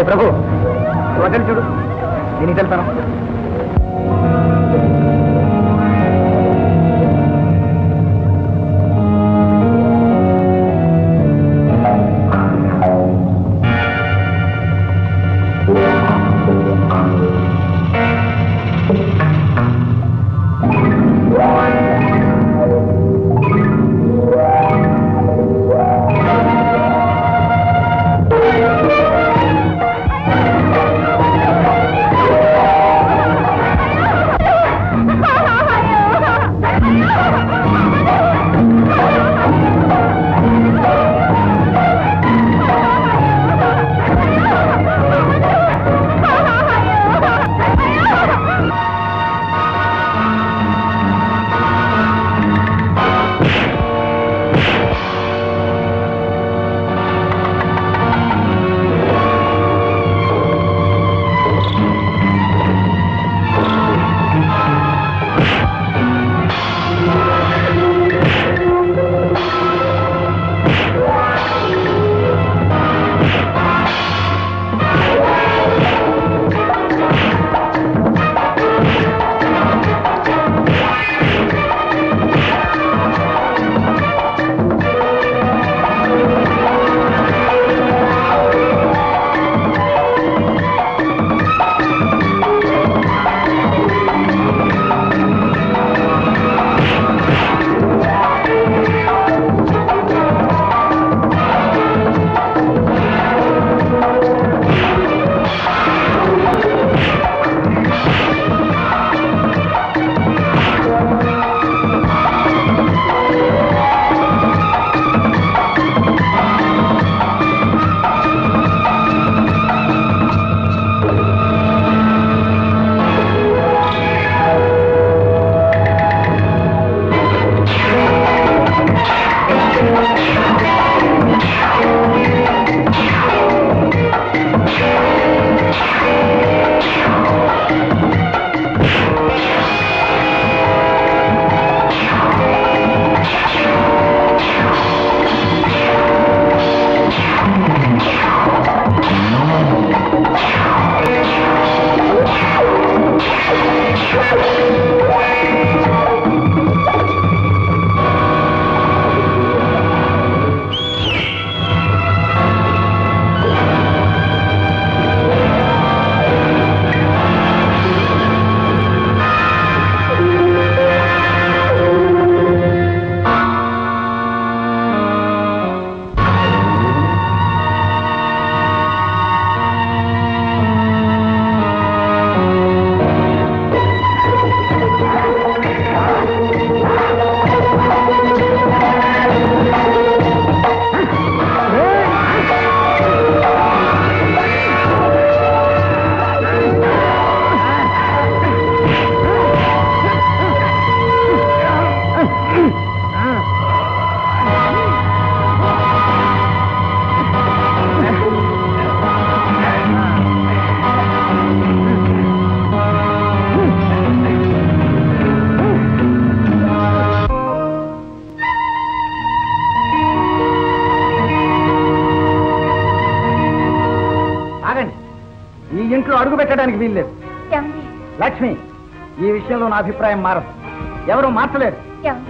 ప్రభు వదిలి చూడు నేను ఇది వెళ్తాను. అడుగు పెట్టడానికి వీల్లేదు. లక్ష్మి, ఈ విషయంలో నా అభిప్రాయం మారదు. ఎవరు మార్చలేరు.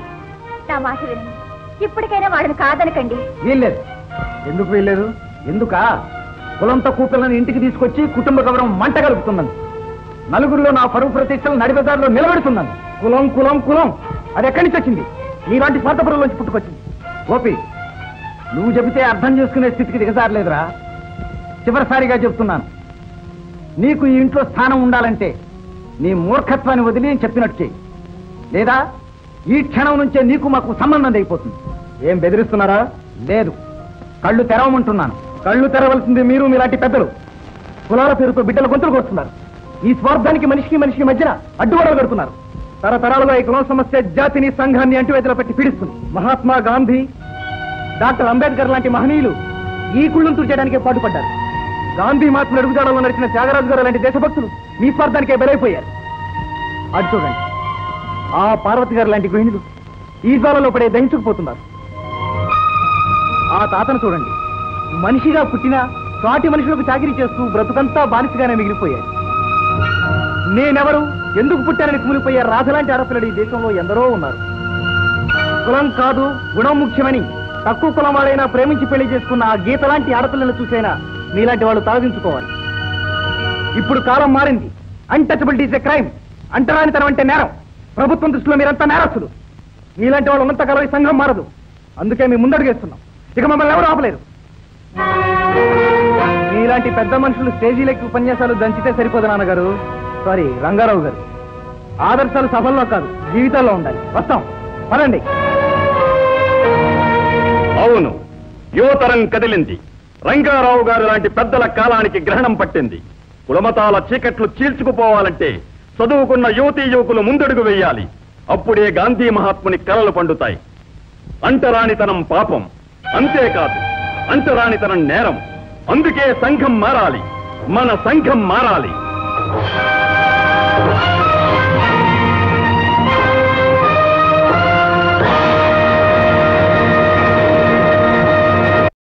నా మాట వినండి, ఇప్పటికైనా వాడిని కాదనకండి. వీల్లేదు. ఎందుకు వీల్లేదు? ఎందుకా? కులం తక్కువ పిల్లని ఇంటికి తీసుకొచ్చి కుటుంబ గౌరవం మంట కలుపుతున్నాను. నలుగురిలో నా పరువు ప్రతిష్టలు నడిబజార్లో నిలబెడుతున్నాను. కులం కులం కులం అది ఎక్కడి నుంచి వచ్చింది? నీలాంటి స్వార్థపరులోంచి పుట్టుకొచ్చింది. గోపి, నువ్వు చెబితే అర్థం చేసుకునే స్థితికి దిగజారలేదురా. చివరిసారిగా చెప్తున్నాను, నీకు ఈ ఇంట్లో స్థానం ఉండాలంటే నీ మూర్ఖత్వాన్ని వదిలి చెప్పినట్టు చెయ్యి. లేదా ఈ క్షణం నుంచే నీకు మాకు సంబంధం అయిపోతుంది. ఏం బెదిరిస్తున్నారా? లేదు, కళ్ళు తెరవమంటున్నాను. కళ్ళు తెరవలసింది మీరు, మీలాంటి పెద్దలు. కులాల పేరుతో బిడ్డల గొంతులు కొడుతున్నారు. ఈ స్వార్థానికి మనిషికి మనిషికి మధ్యన అడ్డుగోడలు కడుతున్నారు. తరతరాలుగా ఈ కులం సమస్య జాతిని సంఘాన్ని అంటువేతలో పెట్టి పీడిస్తుంది. మహాత్మా గాంధీ, డాక్టర్ అంబేద్కర్ లాంటి మహనీయులు ఈ కుళ్ళను తుడిచేయడానికే పాటుపడ్డారు. గాంధీ మహాత్ముడు అడుగుజాడల్లో నడిచిన త్యాగరాజు గారు లాంటి దేశభక్తులు మీ స్వార్థానికే బలైపోయారు. అటు చూడండి, ఆ పార్వతి గారు లాంటి గృహిణులు ఈ జ్వాలలో పడే దహించుకుపోతున్నారు. ఆ తాతను చూడండి, మనిషిగా పుట్టినా సాటి మనుషులకు చాకిరీ చేస్తూ బ్రతుకంతా బానిసగానే మిగిలిపోయాయి. నేనెవరు, ఎందుకు పుట్టానని కుమిలిపోయే రాధలాంటి ఆడపిల్లలు ఈ దేశంలో ఎందరో ఉన్నారు. కులం కాదు గుణం ముఖ్యమని తక్కువ కులం వాడైనా ప్రేమించి పెళ్లి చేసుకున్న ఆ గీత లాంటి ఆడపిల్లలను చూసైనా మీలాంటి వాళ్ళు తలదించుకోవాలి. ఇప్పుడు కాలం మారింది. Untouchability is a crime. అంటరానితనం అంటే నేరం. ప్రభుత్వం దృష్టిలో మీరంతా నేరస్తులు. మీలాంటి వాళ్ళు ఉన్నంతకాలం ఈ సంఘం మారదు. అందుకే మేము ముందడుగేస్తున్నాం. ఇక మమ్మల్ని ఎవరు ఆపలేరు. మీలాంటి పెద్ద మనుషులు స్టేజీలకి ఉపన్యాసాలు దంచితే సరిపోదు నాన్నగారు. సారీ రంగారావు గారు. ఆదర్శాలు సభల్లో కాదు జీవితాల్లో ఉండాలి. వస్తాం, పదండి. అవును, యువతరం కదిలింది. రంగారావు గారు లాంటి పెద్దల కాలానికి గ్రహణం పట్టింది. కులమతాల చీకట్లు చీల్చుకుపోవాలంటే చదువుకున్న యువతీ యువకులు ముందడుగు వేయాలి. అప్పుడే గాంధీ మహాత్ముని కలలు పండుతాయి. అంటరానితనం పాపం, అంతేకాదు అంటరానితనం నేరం. అందుకే సంఘం మారాలి. మన సంఘం మారాలి.